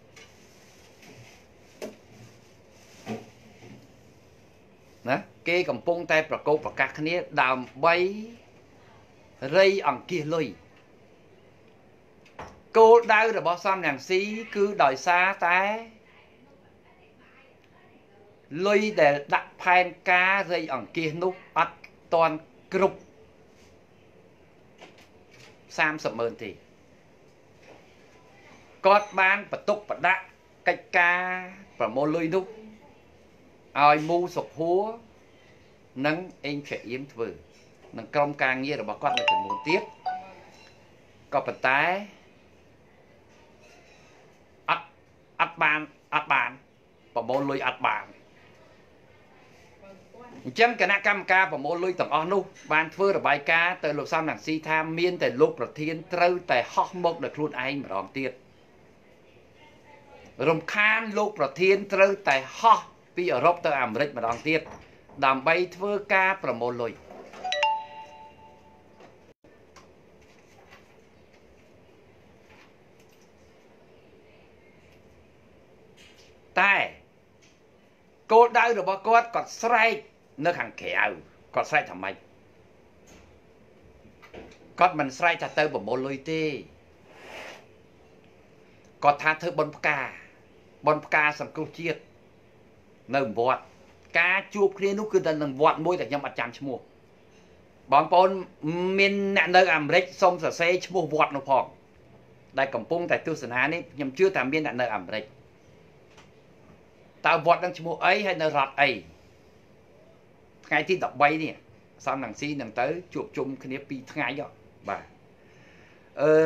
ណាគេកំពុងតែប្រកោកប្រកាសគ្នាដើម្បីរៃអង្គាសលុយគោលដៅរបស់សំរាំងស៊ីគឺដោយសារតែលុយដែលដាក់ផែនការរៃអង្គាសនោះអត់តាន់គ្រប់សាមសិបម៉ឺនទេគាត់បានបន្ទុកបដាក់កិច្ចការប្រមូលលុយនោះឲ្យមូសុខហួរនិងអេងជាអៀមធ្វើនឹងក្រុមការងាររបស់គាត់នៅចំនួនទៀតក៏ប៉ុន្តែអត់អត់បានអត់បានប្រមូលលុយអត់បានអញ្ចឹងគណៈកម្មការប្រមូលលុយទាំងអស់នោះបានធ្វើរបាយការណ៍ទៅលោកសំរងស៊ីថាមានតែលោកប្រធានត្រូវតែហោះមកដោយខ្លួនឯងម្ដងទៀតរំខានលោកប្រធានត្រូវតែហោះពីអឺរ៉ុបទៅអាមេរិកម្ដងទៀតដើម្បីធ្វើការប្រមូលលុយតែគោលដៅរបស់គាត់គាត់ស្រែកនៅខាងក្រៅគាត់ស្រែកថាម៉េចគាត់មិនស្រែកថាទៅប្រមូលលុយទេគាត់ថាធ្វើបុណ្យផ្កាបុណ្យផ្កាសង្គ្រោះជាតិនៅវត្តការជួបគ្នានោះគឺតែនឹងវត្តមួយតែខ្ញុំអត់ចាំឈ្មោះបងប្អូនមានអ្នកនៅអាមេរិកសូមសរសេរឈ្មោះវត្តនោះផងដែលកំពុងតែទស្សនានេះខ្ញុំជឿថាមានអ្នកនៅអាមេរិកតើវត្តនឹងឈ្មោះអីហើយនៅរដ្ឋអីថ្ងៃទីដប់បីនេះសំរងស៊ីនឹងទៅជួបជុំគ្នាពីរថ្ងៃបាទអឺ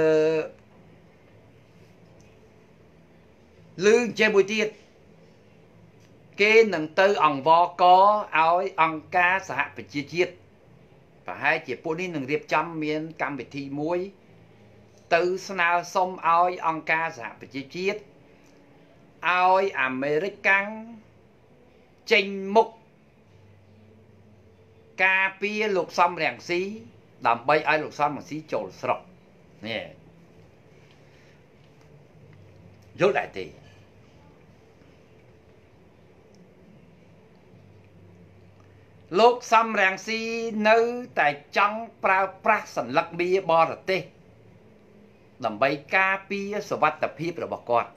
លឺចេះមួយទៀតគេនឹងទៅអង្វរកឲ្យអង្គការសហប្រជាជាតិប្រហែលជាពួកនេះនឹងរៀបចំមានកម្មវិធីមួយទៅស្នើសុំឲ្យអង្គការសហប្រជាជាតិឲ្យអាមេរិកកាំងចេញមុខការពារលោកសំរងស៊ីដើម្បីឲ្យលោកសំរងស៊ីចូលស្រុកនេះយល់ដែរទេលោកសំរងស៊ីនៅតែចង់ប្រើប្រាស់សញ្ញាបត្របរទេសដើម្បីការពារសុវត្ថិភាពរបស់គាត់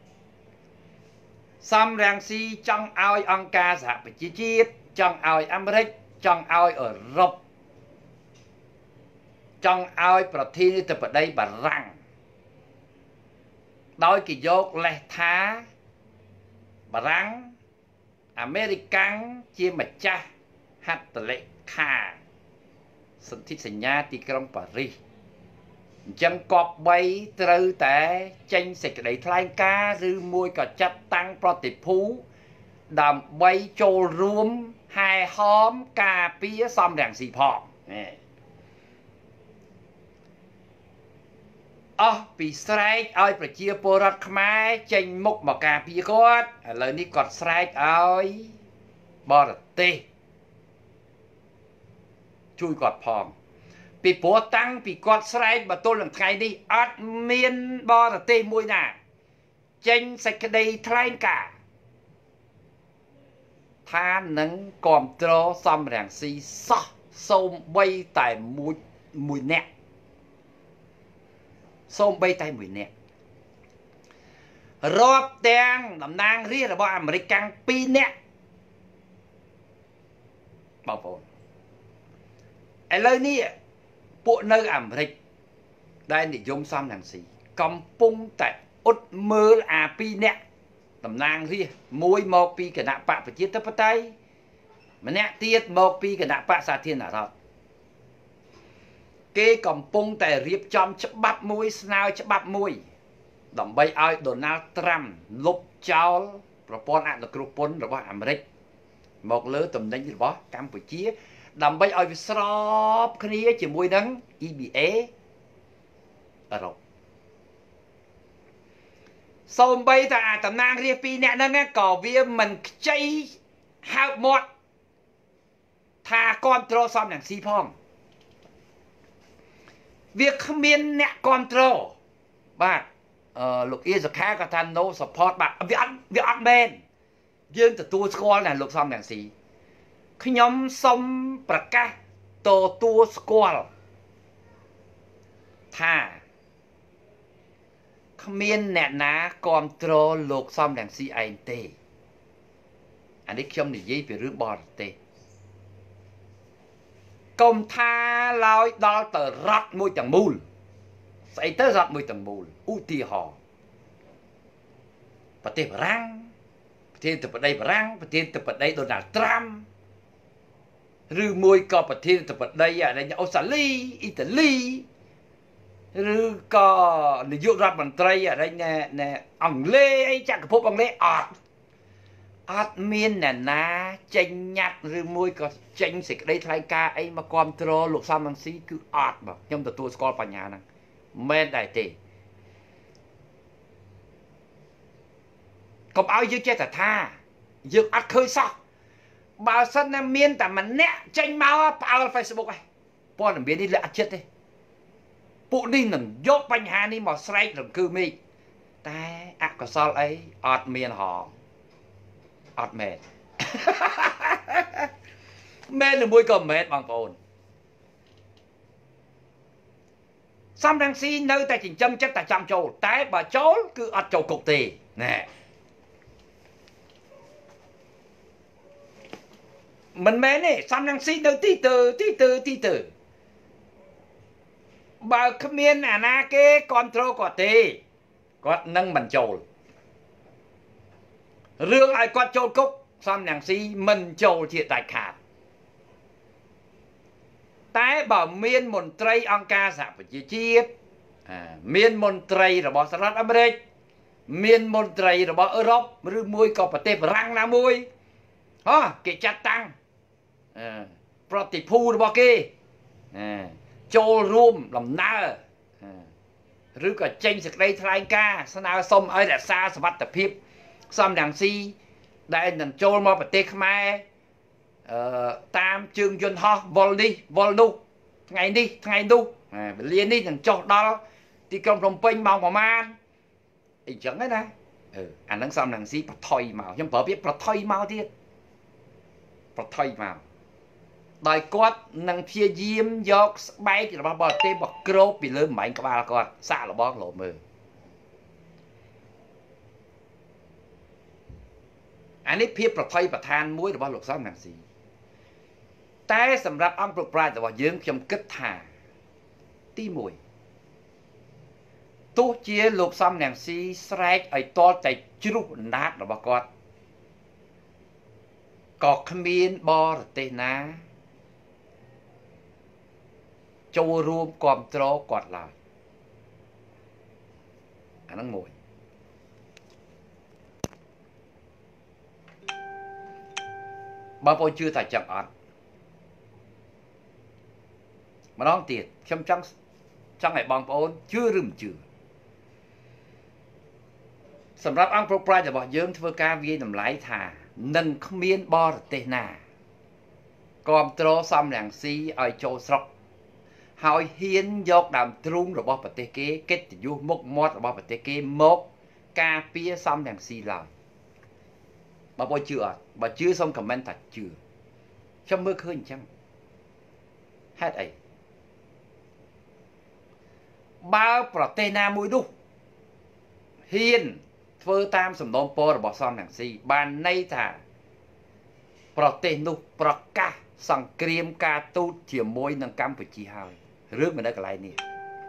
សំរងស៊ីចង់ឲ្យអង្គការសហប្រជាជាតិចង់ឲ្យអាមេរិកចង់ឲ្យអឺរ៉ុបចង់ឲ្យប្រធានាធិបតីបារាំងដោយគេយកលេសថាបារាំងអាមេរិកាំងជាម្ចាស់ហត្ថលេខាសន្ធិសញ្ញាទីក្រុងប៉ារីសអញ្ចឹងគប្បីត្រូវតែចេញសេចក្តីថ្លែងការណ៍ឬមួយក៏ចាត់តាំងប្រតិភូដើម្បីចូលរួមហែហមការពារសំរងស៊ីផងអស់ពីស្រែកឲ្យប្រជាពលរដ្ឋខ្មែរចេញមុខមកការពារគាត់ឥឡូវនេះគាត់ស្រែកឲ្យបរទេសជួយគាត់ផងពីព្រោះតាំងពីគាត់ស្រែកមកទល់នឹងថ្ងៃនេះអត់មានបរទេសមួយណាចេញសេចក្តីថ្លែងការណ៍ថានឹងគ្រប់គ្រងសំរងស៊ីសោះសូម្បីតែមួយមួយអ្នកសូម្បីតែមួយអ្នករាប់ទាំងតំណាងរាស្ត្ររបស់អាមេរិកកាំងពីរនាក់បងប្អូនឥឡូវនេះពួកនៅអាមេរិកដែលនិយមសំរងស៊ីកំពុងតែអ៊ុតមើលអាពីរនាក់តំណាងរាស្ត្រមួយមកពីគណៈបកប្រជាធិបតេយ្យម្នាក់ទៀតមកពីគណៈបកសាធារណរដ្ឋគេកំពុងតែរៀបចំច្បាប់មួយស្នើច្បាប់មួយដើម្បីឲ្យដូណាល់ត្រាំលុបចោលប្រព័ន្ធអនុគ្រោះពន្ធរបស់អាមេរិកមកលើតំណែងរបស់កម្ពុជាដើម្បីឲ្យវាស្របគ្នាជាមួយនឹង E B A អឺរ៉ុបសូម្បីតែអាតំណាងរាស្ត្រពីរនាក់ហ្នឹងក៏វាមិនខ្ចីហើបមាត់ថាគ្រប់គ្រងសំរងស៊ីផងវាគ្មានអ្នកគ្រប់គ្រងបាទអឺលោកអ៊ីសខាក៏ថា no support បាទវាអត់វាអត់មែនយើងទទួលស្គាល់ណាលោកសំរងស៊ីខ្ញុំសូមប្រកាសទទួលស្គាល់ថាគ្មានអ្នកណាគ្រប់គ្រងលោកសំរងស៊ីឯងទេអានេះខ្ញុំនិយាយពីរឿងបរទេសកុំថាឡើយដល់ទៅរដ្ឋមួយទាំងមូលស្អីទៅរដ្ឋមួយទាំងមូលឧទាហរណ៍ប្រទេសបារាំងប្រធានាធិបតីបារាំងប្រធានាធិបតីដូណាល់ត្រាំឬមួយក៏ប្រធានាធិបតីអូស្ត្រាលីអ៊ីតាលីឬក៏នាយករដ្ឋមន្ត្រីអរិញណែអង់គ្លេសអីចក្រភពអង់គ្លេសអត់អត់មានអ្នកណាចេញញត្តិឬមួយក៏ចេញសេចក្តីថ្លែងការណ៍អីមកគ្រប់គ្រងលោកសំរងស៊ីគឺអត់បាទខ្ញុំទទួលស្គាល់បញ្ហាហ្នឹងមិនមែនដែរទេកុំឲ្យយើងចេះតែថាយើងអត់ឃើញសោះបើសិនណាមានតែម្នាក់ចេញមកផ្អើល Facebook ឯងព័ត៌មាននេះលើអត់ចិត្តទេពួកនេះនឹងយកបញ្ហានេះមកស្រែករង្គើមេឃតែអកុសលអីអត់មានហងអត់មែនមែនឬមួយក៏មែនបងប្អូនសំរងស៊ីនៅតែចិញ្ចឹមចិត្តតែចាំចូលតែបើចូលគឺអត់ចូលគុកទេណែមិនមែនទេសំរងស៊ីនៅទីទៅទីទៅទីទៅបើគ្មានអាណាគេគ្រប់គ្រងគាត់ទេគាត់នឹងមិនចូលរឿងឲ្យគាត់ចូលគុកសំរងស៊ីមិនចូលជាដាច់ខាតតែបើមានមន្ត្រីអង្គការសហប្រជាជាតិមានមន្ត្រីរបស់សហរដ្ឋអាមេរិកមានមន្ត្រីរបស់អឺរ៉ុបឬមួយក៏ប្រទេសបារាំងណាមួយហ៎គេចាត់តាំងប្រតិភូរបស់គេចូលរួមដំណើរឬក៏ចេញសេចក្តីថ្លែងការណ៍ស្នើសុំឲ្យរក្សាសុវត្ថិភាពសំរងស៊ីដែលនឹងចូលមកប្រទេសខ្មែរអឺតាមជើងយន្តហោះវល់នេះវល់នោះថ្ងៃនេះថ្ងៃនោះវេលានេះនឹងចុះដល់ទីក្រុងភ្នំពេញម៉ោងប្រហែលអីចឹងណាអឺអានឹងសំរងស៊ីប្រថុយមកខ្ញុំប្រើពាក្យប្រថុយមកទៀតប្រថុយមកដោយគាត់នឹងព្យាយាមយកស្បែករបស់បរទេសមកគ្របពីលើបំែងក្បាលគាត់សាក់របស់លោមើលអានេះភាពប្រថុយប្រឋានមួយរបស់លោកសំរងស៊ីតែសម្រាប់អង្គប្រប្រាជ្ញរបស់យើងខ្ញុំគិតថាទីមួយទោះជាលោកសំរងស៊ីស្រែកឲ្យតល់តែជ្រុះអណ្ដាតរបស់គាត់ក៏គ្មានបរទេសណាចូលរួមគាំទ្រគាត់ឡើយអាហ្នឹងមួយបងប្អូនជឿថាចឹងអត់ម្ដងទៀតខ្ញុំចង់ចង់ឲ្យបងប្អូនជឿឬមិនជឿសម្រាប់អង្គប្រប្រាជ្ញរបស់យើងធ្វើការវាយតម្លៃថានឹងគ្មានបរទេសណាគាំទ្រសំរងស៊ីឲ្យចូលស្រុកហើយហ៊ានយកដើមទ្រូងរបស់ប្រទេសគេកិត្តិយសមុខមាត់របស់ប្រទេសគេមកការពារសំរងស៊ីឡើយបងប្អូនជឿអត់បើជឿសូមខមមិនថាជឿខ្ញុំមើលឃើញអញ្ចឹងហេតុអីបើប្រទេសណាមួយនោះហ៊ានធ្វើតាមសំណូមពររបស់សំរងស៊ីបានន័យថាប្រទេសនោះប្រកាសសង្គ្រាមការទូតជាមួយនឹងកម្ពុជាហើយរឿងមិននៅកន្លែងនេះ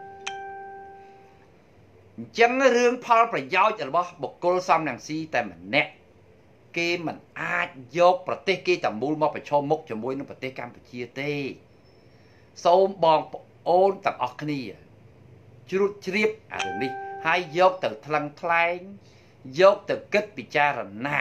អញ្ចឹងរឿងផលប្រយោជន៍របស់បុគ្គលសំរងស៊ីតែម្នាក់គេមិនអាចយកប្រទេសគេតែមូលមកប្រឈមមុខជាមួយនឹងប្រទេសកម្ពុជាទេសូមបងប្អូនទាំងអស់គ្នាជ្រួតជ្រាបអារឿងនេះហើយយកទៅថ្លឹងថ្លែងយកទៅគិតពិចារណា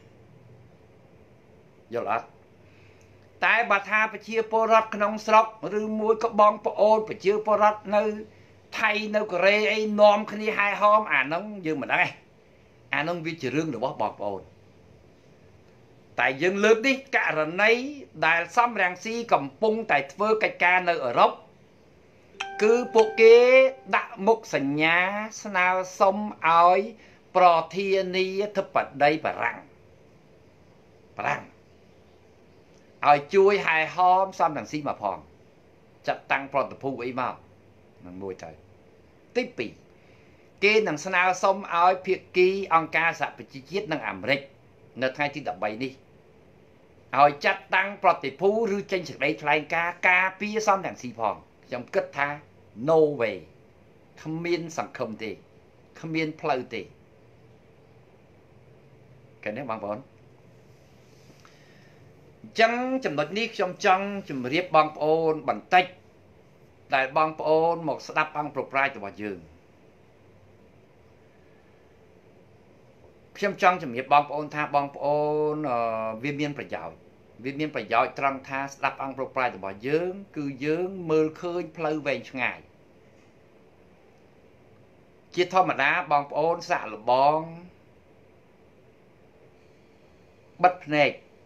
យល់អត់តែបើថាប្រជាពលរដ្ឋក្នុងស្រុកឬមួយក៏បងប្អូនប្រជាពលរដ្ឋនៅថៃនៅកូរ៉េអីនាំគ្នាហែហោមអាហ្នឹងយើងមិនដឹងទេអាហ្នឹងវាជារឿងរបស់បងប្អូនតែយើងលើកនេះករណីដែលសំរងស៊ីកំពុងតែធ្វើកិច្ចការនៅអឺរ៉ុបគឺពួកគេដាក់មុខសញ្ញាស្នើសុំឲ្យប្រធានាធិបតីបារាំងបារាំងឲ្យជួយហែហោមសំរងស៊ីមកផងចាត់តាំងប្រតិភូអីមកនឹងមួយទៅទីពីរគេនឹងស្នើសុំឲ្យភាគីអង្គការសហប្រជាជាតិនិងអាមេរិកនៅថ្ងៃទីដប់បីនេះឲ្យចាត់តាំងប្រតិភូឬចេញសេចក្តីថ្លែងការណ៍ការពារសំរងស៊ីផងខ្ញុំគិតថា no way គ្មានសង្ឃឹមទេគ្មានផ្លូវទេកែនេះបងប្អូនអញ្ចឹងចំណុចនេះខ្ញុំចង់ជម្រាបបងប្អូនបន្តិចដែលបងប្អូនមកស្ដាប់អង្គប្រប្រាជ្ញរបស់យើងខ្ញុំចង់ជម្រាបបងប្អូនថាបងប្អូនវាមានប្រយោជន៍វាមានប្រយោជន៍ត្រង់ថាស្ដាប់អង្គប្រប្រាជ្ញរបស់យើងគឺយើងមើលឃើញផ្លូវវែងឆ្ងាយជាធម្មតាបងប្អូនសាក់លបងបិទភ្នែក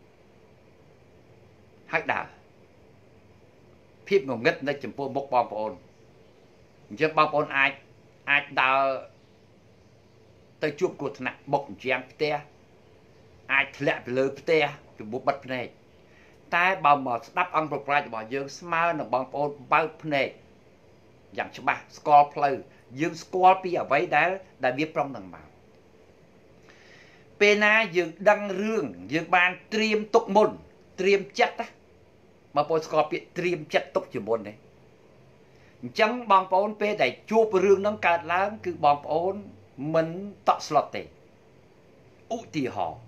ហើយដើរភាពងងឹតនៅចំពោះមុខបងប្អូនអញ្ចឹងបងប្អូនអាចអាចដើរទៅជួបគ្រោះថ្នាក់បុកអញ្ចាំងផ្ទះអាចធ្លាក់ទៅលើផ្ទះជំនួសបិទភ្នែកតែបើមកស្ដាប់អង្គប្រប្រាជ្ញរបស់យើងស្មើនឹងបងប្អូនបើកភ្នែកយ៉ាងច្បាស់ស្គាល់ផ្លូវយើងស្គាល់ពីអ្វីដែលដែលវាប្រុងនឹងមកពេលណាយើងដឹងរឿងយើងបានត្រៀមទុកមុនត្រៀមចិត្តណាបងប្អូនស្គាល់ពាក្យត្រៀមចិត្តទុកជាមុនទេអញ្ចឹងបងប្អូនពេលដែលជួបរឿងហ្នឹងកើតឡើងគឺបងប្អូនមិនតក់ស្លុតទេឧទាហរណ៍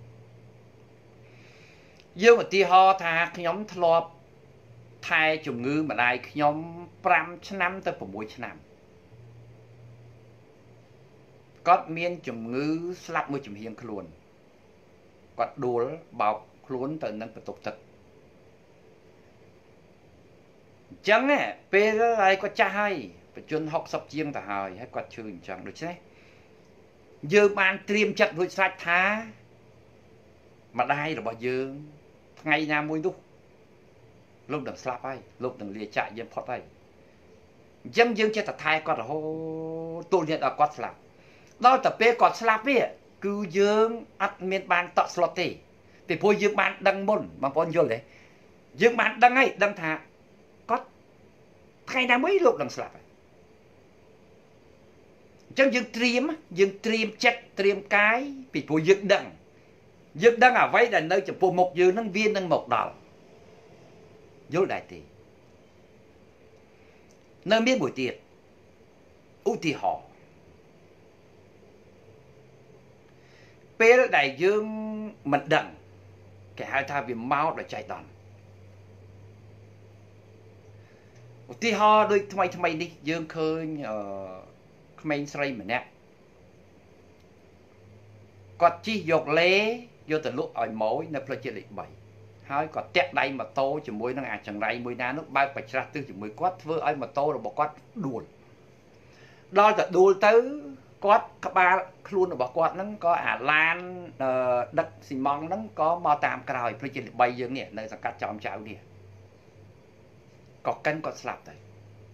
យើងឧទាហរណ៍ថាខ្ញុំធ្លាប់ថែជំងឺម្ដាយខ្ញុំប្រាំឆ្នាំទៅប្រាំមួយឆ្នាំគាត់មានជំងឺស្លាប់មួយចំហៀងខ្លួនគាត់ដួលបោកខ្លួនទៅនឹងបន្ទប់ទឹកអញ្ចឹងពេលហើយគាត់ចាស់ហើយបញ្ជនហុកសិបជាងទៅហើយហើយគាត់ឈឺអញ្ចឹងដូច្នេះយើងបានត្រៀមចិត្តរួចស្រេចថាម្ដាយរបស់យើងថ្ងៃណាមួយនោះលោកនឹងស្លាប់ហើយលោកនឹងលាចាកយើងផុតហើយអញ្ចឹងយើងចេះតែថែគាត់រហូតទល់នេះដល់គាត់ស្លាប់ដល់តែពេលគាត់ស្លាប់វាគឺយើងអត់មានបានតក់ស្លុតទេពីព្រោះយើងបានដឹងមុនបងប្អូនយល់ទេយើងបានដឹងហើយដឹងថាគាត់ថ្ងៃណាមួយលោកនឹងស្លាប់ហើយអញ្ចឹងយើងត្រៀមយើងត្រៀមចិត្តត្រៀមកាយពីព្រោះយើងដឹងយើងដឹងអ្វីដែលនៅចំពោះមុខយើងនឹងវានឹងមកដល់យល់ដែរទេនៅមានមួយទៀតឧទាហរណ៍ពេលដែលយើងមិនដឹងគេហៅថាវាមកដល់ចៃដន្យที่ห่อโดยทำไมทำไมนี่ยืงเคยเอ่อขมิ้นใส่เหมือนเนี้ยกอดจี้ยกเล่โยตลุอ่อยหมอยในพระเจริญใบหายกอดแตะใดมาโตจมูกนั่งอาจังไรมวยน้านุบ้าไปชราตื้อจมูกกอดเพื่อไอ้มาโตเราบอกกอดดูดเราจะดูตื้อกอดกระบาครูนบอกกอดนั่งก็อ่าลานดักสีมองนั่งก็มาตามกระไรพระเจริญใบยังเนี่ยในสังกัดจอมเจ้าเนี่ยก็กันก็สลับเลย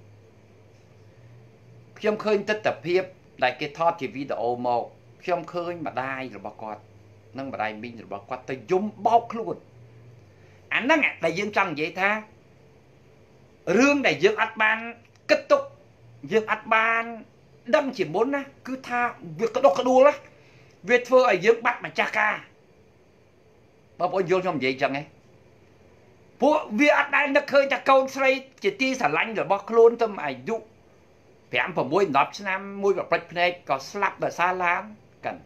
เพียงเคยติดแต่เพียบได้เกทอดทีวีแต่โอโมเพียงเคยมาได้หรือบอกกอดนั่งมาได้บินหรือบอกกอดแต่ยุ่มเบาครูนอันนั้นอ่ะได้ยังจังvậy taเรื่องได้ยังอัดบานกระตุกยังอัดบานดังchỉ muốnนะcứ tha việcกระดกกระดูละเวทเฟอร์ไอ้ยังบัดมาจากกาบ่บ่โยนtrong vậyจังไงพวกเวียดได้นักเคยจะเกาใส่จิตตีสลังหรือบอกโคลนต้มอายุแผลผมมวยนับชนะมวยแบบประเพณีก็สลับแต่ซาล้างกัน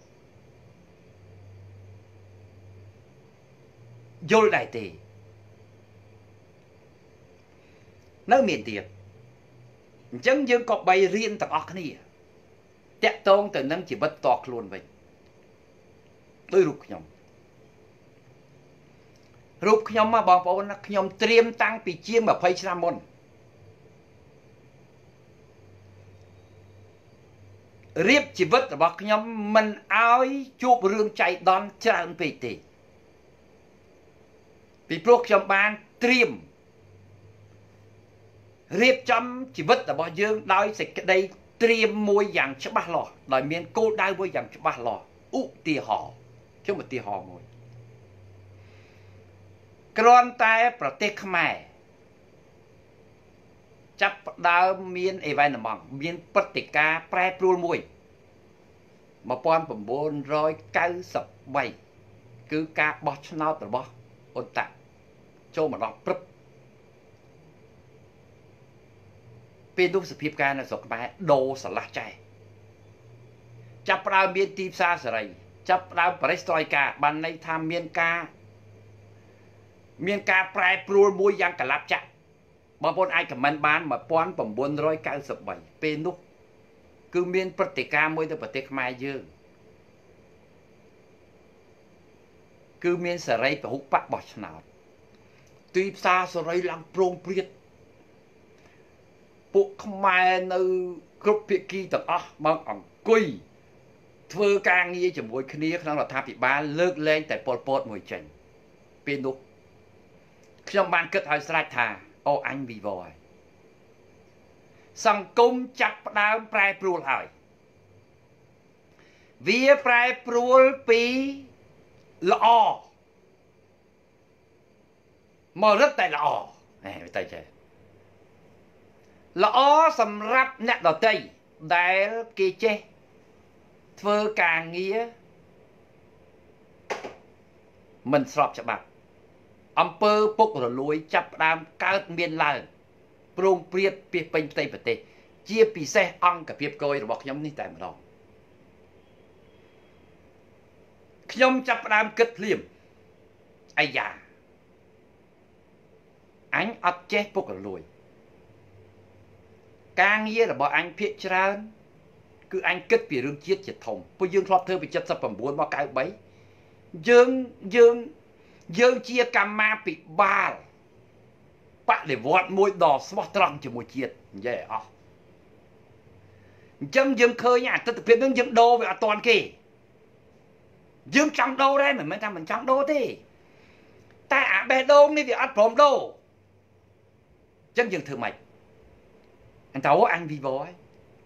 โยนได้ตีนั่งเมียนเตียจังยังก็ใบเรียนต่างออกนี่แตะตรงแต่นั่งchỉ bắtตอกluôn vậy tôi rụt nhomรูปขยมมาบอกบอกว่าขยมเตรียมตั้งปีเชียงแบบไพชรามนเรียบชีวิตบอกขยมมันเอาจูบเรื่องใจดอนจานปีติปีพวกขยมบานเตรียมเรียบจำชีวิตแต่บอกยืงได้สิกได้เตรียมมวยอย่างฉบับหล่อได้เมียนโก้ได้มวยอย่างฉบับหล่ออุตีห่อเชื่อมตีห่อมวยกรอนแต่ประเทศขมายจับดาวเมียนเอวันมองเมียนปฏิกาแปรปรวนมวยมาปอนผมโบนร้อยเก้าสิบใบคือกาบอชนาตัวบออนตะโจมาลองปรึบเป็นรูปสภีพการในสกปรกโดสลักใจจับดาวเมียนตีซาสไรจับดาวปริสตอยกาบันในทำเมียนกาเมียนกาแปรปรวนมวยยังกะลับจะบางคนไอ้กับมันบานมาป้อนผมบนร้อยเก้าสิบใบเป็นนุกคือเมียนปฏิกามวยตัวปฏิกมาเยอะคือเมียนสไลไปหุบปะบอชนาตีซาสไลหลังโปร่งเปรียดปุกขมายในกรุ๊ปพิกีต่างอ่ะบางอ่างกุยเธอกางนี้จะมวยคณีขนาดทัพปีบ้านเลิกเล่นแต่ปอดปอดมวยเจนเป็นนุกขยมบานเกิดหอยสลายธาโออันบีบอยสังคมจับดาวแปรปรวนหอยเวียแปรปรวนปีละอมอรัตแต่ละอไม่ใช่ใจละอสำหรับนักดนตรีได้กีเจเธอกางเงี้ยมันสอบฉบับอำเภอปุกระลุยจับดามเกิดเมียนลาวโปร่งเปรียบเปียเป็นเตยปเตเจียปีเสอังกับเปียบโกยบอกขยมนี่แต่มาลองขยมจับดามเกิดเลี่ยมไอ้ยาอันอัดเจ๊ปุกระลุยกางเยี่ยระบอกอันเพียชราคืออันเกิดเปียเรื่องเจี๊ยดเจ็ดทงพอยืนครอบเธอไปจัดสับปะบัวมาไกลใบยืงยืงยืงเชียกรรมมาปิดบาลปะเดี๋ยววัดมวยดอกสวัสดิ์ตรังจะมวยเชียดเย่อ๋อจังยืงเคยเนี่ยตั้งแต่เพียงยืงโดไปอัตอนกี่ยืงจังโดได้เหมือนไม่ทำเหมือนจังโดที่แต่อาเบโดนี่ที่อัดผมโดจังยืงถือไหมอันเท่าอันวีบอย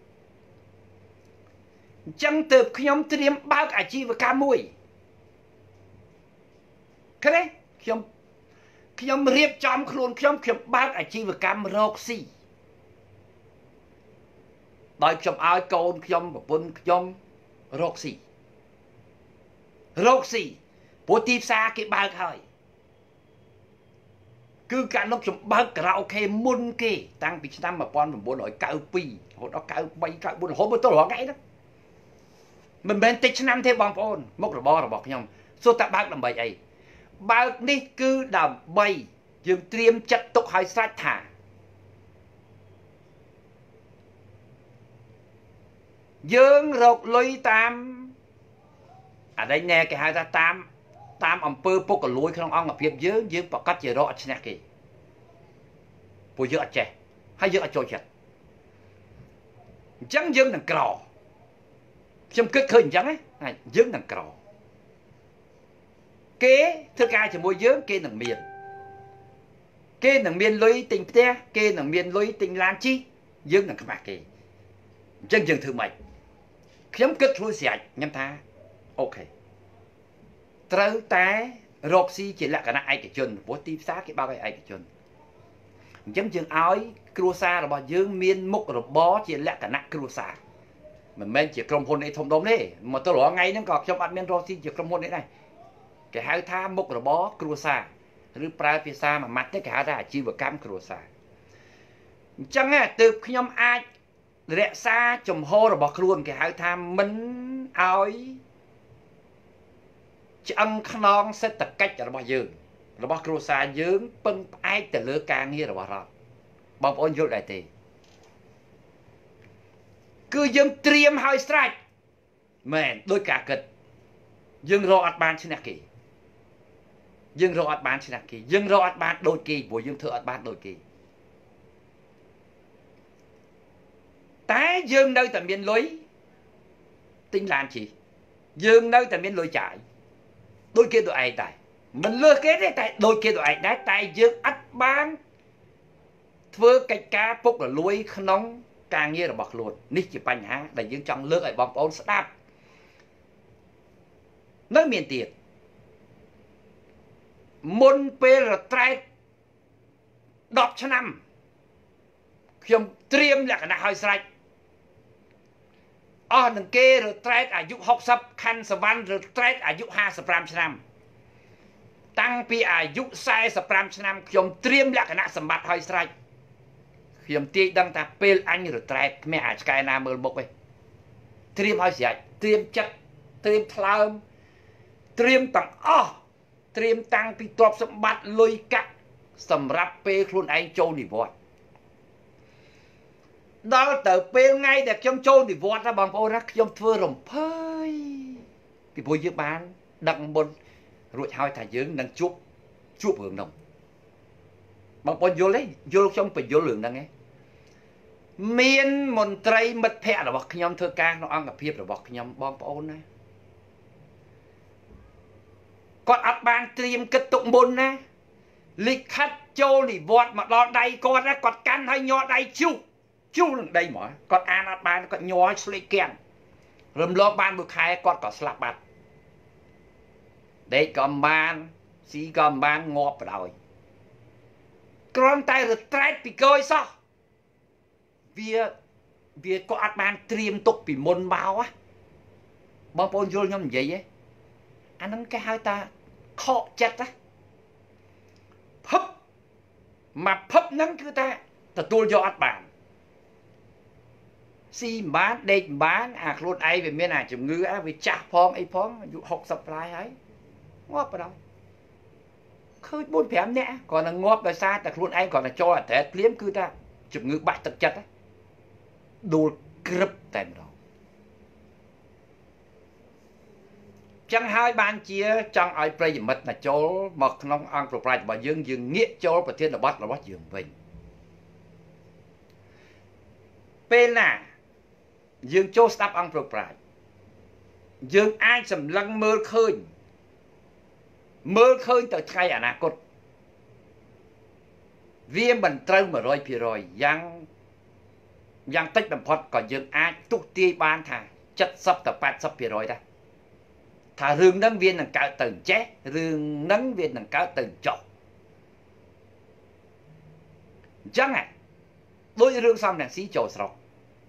จังเติบขยมเตรียมบ้าอาชีพการมวยแค่ไหนขยมขยมเรียบจอมโคลนขยมขยมบ้าอาชีพการโรคซี่โดยขยมเอาโกนขยมแบบบนขยมโรคซี่โรคซี่ปวดทีซาเก็บบ้าเขาคือการนกขยมบ้ากระโอเคมุนเกตั้งปีชนะมาปอนแบบบนหน่อยเก้าปีหัวเราเก้าใบเก้าบนหัวบนตัวหัวไงนะมันเป็นติดชนะเทบองปอนมกระบอกระบอกขยมสุดแต่บ้าลำใบไอบางนี่คือดำใบยังเตรียมจัดตกหอยสายถา dương rột lôi tam ở đây nè cái hai ta tam tam ẩm pơ bốc ở lôi không ông ở phía dương dương bọc cắt chỉ rõ nè kì bùi dương ở trẻ hay dương ở trôi chật chẳng dương đằng cỏ trong kết khơi chẳng ấy này dương đằng cỏ kế thứ hai chỉ môi dương kế đằng miền kế đằng miền lối tình te kế đằng miền lối tình lan chi dương đằng các bạn kì chân dương thương mệnh khiếm kết thua sạch nhắm tha ok trâu té rộp si chỉ là cái này ai cái chân bố tim sát cái bao cái ai cái chân chân dương áo cua sa là bao dương miên mục rồi bó chỉ là cái nặng cua sa mình men chỉ cầm hôn này thông đông đấy mà tôi nói ngay nó còn trong bạn men rộp si chỉ cầm hôn đấy này cái hai tha mục rồi bó cua sa rồi prai phía xa mà mặt cái hai ra chi vừa cam cua sa chẳng à từ khi nhóm ai rẽ xa chùm hô rồi bọc luôn cái hai tha mình áo chân non sẽ tập cách là bao dương là bao cua sa dương bưng ai từ lứa càng như là bao rồi bao ôn vô đại tỷ cứ dương triêm hơi strike mẹ đôi cả kịch dương rô ạt ban trên kỳ dương rô ạt ban trên kỳ dương rô ạt ban đôi kỳ buổi dương thợ ạt ban đôi kỳ tái dương nơi tầm biên lối tinh lan chỉ dương nơi tầm biên lối chạy đôi kia đội ai tại mình lừa kế đấy tại đôi kia đội ai đá tại dương ắt bán thưa cách cá phúc là lối nóng càng như là bọc luôn nít chỉ bánh há để dương trong lừa ở bóng ôn đáp nói miền tiền môn pê là trai đọc cho năm khiêm triêm là cái nào hơi sạch ở đằng kia rồi trai ở dục học sắp khăn sập văn rồi trai ở dục hai sập ram năm tăng pi ở dục sai sập ram năm khiêm triêm là cái nào sầm bát hơi sạch khiêm ti đăng ta pê anh rồi trai mẹ ở cái nào mờ bốc ấy triêm hơi sạch triêm chất triêm thơm triêm tặng o triêm tăng pi top sập bát lôi cắt sầm rap pê luôn anh châu đi vọt đó từ pê ngay để trong châu đi vọt ra bằng ô ra trong thưa rồng phơi thì bôi dương bán đặng bồn rồi hai thằng dương đang chup chup hưởng đồng bằng bồn vô lấy vô trong phải vô lượng đang nghe miên một trai mật thẹ là bọc nhom thưa ca nó ăn gặp hiệp là bọc nhom bom ôn này con ắt ban triêm kết tụng bồn nè lịch khách châu đi vọt mà đo đầy con ra con can hay nhọ đầy chu chu đằng đây mà con an ắt ban con nhọ sli kèn rầm lo ban bực hai con có slap bát đây còn ban xí còn ban ngọt rồi con tay rồi trai bị coi sao vì vì có ắt ban triêm tục bị môn bao á bao bôn vô nhom vậy ấy anh nói cái hai ta khó chết á phấp mà phấp nắng cứ ta ta tôi cho ắt bàn si bán đây bán à luôn ai về miền nào chủng ngư á về chả phong ấy phong dụ học supply ấy ngóp vào đâu khơi bốn phèm nè còn là ngóp là xa ta luôn anh còn là cho là thế liếm cứ ta chủng ngư bạch thực chất á đồ grip tại đó chẳng hai ban chia trong ai play mật là chỗ một nông ăn pro play mà dương dương nghĩa chỗ và thiên là bắt là bắt dương bình bên nào dương chỗ stop ăn pro play dương ai sầm lăng mơ khơi mơ khơi từ thay à nà cốt viêm mình trâu mà rồi thì rồi giang giang tích làm phật còn dương ai túc ti ban thà chất sắp tập bát sắp thì rồi đây thà rừng nắng viên là cao từng chết rừng nắng viên là cao từng chọc chẳng à đôi rừng xong là xí trầu sọc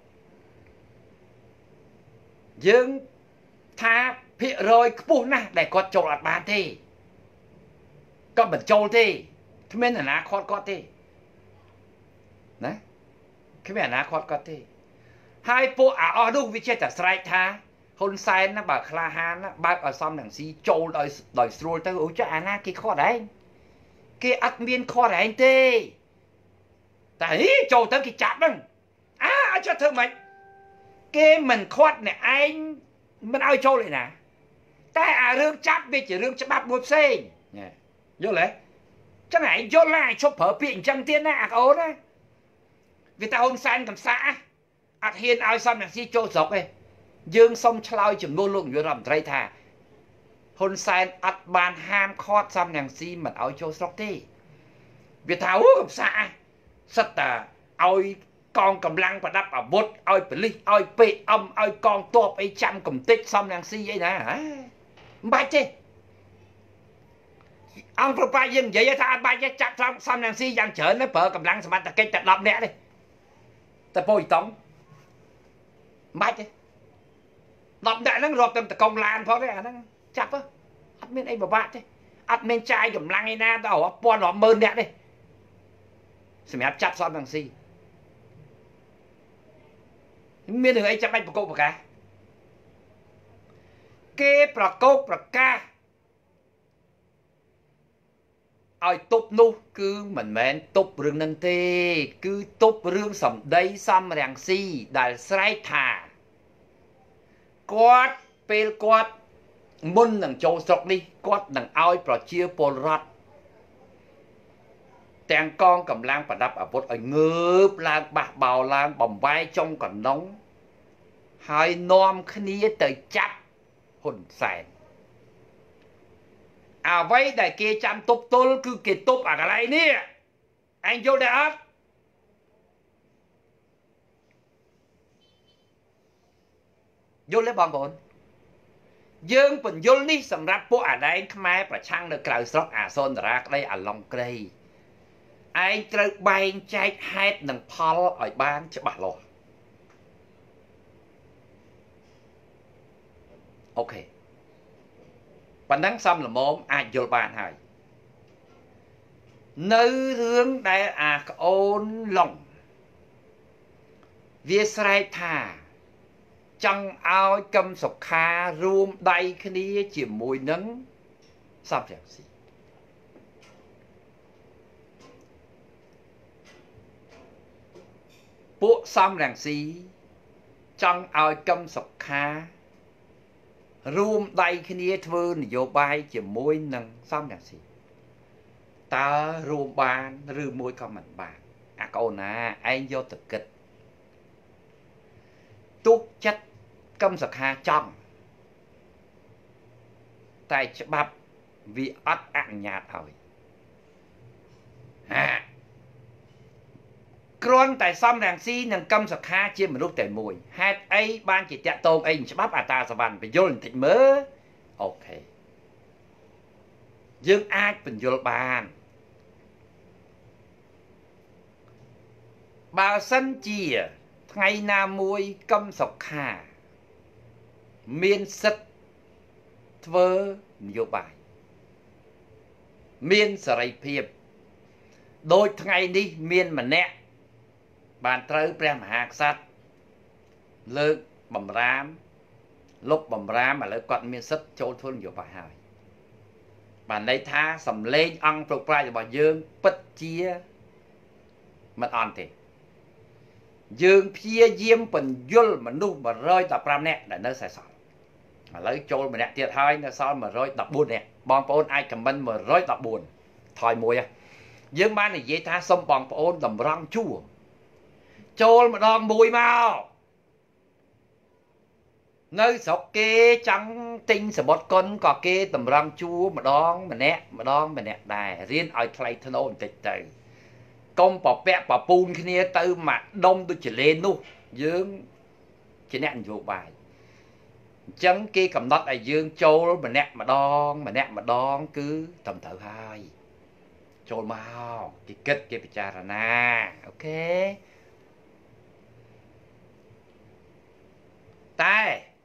dương tha phía rồi bù nè để con trầu lạt bàn thì con bẩn trầu thì thế nên là ná khót có thì đấy cái mẹ ná khót có thì hai bộ à ở đâu vì chết là sai tha hôn sai nó bà kha han nó bác ở xong đằng xí trâu đòi đòi xua tới ủa cho anh à cái kho đấy cái ắt miên kho đấy anh tê tại trâu tới cái chạp đừng à cho thơ mày គេមិនខាត់អ្នកឯងមិនឲ្យចូលឯណាតែអារឿងចាប់វាជារឿងច្បាប់មួយផ្សេងយល់ទេចឹងឯងយល់ណាឈប់ប្រើពាក្យអញ្ចឹងទៀតណាអាអូនណាវាតែហ៊ុនសែនកំសាក់អត់ហ៊ានឲ្យសំរងស៊ីចូលស្រុកទេយើងសុំឆ្លើយចំនួនលោកនាយករដ្ឋមន្ត្រីថាហ៊ុនសែនអត់បានហាមឃាត់សំរងស៊ីមិនឲ្យចូលស្រុកទេវាថាអូកំសាក់សិតតាឲ្យកងកម្លាំងប្រដាប់អាវុធឲ្យប៉ូលីសឲ្យពេអឹមឲ្យកងទ័ពអីចាំកំទេចសំរងស៊ីអីណាមិនបាច់ទេអង្គប្របាយយើងនិយាយថាអត់បាច់ទេចាប់សំរងស៊ីយ៉ាងច្រើនណាប្រើកម្លាំងសមត្ថកិច្ចតែដប់នាក់ទេតែពោយតង់មិនបាច់ទេដប់នាក់ហ្នឹងរាប់តែតកងឡានផងទេអាហ្នឹងចាប់អត់មានអីពិបាកទេអត់មានចាយកម្លាំងឯណាដល់រាប់ពាន់រាប់ម៉ឺននាក់ទេសម្រាប់ចាប់សំរងស៊ីមានរឿងអីចាំបាច់ប្រកបប្រកាសគេប្រកបប្រកាសឲ្យទប់នោះគឺមិនមែនទប់រឿងនឹងទេគឺទប់រឿងសម្ដីសំរងស៊ីដែលស្រែកថាគាត់ពេលគាត់មុននឹងចូលស្រុកនេះគាត់នឹងឲ្យប្រជាពលរដ្ឋទាំងកងកម្លាំងប្រដាប់អាវុធឲ្យងើបឡើងបះបោឡើងបំបែចុងកណ្ដុងហើយនាំគ្នាទៅចាប់ហ៊ុនសែនអ្វីដែលគេចាំទប់ទល់គឺគេទប់អាកន្លែងនេះឯងយល់ដែរអត់យល់ទេបងប្អូនយើងបញ្យល់នេះសម្រាប់ពួកអាដែងខ្មែរប្រឆាំងនៅក្រៅស្រុកអាសូនតារាក្តីអាឡុងក្តីឯងត្រូវបែងចែកហេតុនិងផលឲ្យបានច្បាស់លាស់អូខេប៉ុណ្ណឹងសំលមមអាចយល់បានហើយនៅរឿងដែលអាក្អូនឡុងវាស្រែកថាចង់ឲ្យកឹមសុខារួមដៃគ្នាជាមួយនឹងសំរងស៊ីពួកសំរងស៊ីចង់ឲ្យកឹមសុខារួមដៃគ្នាធ្វើនយោបាយជាមួយនឹងសំរងស៊ីតើរួមបានឬមួយក៏មិនបានអាកូនណាឯងយកទៅគិតទុកចិត្តកឹមសុខាចង់តែច្បាប់វាអត់អនុញ្ញាតឲ្យហាគ្រាន់តែសំរងស៊ីនិងកឹមសុខាជាមនុស្សតែមួយហេតុអីបានជាតាក់ទងអីច្បាប់អតាសវណ្ណបញ្យល់បន្តិចមើលអូខេយើងអាចបញ្យល់បានបើសិនជាថ្ងៃណាមួយកឹមសុខាមានសិទ្ធិធ្វើនយោបាយមានសេរីភាពដូចថ្ងៃនេះមានម្នាក់បានត្រូវព្រះមហាក្សត្រលើកបំរាមលុបបំរាមឥឡូវគាត់មានសិទ្ធិចូលធ្វើនយោបាយហើយបានន័យថាសម្លេងអង្គប្រប្រាយរបស់យើងពិតជាមិនអន់ទេយើងព្យាយាមបញ្យលមនុស្សmột trăm mười lămនាក់ដែលនៅសេសសល់ឥឡូវចូលម្នាក់ទៀតហើយនៅសល់một trăm mười bốnនាក់បងប្អូនអាចខមមិនmột trăm mười bốnថយមួយយើងបាននិយាយថាសូមបងប្អូនតម្រង់ជួរចូលម្ដងមួយមកនៅស្រុកគេចង់ទិញសបុតគុណក៏គេតម្រង់ជួរម្ដងម្នាក់ម្ដងម្នាក់ដែររៀនឲ្យថ្លៃធ្នូបន្តិចទៅកុំប្រពាក់ប្រពូនគ្នាទៅមកដុំដូចចលេនោះយើងជាអ្នកនយោបាយអញ្ចឹងគេកំណត់ឲ្យយើងចូលម្នាក់ម្ដងម្នាក់ម្ដងគឺត្រឹមត្រូវហើយចូលមកគេគិតគេពិចារណាអូខេតែ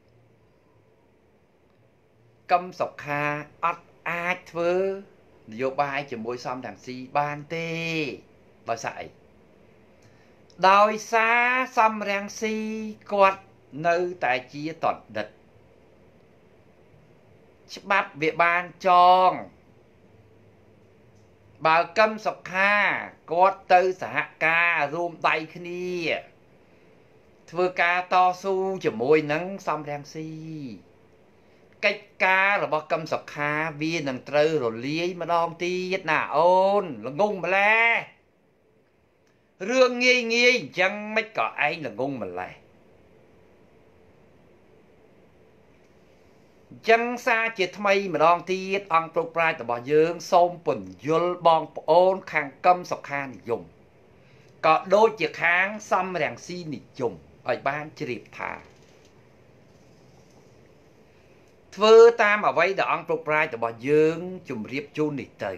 កឹមសុខាអត់អាចធ្វើនយោបាយជាមួយសំរងស៊ីបានទេដោយសារអីដោយសារសំរងស៊ីគាត់នៅតែជាតណ្ឌិតច្បាប់វាបានចងបើកឹមសុខាគាត់ទៅសហការរួមដៃគ្នាធធ្វើការតស៊ូជាមួយនឹងសំរងស៊ីកិច្ចការរបស់កឹមសុខាវានឹងត្រូវរលាយម្ដងទៀតណាអូនល្ងងម្លេះរឿងងាយងាយអញ្ចឹងមិនក៏ឯងល្ងងម្លេះចឹងសារជាថ្មីម្ដងទៀតអង្គប្រុសប្រាជ្ញរបស់យើងសូមពន្យល់បងប្អូនខាងកឹមសុខានិយមក៏ដូចជាខាងសំរងស៊ីនិយមឲ្យបានជ្រាបថាធ្វើតាមអ្វីដែលអង្គប្រុសប្រាជ្ញរបស់យើងជម្រាបជូននេះទៅ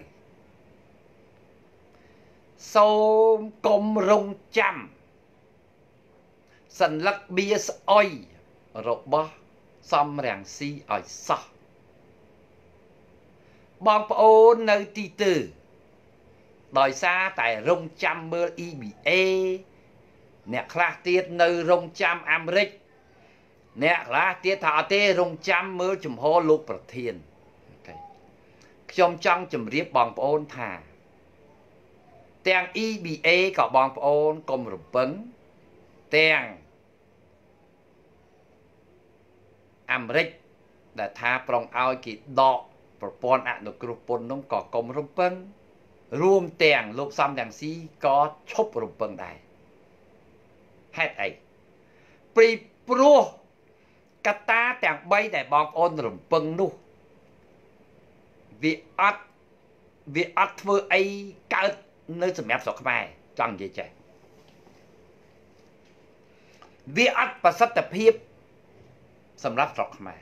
សូមកុំរងចាំសัญลักษณ์បៀស្អុយរបស់សំរងស៊ីឲ្យសោះបងប្អូននៅទីទើដោយសារតែរងចាំមើល អ៊ី ប៊ី เอ អ្នកខ្លះទៀតនៅរងចាំអាមេរិកអ្នកខ្លះទៀតថាអត់ទេរងចាំមើលជំហរលោកប្រធានខ្ញុំចង់ជម្រាបបងប្អូនថាទាំង អ៊ី ប៊ី เอ ក៏បងប្អូនកុំរំពឹងទាំងអាមេរិកដែលថាប្រុងឲ្យគេដកប្រព័ន្ធអនុគ្រោះពន្ធនោះក៏កុំរំពឹងរួមទាំងលោកសំរងស៊ីក៏ឈប់រំពឹងដែរហេតុអីព្រោះព្រោះកត្តាទាំងបីដែលបងប្អូនរំពឹងនោះវាអត់វាអត់ធ្វើអីកើតនៅសម្រាប់ស្រុកខ្មែរចង់និយាយចេះវាអត់ប្រសិទ្ធភាពសម្រាប់ស្រុកខ្មែរ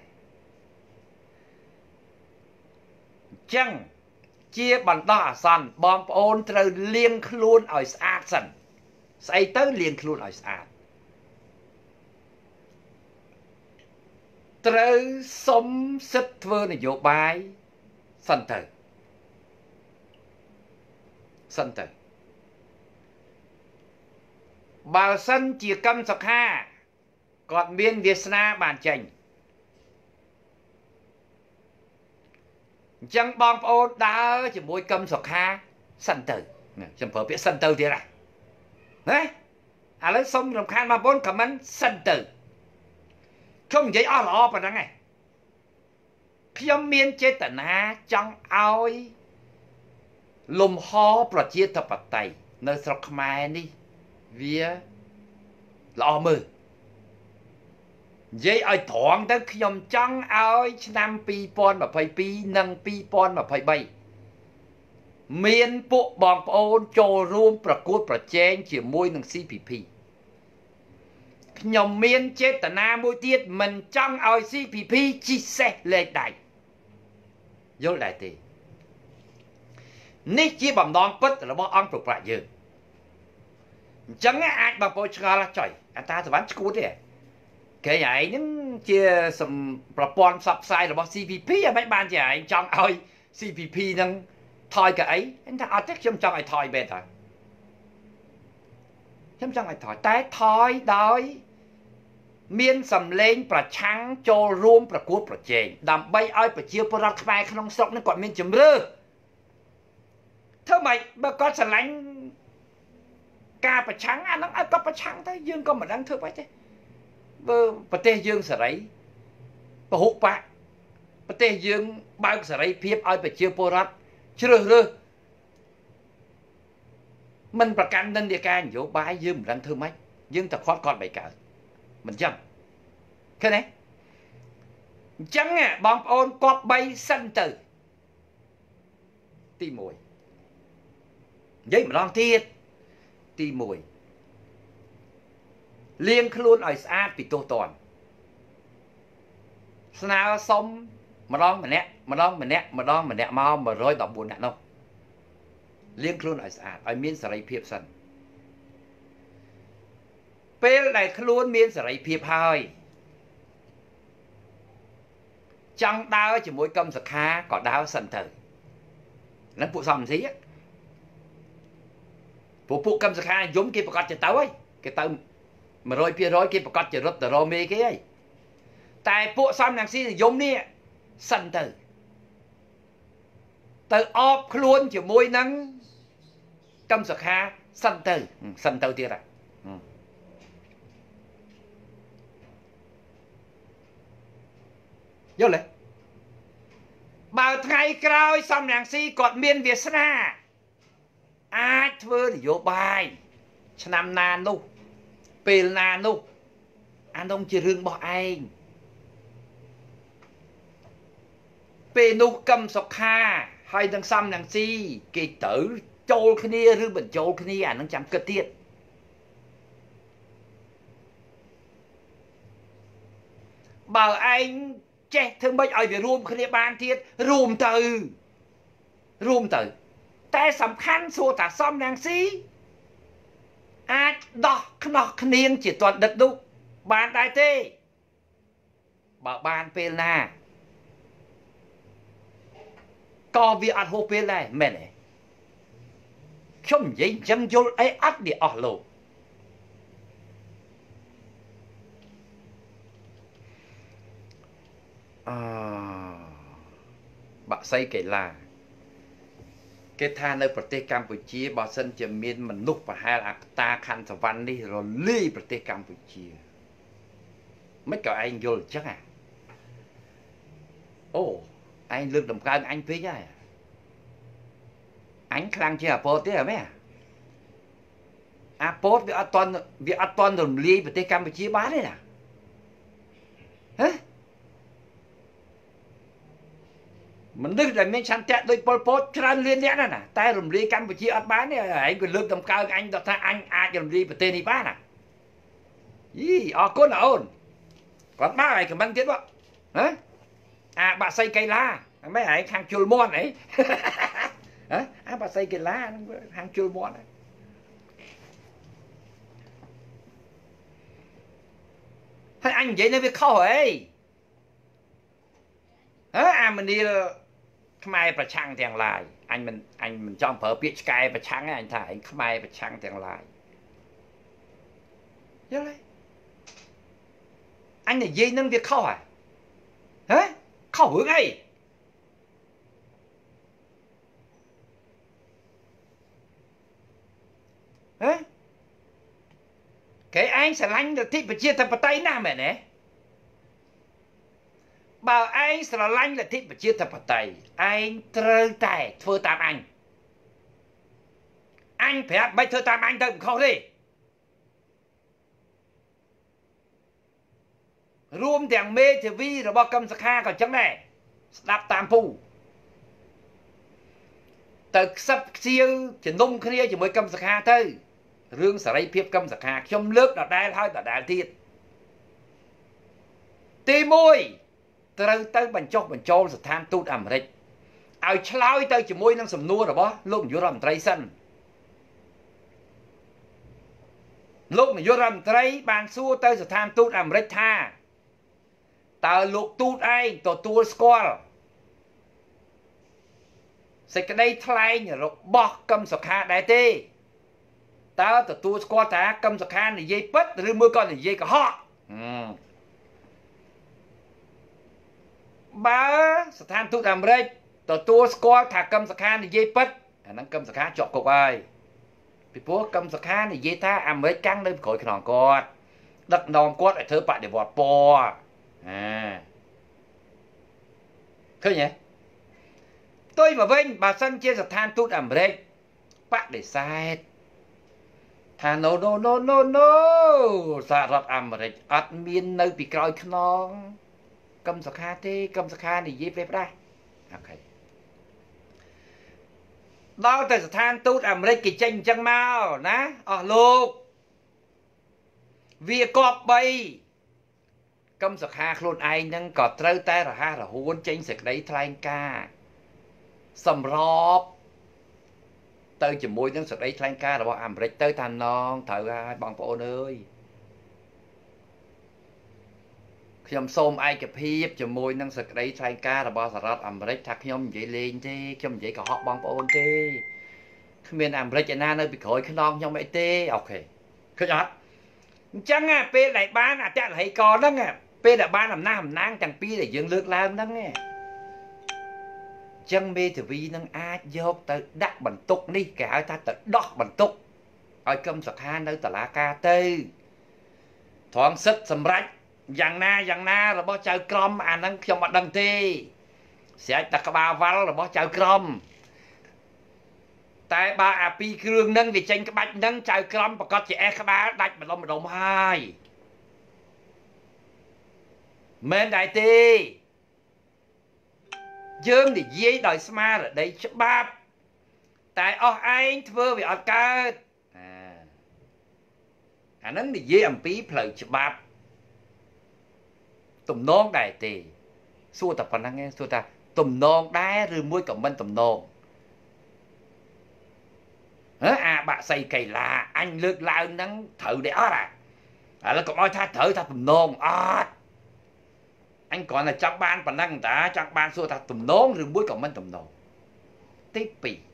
អញ្ចឹងជាបណ្ដោះអាសន្នបងប្អូនត្រូវលាងខ្លួនឲ្យស្អាតសិនស្អីទៅលាងខ្លួនឲ្យស្អាតត្រូវសុំសិទ្ធិធ្វើនយោបាយសិនទៅសិនទៅបើសិនជាកឹមសុខាគាត់មានវាសនាបានចេញអញ្ចឹងបងប្អូនដើរជាមួយកឹមសុខាសិនទៅខ្ញុំប្រើពាក្យសិនទៅទៀតណាណាឥឡូវសុំរំខានបងប្អូនខមមិនសិនទៅខ្ញុំនិយាយអស់ល្អប៉ុណ្ណឹងឯងខ្ញុំមានចេតនាចង់ឲ្យលំហប្រជាធិបតេយ្យនៅស្រុកខ្មែរនេះវាល្អមើលនិយាយឲ្យត្រង់ទៅខ្ញុំចង់ឲ្យឆ្នាំពីរពាន់ម្ភៃពីរនិងពីរពាន់ម្ភៃបីមានពួកបងប្អូនចូលរួមប្រកួតប្រជែងជាមួយនឹង ស៊ី พี พี ខ្ញុំមានចេតនាមួយទៀតមិនចង់ឲ្យ ស៊ី พี พี ជីសេះលេខដៃយល់ដែរទេនេះជាបំណងពិតរបស់អង្គប្រប្រាក់យើងអញ្ចឹងអាចបងប្អូនឆ្ងល់ចុយអាតាសវណ្ណឈួតទេគេឯងហ្នឹងជាប្រព័ន្ធផ្សព្វផ្សាយរបស់ ស៊ី พี พี អ្វីបានជាឯងចង់ឲ្យ ស៊ី พี พี ហ្នឹងថយកៅអីហ្នឹងថាអត់ទេខ្ញុំចង់ឲ្យថយបែបហ្នឹងខ្ញុំចង់ឲ្យថយតែថយដោយមានសម្លេងប្រឆាំងចូលរួមប្រកួតប្រជែងដើម្បីឲ្យប្រជាពលរដ្ឋខ្មែរក្នុងស្រុកនេះគាត់មានជំរឿធ្វើម៉េចបើគាត់ស្រឡាញ់ការប្រឆាំងអាហ្នឹងឲ្យគាត់ប្រឆាំងទៅយើងក៏មិនដឹងធ្វើម៉េចទេបើប្រទេសយើងសេរីពហុបកប្រទេសយើងបើកសេរីភាពឲ្យប្រជាពលរដ្ឋជ្រើសរើសមិនប្រកាន់និន្នាការនយោបាយយើងមិនដឹងធ្វើម៉េចយើងតែខាត់គាត់បីកើតមិនចឹងឃើញទេអញ្ចឹងបងប្អូនគាត់បីសិនទៅទីមួយនិយាយម្ដងទៀតទីមួយលាងខ្លួនឲ្យស្អាតពីទោសទណ្ឌស្នើសុំម្ដងម្នាក់ម្ដងម្នាក់ម្ដងម្នាក់មកមួយរយដប់បួននាក់នោះលាងខ្លួនឲ្យស្អាតឲ្យមានសេរីភាពសិនពេលដែលខ្លួនមានសេរីភាពហើយចង់ដើរជាមួយកឹមសុខាក៏ដើរសិនទៅហ្នឹងពួកសំស៊ីពួកពួកកឹមសុខាយំគេប្រកាសទៅទៅហើយគេទៅមួយរយភាគរយគេប្រកាសជារត់ទៅរមេគេហើយតែពួកសំរងស៊ីនិយមនេះសិនទៅទៅអបខ្លួនជាមួយនឹងកឹមសុខាសិនទៅសិនទៅទៀតហ่ะយល់ទេបើថ្ងៃក្រោយសំរងស៊ីគាត់មានវាសនាអាចធ្វើនយោបាយឆ្នាំណានោះពេលណានោះអានោះជារឿងរបស់ឯងពេលនោះកឹមសុខាហើយនឹងសំរងស៊ីគេទៅចូលគ្នាឬបញ្ចូលគ្នាអានឹងចាំគិតទៀតបើឯងចេះធ្វើម៉េចឲ្យវារួមគ្នាបានទៀតរួមទៅរួមទៅតែសំខាន់សួរថាសំរងស៊ីអាចដោះខ្នោះគ្នាជាទាត់ដិតនោះបានដែរទេបើបានពេលណាក៏វាអត់ហួសពេលដែរមែនទេខ្ញុំនិយាយចឹងយល់អីអត់វាអស់លោកអឺបាក់សីកេឡាគេថានៅប្រទេសកម្ពុជាបើសិនជាមានមនុស្សប្រហែលអកតាខណ្ឌសវណ្ណនេះរលាយប្រទេសកម្ពុជាមិនក៏ឯងយល់អញ្ចឹងហ่ะអូឯងលើកតម្កើងអញពេកហើយអញខ្លាំងជាងអាពតទេហ៎មែនអាពតវាអត់តន់វាអត់តន់រំលាយប្រទេសកម្ពុជាបានទេណាហ៎មនុស្សដែលមានឆន្ទៈដូចប៉ុលពតច្រើនលានអ្នកណាតែរំលាយកម្ពុជាអត់បានទេឯងក៏លើកតម្កើងអញដល់ថាអញអាចរំលាយប្រទេសនេះបានណាយីអរគុណអូនគាត់មកឲ្យខមមិនទៀតបងហ៎អាបាក់សីកៃឡាមិនឯងខាងជុលមាត់អីហ៎អាបាក់សីកៃឡាខាងជុលមាត់ហើយអញនិយាយនៅវាខុសអីហ៎អាមនីលខ្មែរប្រឆាំងទាំងឡាយអញមិនអញមិនចង់ប្រើពាក្យឆ្កែប្រឆាំងទេអញថាឯងខ្មែរប្រឆាំងទាំងឡាយយល់ទេអញនិយាយនឹងវាខុសហ៎ហ៎ខុសរឿងអីហ៎គេឯងស្រឡាញ់លទ្ធិប្រជាធិបតេយ្យណាស់មែនទេបើឯងស្រឡាញ់លទ្ធិប្រជាធិបតេយ្យឯងត្រូវតែធ្វើតាមអញអញប្រាប់មិនធ្វើតាមអញទៅមិនខុសទេរួមទាំងមេធាវីរបស់កឹមសុខាក៏ចឹងដែរស្ដាប់តាមពូទៅខ្សឹបខ្សៀវជំនុំគ្នាជាមួយកឹមសុខាទៅរឿងសេរីភាពកឹមសុខាខ្ញុំលើកដដែលហើយដដែលទៀតទីមួយត្រូវទៅបញ្ចុះបញ្ចូលស្ថានទូតអាមេរិកឲ្យឆ្លើយទៅជាមួយនឹងសំណួររបស់លោកនាយករដ្ឋមន្ត្រីសិនលោកនាយករដ្ឋមន្ត្រីបានសួរទៅស្ថានទូតអាមេរិកថាតើលោកទូតឯងទទួលស្គាល់សេចក្តីថ្លែងរបស់កឹមសុខាដែរទេតើទទួលស្គាល់ថាកឹមសុខានិយាយពិតឬមួយក៏និយាយកុហកបើស្ថានទូតអាមេរិកទទួលស្គាល់ថាកឹមសុខានិយាយពិតអាហ្នឹងកឹមសុខាជាប់គុកហើយពីព្រោះកឹមសុខានិយាយថាអាមេរិកកាំងនៅក្រោយខ្នងគាត់ដឹកនាំគាត់ឲ្យធ្វើបដិវត្តពណ៌អាឃើញទេផ្ទុយមកវិញបើសិនជាស្ថានទូតអាមេរិកបដិសេធថា no no no no no សហរដ្ឋអាមេរិកអត់មាននៅពីក្រោយខ្នងកឹមសុខាទេកឹមសុខានិយាយពេលផ្ដាស់អូខេដល់តែស្ថានទូតអាមេរិកគេចេញអញ្ចឹងមកណាអស់លោកវាគប្បីកឹមសុខាខ្លួនឯងហ្នឹងក៏ត្រូវតែរហ័សរហួនចេញសេចក្តីថ្លែងការណ៍សម្របទៅជាមួយនឹងសេចក្តីថ្លែងការណ៍របស់អាមេរិកទៅថាណងត្រូវហើយបងប្អូនអើយខ្ញុំសូមឯកភាពជាមួយនឹងសេចក្តីថ្លែងការណ៍របស់សហរដ្ឋអាមេរិកថាខ្ញុំនិយាយលេងទេខ្ញុំនិយាយកុហកបងប្អូនទេគ្មានអាមេរិកឯណានៅពីក្រោយខ្នងខ្ញុំអីទេអូខេឃើញអត់អញ្ចឹងពេលដែលបានអតិថិកហ្នឹងពេលដែលបានអំណះអំណាងទាំងពីរដែលយើងលើកឡើងហ្នឹងចឹងមេធាវីនឹងអាចយកទៅដាក់បន្ទុកនេះគេហៅថាទៅដោះបន្ទុកឲ្យកឹមសុខានៅតុលាការទៅត្រង់សិទ្ធសម្រាប់យ៉ាងណាយ៉ាងណារបស់ចៅក្រមអាហ្នឹងខ្ញុំអត់ដឹងទេស្រេចតែក្បាលវ៉ាល់របស់ចៅក្រមតែបើអាពីរគ្រឿងហ្នឹងវាចេញក្បាច់ហ្នឹងចៅក្រមប្រកាសជាអេសក្បាលដាច់ម្ដុំម្ដុំហើយមែនដែរទេយើងនិយាយដោយស្មារតីច្បាប់តែអស់ឯងធ្វើវាអត់កើតអាអាហ្នឹងនិយាយអំពីផ្លូវច្បាប់ទំនងដែរទេសួរតែប៉ុណ្្នឹងឯងសួរថាទំនងដែរឬមួយក៏មិនទំនងហ៎អាបាក់សីកៃឡាអញលើកឡើងហ្នឹងត្រូវដែរអត់អាឥឡូវកុំឲ្យថាត្រូវថាទំនងអត់អញគ្រាន់តែចង់បានប៉ុណ្ណឹងតាចង់បានសួរថាទំនងឬមួយក៏មិនទំនងទីពីរ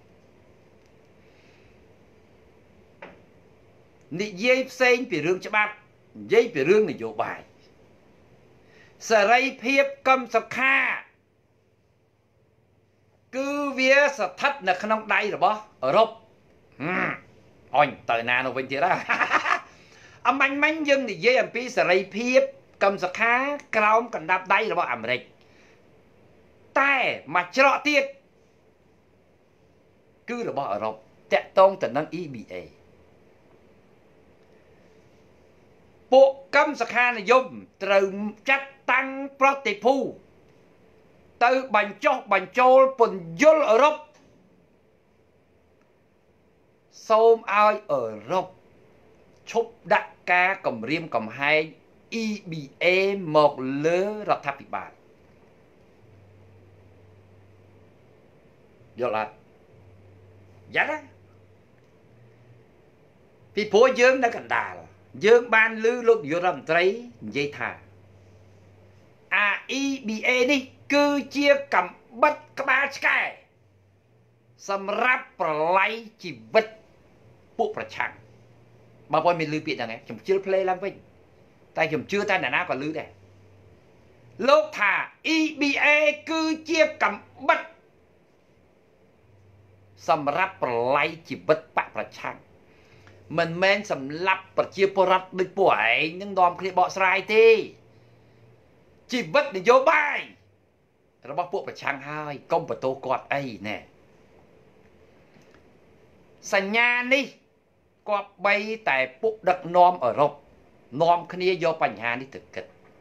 និយាយផ្សេងពីរឿងច្បាប់និយាយពីរឿងនយោបាយសេរីភាពកម្មសុខាគឺវាស្ថិតនៅក្នុងដៃរបស់អឺរ៉ុបអញទៅណានោះវិញទៀតហ៎អមាញ់មាញ់យើងនិយាយអំពីសេរីភាពកម្មសុខាក្រោមកណ្ដាប់ដៃរបស់អាមេរិកតែមួយច្រកទៀតគឺរបស់អឺរ៉ុបតាក់ទងទៅនឹង E B A ពួកកម្មសខានិយមត្រូវចាត់តាំងប្រតិភូទៅបញ្ចុះបញ្ចូលពន្យល់អឺរ៉ុបសូមឲ្យអឺរ៉ុបឈប់ដាក់ការគំរាមកំហែង E B A មកលើរដ្ឋាភិបាលយល់អត់យ៉ាងណាពីព្រោះយើងនៅកណ្ដាលយើងបានឮលោកនាយករដ្ឋមន្ត្រីនិយាយថាអា E B A នេះគឺជាកំបិតក្បាលឆ្កែសម្រាប់ប្រឡ័យជីវិតពួកប្រឆាំងបើបងមានឮពាក្យហ្នឹងខ្ញុំជឿផ្លេឡើងវិញតែខ្ញុំជឿតែអ្នកណាក៏ឮដែរលោកថា E B A គឺជាកំបិតសម្រាប់ប្រឡ័យជីវិតបកប្រឆាំងមិនមែនសម្រាប់ប្រជាពលរដ្ឋដូចពួកឯងនឹងនាំគ្នាបកស្រាយទេជីវិតនយោបាយរបស់ពួកប្រឆាំងហើយកុំបន្ទោសគាត់អីណែសញ្ញានេះគាត់បីតែពួកដឹកនាំអឺរ៉ុបនាំគ្នាយកបញ្ហានេះទៅគិត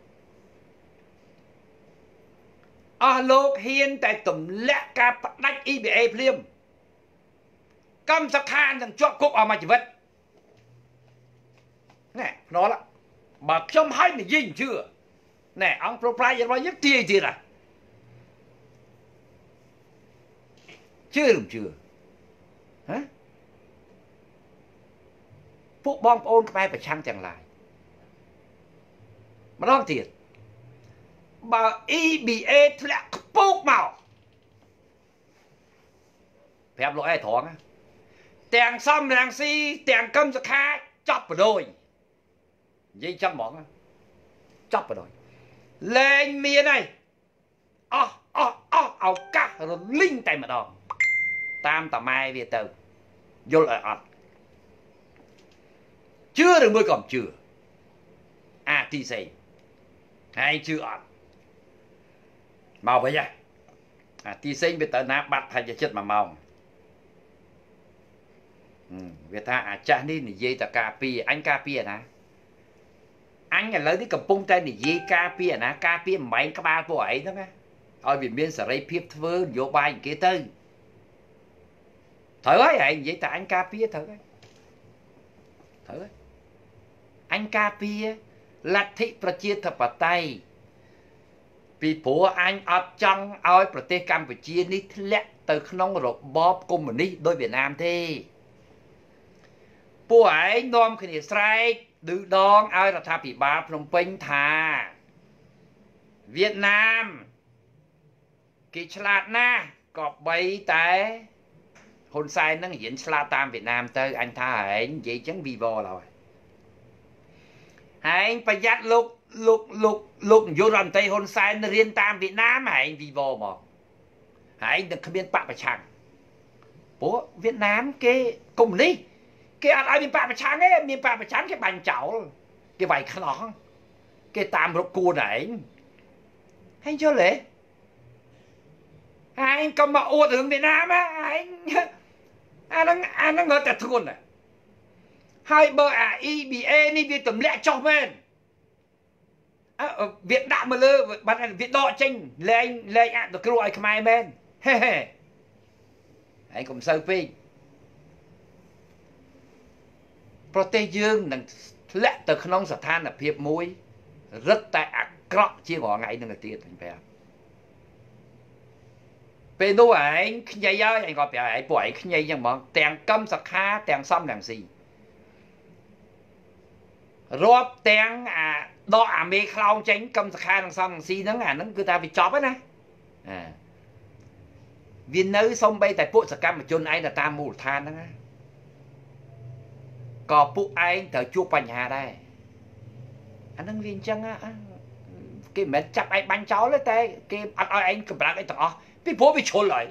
អស់លោកហ៊ានតែទម្លាក់ការផ្ដាច់ E B A ភ្លាមកម្មសខានឹងជាប់គុកអស់មួយជីវិតណែភ្នាល់បើខ្ញុំឲ្យនិយាយជឿណែអង្គប្រុសប្រាជ្ញរបស់យើងទាយទៀតហ่ะជឿឬមិនជឿហ៎ពួកបងប្អូនខ្មែរប្រឆាំងទាំងឡាយម្ដងទៀតបើ E B A ធ្លាក់ខ្ពូកមកប្រាប់លោកអេត្រង់ទាំងសំរាំងស៊ីទាំងកឹមសខាចាប់បដ ôi និយាយចឹងហ្មងចាប់បដ ôi លែងមានហើយអស់អស់អស់ឱកាសរលីងតែម្ដងតាមតាម៉ែវាទៅយល់ឲ្យអត់ជឿឬមួយក៏មិនជឿអាទីសេហើយជឿអត់មកវិញអាទីសេវាទៅណាបាត់ថាចិត្តមួយម៉ោងវាថាអាចាស់នេះនិយាយតែការពារអញការពារណាអញឥឡូវនេះកំពុងតែនិយាយការពារណាការពារម្បែងក្បាលពួកឯងហ្នឹងណាឲ្យវាមានសេរីភាពធ្វើនយោបាយគេទៅត្រូវហើយឯងនិយាយតែអញការពារត្រូវហើយត្រូវហើយអញការពារលទ្ធិប្រជាធិបតេយ្យពីព្រោះអញអត់ចង់ឲ្យប្រទេសកម្ពុជានេះធ្លាក់ទៅក្នុងរបបកុម្មុយនីសដោយវៀតណាមទេពួកឯងនាំគ្នាស្រែកឌឺដងឲ្យរដ្ឋាភិបាលភ្នំពេញថាវៀតណាមគេឆ្លាតណាស់ក៏បីតែហ៊ុនសែននឹងរៀនឆ្លាតតាមវៀតណាមទៅអញថាឯងនិយាយចឹងវីវឡើយឯងប្រយ័ត្នលោកលោកលោកលោកនាយករដ្ឋមន្ត្រីហ៊ុនសែនរៀនតាមវៀតណាមឯងវីវមកឯងនឹងគ្មានបកប្រឆាំងព្រោះវៀតណាមគេកុម្មុយនីសគេអត់ឲ្យមានបកប្រឆាំងទេមានបកប្រឆាំងគេបាញ់ចោលគេវាយខ្នោះគេ cái tam rốt cua này anh cho lẽ anh cầm mà uất hướng Việt Nam á anh anh đang anh đang ngờ tẹt thôn này hai bờ à i bê a ni việt tầm lẹ cho men à, Việt Nam mà lơ bạn Việt đọ tranh lên lên ăn được cái loại Khmer men anh cũng sâu phi ប្រទេសយើងនឹងធ្លាក់ទៅក្នុងស្ថានភាពមួយរឹតតែអាក្រក់ជាងរាល់ថ្ងៃនឹងទៀតខ្ញុំប្រាប់ពេលនោះឯងខ្ញីហើយឯងក៏ប្រាប់ឯងពួកឯងខ្ញីចឹងហ្មងទាំងកឹមសខាទាំងសំរងស៊ីរាប់ទាំងអាដកអាមេខ្លោងចេញកឹមសខានិងសំរងស៊ីហ្នឹងអាហ្នឹងគឺថាវាចប់ហើយណាអាវានៅសំបីតែពួកសកម្មជនឯងទៅតាមមូលដ្ឋានហ្នឹងណា ក៏ពួកឯងត្រូវជួបបញ្ហាដែរអានឹងវាអញ្ចឹងគេមិនមែនចាប់ឯងបាញ់ចោលទេតែគេអត់ឲ្យឯងកម្លាំងអីទាំងអស់ពីព្រោះវាជ្រុលហើយ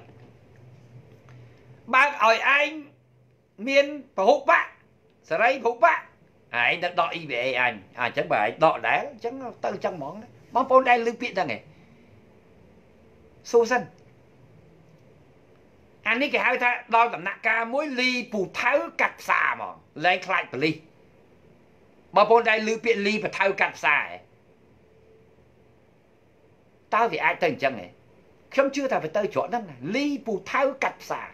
បើឲ្យឯងមានពហុបកសេរីពហុបកឯងទៅដក e វី เอ អញអញ្ចឹងបើឯងដកដែរអញ្ចឹងទៅអញ្ចឹងហ្មងបងប្អូនដែលឮពាក្យហ្នឹងឯងសួរសិន anh ấy cái hai ta đo tầm nặng ca mối ly phù tháo cắt xa mà lên khai bờ ly mà bọn đây lưu biện ly và tháo cắt xa tao thì ai tên chân này không chưa ta phải tới chỗ đó này ly phù tháo cắt xa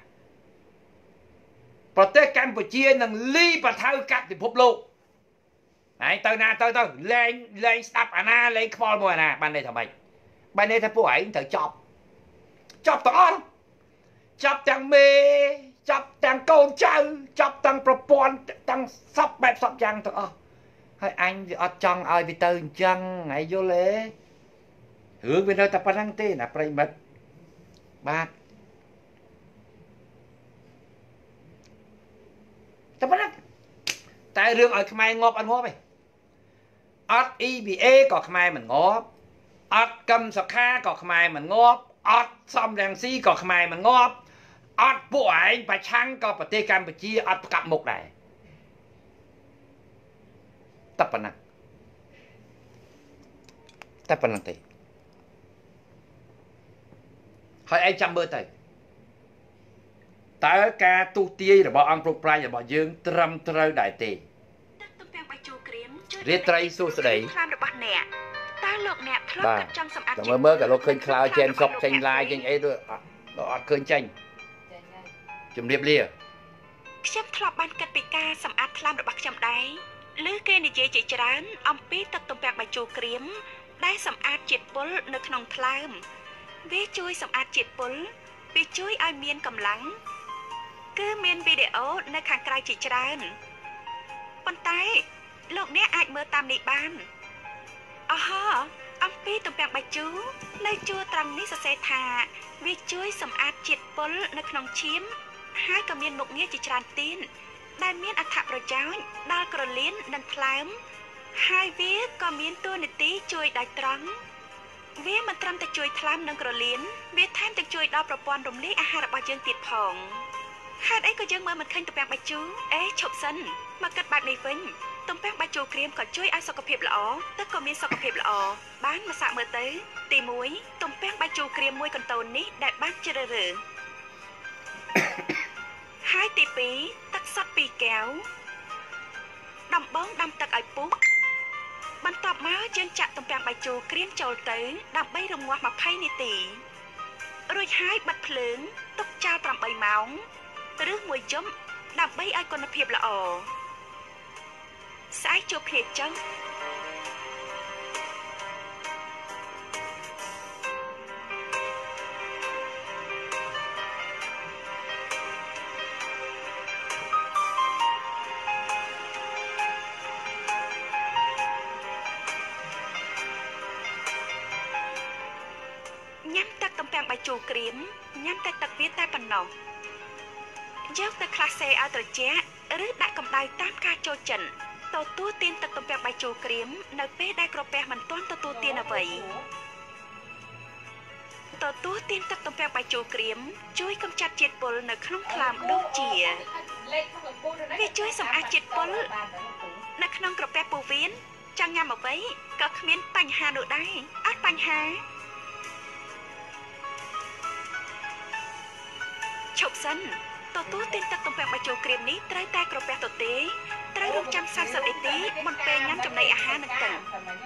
và tới Campuchia nâng ly và tháo cắt thì phục lộ này tới na tới tới lên lên stop à na lên call mùa nè ban đây thằng mày ban đây thằng phụ ấy tới chọc chọc tao chọc tăng mê chọc tăng câu trâu chọc tăng propon tăng sắp bẹp sắp chăng thôi hay anh thì ở trong ai vì từ chăng ngày vô lễ hướng bên nơi tập năng tê là prey mất ba tập năng tại rương ở Khmer ngọp ăn ngọp này ớt i bê a có Khmer mình ngọp ớt cầm sọc kha có Khmer mình ngọp ớt xóm đèn si có Khmer mình ngọp ớt bộ ảnh và chăng có bà tê Campuchia ớt cặp một này tập năng tập năng tê hỏi anh chăm bơ tay tới ca tu tiên rồi bỏ ông pro prai rồi bỏ dương trầm trơ đại tê riết trai xô sơ đấy bà mơ mơ cả lúc khơi khao trên sọc tranh lai trên ấy rồi nó ọt khơi tranh chùm điệp lìa ខ្ញុំធ្លាប់បានគិតពីការសម្អាតថ្លើមរបស់ខ្ញុំដែរឬគេនិយាយជាច្រើនអំពីទឹកទំពាំងបាយជូរក្រៀមដែលសម្អាតជាតិពុលនៅក្នុងថ្លើមវាជួយសម្អាតជាតិពុលវាជួយឲ្យមានកម្លាំងគឺមានវីដេអូនៅខាងក្រៅជាច្រើនប៉ុន្តែលោកអ្នកអាចមើលតាមនេះបានអហោអំពីទំពាំងបាយជូរនៅជួរត្រង់នេះសរសេរថាវាជួយសម្អាតជាតិពុលនៅក្នុងឈាមហើយក៏មានមុខងារជាច្រើនទៀតដែលមានអត្ថប្រយោជន៍ដល់ក្រលៀននិងថ្លើមហើយវាក៏មានតួនាទីជួយដោយត្រង់វាមិនត្រឹមតែជួយថ្លើមនិងក្រលៀនវាថែមទាំងជួយដល់ប្រព័ន្ធរំលាយអាហាររបស់យើងទៀតផងហេតុអីក៏យើងមើលមិនឃើញទំពាំងបាយជូរអេឈប់សិនមកគិតបែបនេះវិញទំពាំងបាយជូរក្រៀមក៏ជួយឲ្យសុខភាពល្អទឹកក៏មានសុខភាពល្អបានមកសាកមើលទៅទីមួយទំពាំងបាយជូរក្រៀមមួយកន្ទោននេះដែលបានជ្រើសរើសហើយទីពីរទឹកសុទ្ធពីរកែវដំបងដាំទឹកឲ្យពុះបន្ទាប់មកយើងចាក់ទំពាំងបាយជូរក្រៀមចូលទៅដើម្បីរំងាស់ម្ភៃនាទីរួចហើយបិទភ្លើងទុកចោលប្រាំបីម៉ោងឬមួយយប់ដើម្បីឲ្យគុណភាពល្អស្អែកជួបគ្នាចឹងញ៉ាំទឹកទំពាំងបាយជូរក្រៀមញ៉ាំតែទឹកវាតែប៉ុណ្ណោះយកទៅក្លាសេឲ្យត្រជាក់ឬដាក់កម្ដៅតាមការចូលចិត្តទទួលទានទឹកទំពាំងបាយជូរក្រៀមនៅពេលដែលក្រពះមិនទាន់ទទួលទានអ្វីទទួលទានទឹកទំពាំងបាយជូរក្រៀមជួយកម្ចាត់ជាតិពុលនៅក្នុងថ្លើមដូចជាវាជួយសម្អាតជាតិពុលនៅក្នុងក្រពះពោះវៀនចង់ញ៉ាំអ្វីក៏គ្មានបញ្ហានោះដែរអត់បញ្ហាឈប់សិនទទួលទានទឹកទំពាំងបាយជូរក្រៀមនេះត្រូវតែក្រពះទទេត្រូវរងចាំសាមសិបនាទីមុនពេលញ៉ាំចំណីអាហារនឹងទៅ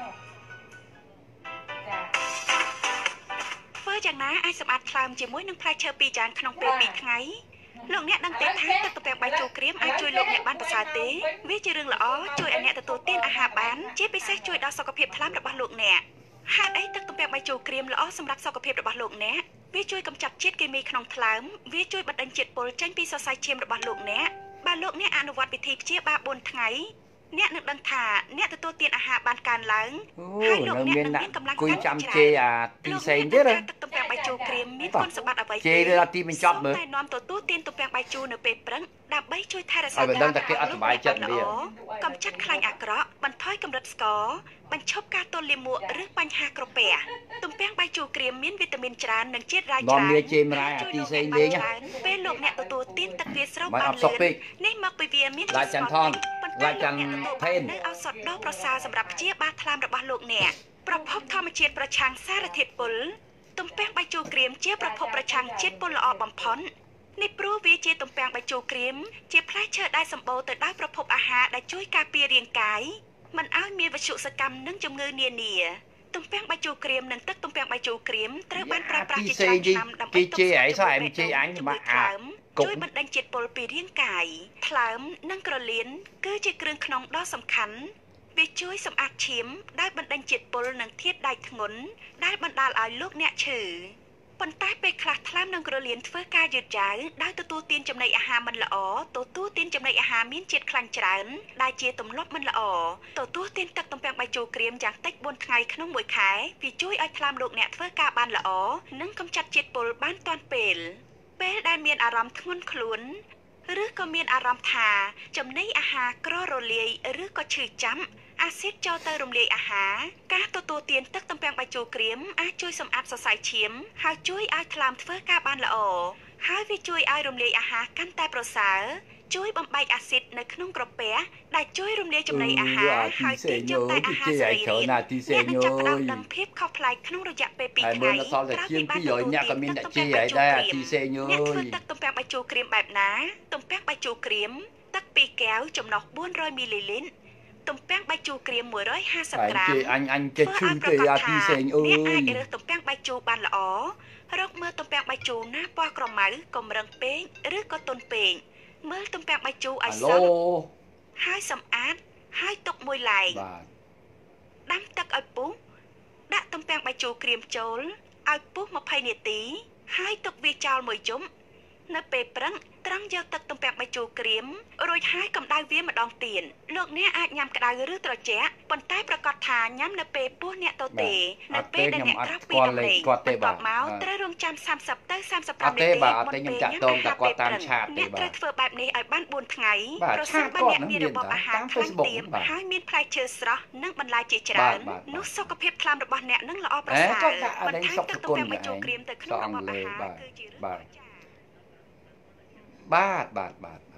ធ្វើយ៉ាងណាអាចសម្អាតថ្លើមជាមួយនឹងផ្លែឈើពីរយ៉ាងក្នុងពេលពីរថ្ងៃលោកអ្នកដឹងទេថាទឹកទំពាំងបាយជូរក្រៀមអាចជួយលោកអ្នកបានប្រសើរទេវាជារឿងល្អជួយឲ្យអ្នកទទួលទានអាហារបានជាពិសេសជួយដល់សុខភាពថ្លើមរបស់លោកអ្នកហេតុអីទឹកទំពាំងបាយជូរក្រៀមល្អសម្រាប់សុខភាពរបស់លោកអ្នកវាជួយកម្ចាត់ជាតិគីមីក្នុងថ្លើមវាជួយបណ្ដេញជាតិពុលចេញពីសរសៃឈាមរបស់លោកអ្នកបើលោកអ្នកអនុវត្តវិធីព្យាបាលបួនថ្ងៃអ្នកនឹងដឹងថាអ្នកទទួលទានអាហារបានកើនឡើងហើយលោកអ្នកនឹងមានកម្លាំងកាយចាំជេរអាទីផ្សេងទៀតទឹកទំពាំងបាយជូរក្រៀមមានគុណសម្បត្តិអ្វីជេរដល់ទីបញ្ចប់មើលតែនាំទទួលទានទំពាំងបាយជូរនៅពេលព្រឹកដើម្បីជួយថែរក្សាឲ្យដឹងតែគេអត់សុបាយចិត្តវាកម្ចាត់ខ្លាញ់អាក្រក់បន្ថយកម្រិតស្ករបញ្ឈប់ការទល់លាមកឬបញ្ហាក្រពះទំពាំងបាយជូរក្រៀមមានវីតាមីនច្រើននិងជាតិរ៉ែច្រើននាំវាជេរម្រាយអាទីផ្សេងលេងពេលលោកអ្នកទទួលទានទឹកវាស្រោបបានលឿននេះមកពីវាមានជាតិស្ករឡាយចន្ទថេននៅឱសថដ៏ប្រសើរសម្រាប់ព្យាបាលថ្លើមរបស់លោកអ្នកប្រភពធម្មជាតិប្រឆាំងសារធាតុពុលទំពាំងបាយជូរក្រៀមជាប្រភពប្រឆាំងជាតិពុលល្អបំផុតនេះព្រោះវាជាទំពាំងបាយជូរក្រៀមជាផ្លែឈើដែលសម្បូរទៅដោយប្រភពអាហារដែលជួយការពាររាងកាយមិនឲ្យមានវិជ្ជាសកម្មនិងជំងឺនានាទំពាំងបាយជូរក្រៀមនិងទឹកទំពាំងបាយជូរក្រៀមត្រូវបានប្រើប្រាស់ជាច្រើនឆ្នាំដើម្បីទប់ស្កាត់ជំងឺជួយបណ្ដេញជាតិពុលពីរាងកាយថ្លើមនិងក្រលៀនគឺជាគ្រឿងក្នុងដ៏សំខាន់វាជួយសម្អាតឈាមដោយបណ្ដេញជាតិពុលនិងធាតុដែកធ្ងន់ដែលបណ្ដាលឲ្យលោកអ្នកឈឺប៉ុន្តែពេលខ្លះថ្លើមនិងក្រលៀនធ្វើការយឺតយ៉ាវដោយទទួលទានចំណីអាហារមិនល្អទទួលទានចំណីអាហារមានជាតិខ្លាញ់ច្រើនដែលជាទម្លាប់មិនល្អទទួលទានទឹកទំពាំងបាយជូរក្រៀមយ៉ាងតិចបួនថ្ងៃក្នុងមួយខែវាជួយឲ្យថ្លើមលោកអ្នកធ្វើការបានល្អនិងកម្ចាត់ជាតិពុលបានទាន់ពេលពេលដែលមានអារម្មណ៍ធ្ងន់ខ្លួនឬក៏មានអារម្មណ៍ថាចំណីអាហារក្ររលាយឬក៏ឈឺចាំអាស៊ីតចូលទៅរំលាយអាហារការទទួលទានទឹកទំពាំងបាយជូរក្រៀមអាចជួយសម្អាតសរសៃឈាមហើយជួយឲ្យថ្លើមធ្វើការបានល្អហើយវាជួយឲ្យរំលាយអាហារកាន់តែប្រសើរជួយបំបែកអាស៊ីតនៅក្នុងក្រពះដែលជួយរំលាយចំណីអាហារហើយទាញយកតែអាហារសរីរាង្គអ្នកនឹងចាប់ផ្ដើមដឹងភាពខុសប្លែកក្នុងរយៈពេលពីរថ្ងៃក្រោយពីបានទទួលទានទឹកទំពាំងបាយជូរក្រៀមអ្នកធ្វើទឹកទំពាំងបាយជូរក្រៀមបែបណាទំពាំងបាយជូរក្រៀមទឹកពីរកែវចំណុះបួនរយមីលីលីត្រទំពាំងបាយជូរក្រៀមមួយរយហាសិបក្រាមអញអញចេះឈឺទេអាទីផ្សេងអើយអ្នកអាចរើសទំពាំងបាយជូរបានល្អរកមើលទំពាំងបាយជូរណាពណ៌ក្រមៅកុំរឹងពេកឬក៏ទន់ពេកមើលទំពាំងបាយជូរឲ្យសល់ហើយសម្អាតហើយទុកមួយឡែកដាំទឹកឲ្យពុះដាក់ទំពាំងបាយជូរក្រៀមចូលឲ្យពុះម្ភៃនាទីហើយទុកវាចោលមួយយប់នៅពេលព្រឹកត្រង់យកទឹកទំពាំងបាយជូរក្រៀមរួចហើយកម្ដៅវាម្ដងទៀតលោកអ្នកអាចញ៉ាំក្ដៅឬត្រជាក់ប៉ុន្តែប្រកាសថាញ៉ាំនៅពេលពោះអ្នកទៅទេនៅពេលដែលអ្នកក្រោកពីដំណេកគាត់ទេបាទមកត្រូវរងចាំសាមសិបទៅសាមសិបប្រាំនាទីមុនពេលញ៉ាំអាហារពេលព្រឹកអ្នកត្រូវធ្វើបែបនេះឲ្យបានបួនថ្ងៃប្រសិនបើអ្នកមានរបបអាហារខ្លាំងទាបហើយមានផ្លែឈើស្រស់និងបន្លែជាច្រើននោះសុខភាពថ្លើមរបស់អ្នកនឹងល្អប្រសើរបន្ថែមទឹកទំពាំងបាយជូរក្រៀមទៅក្នុងរបបអាហារគឺជារឿងបាទបាទបាទ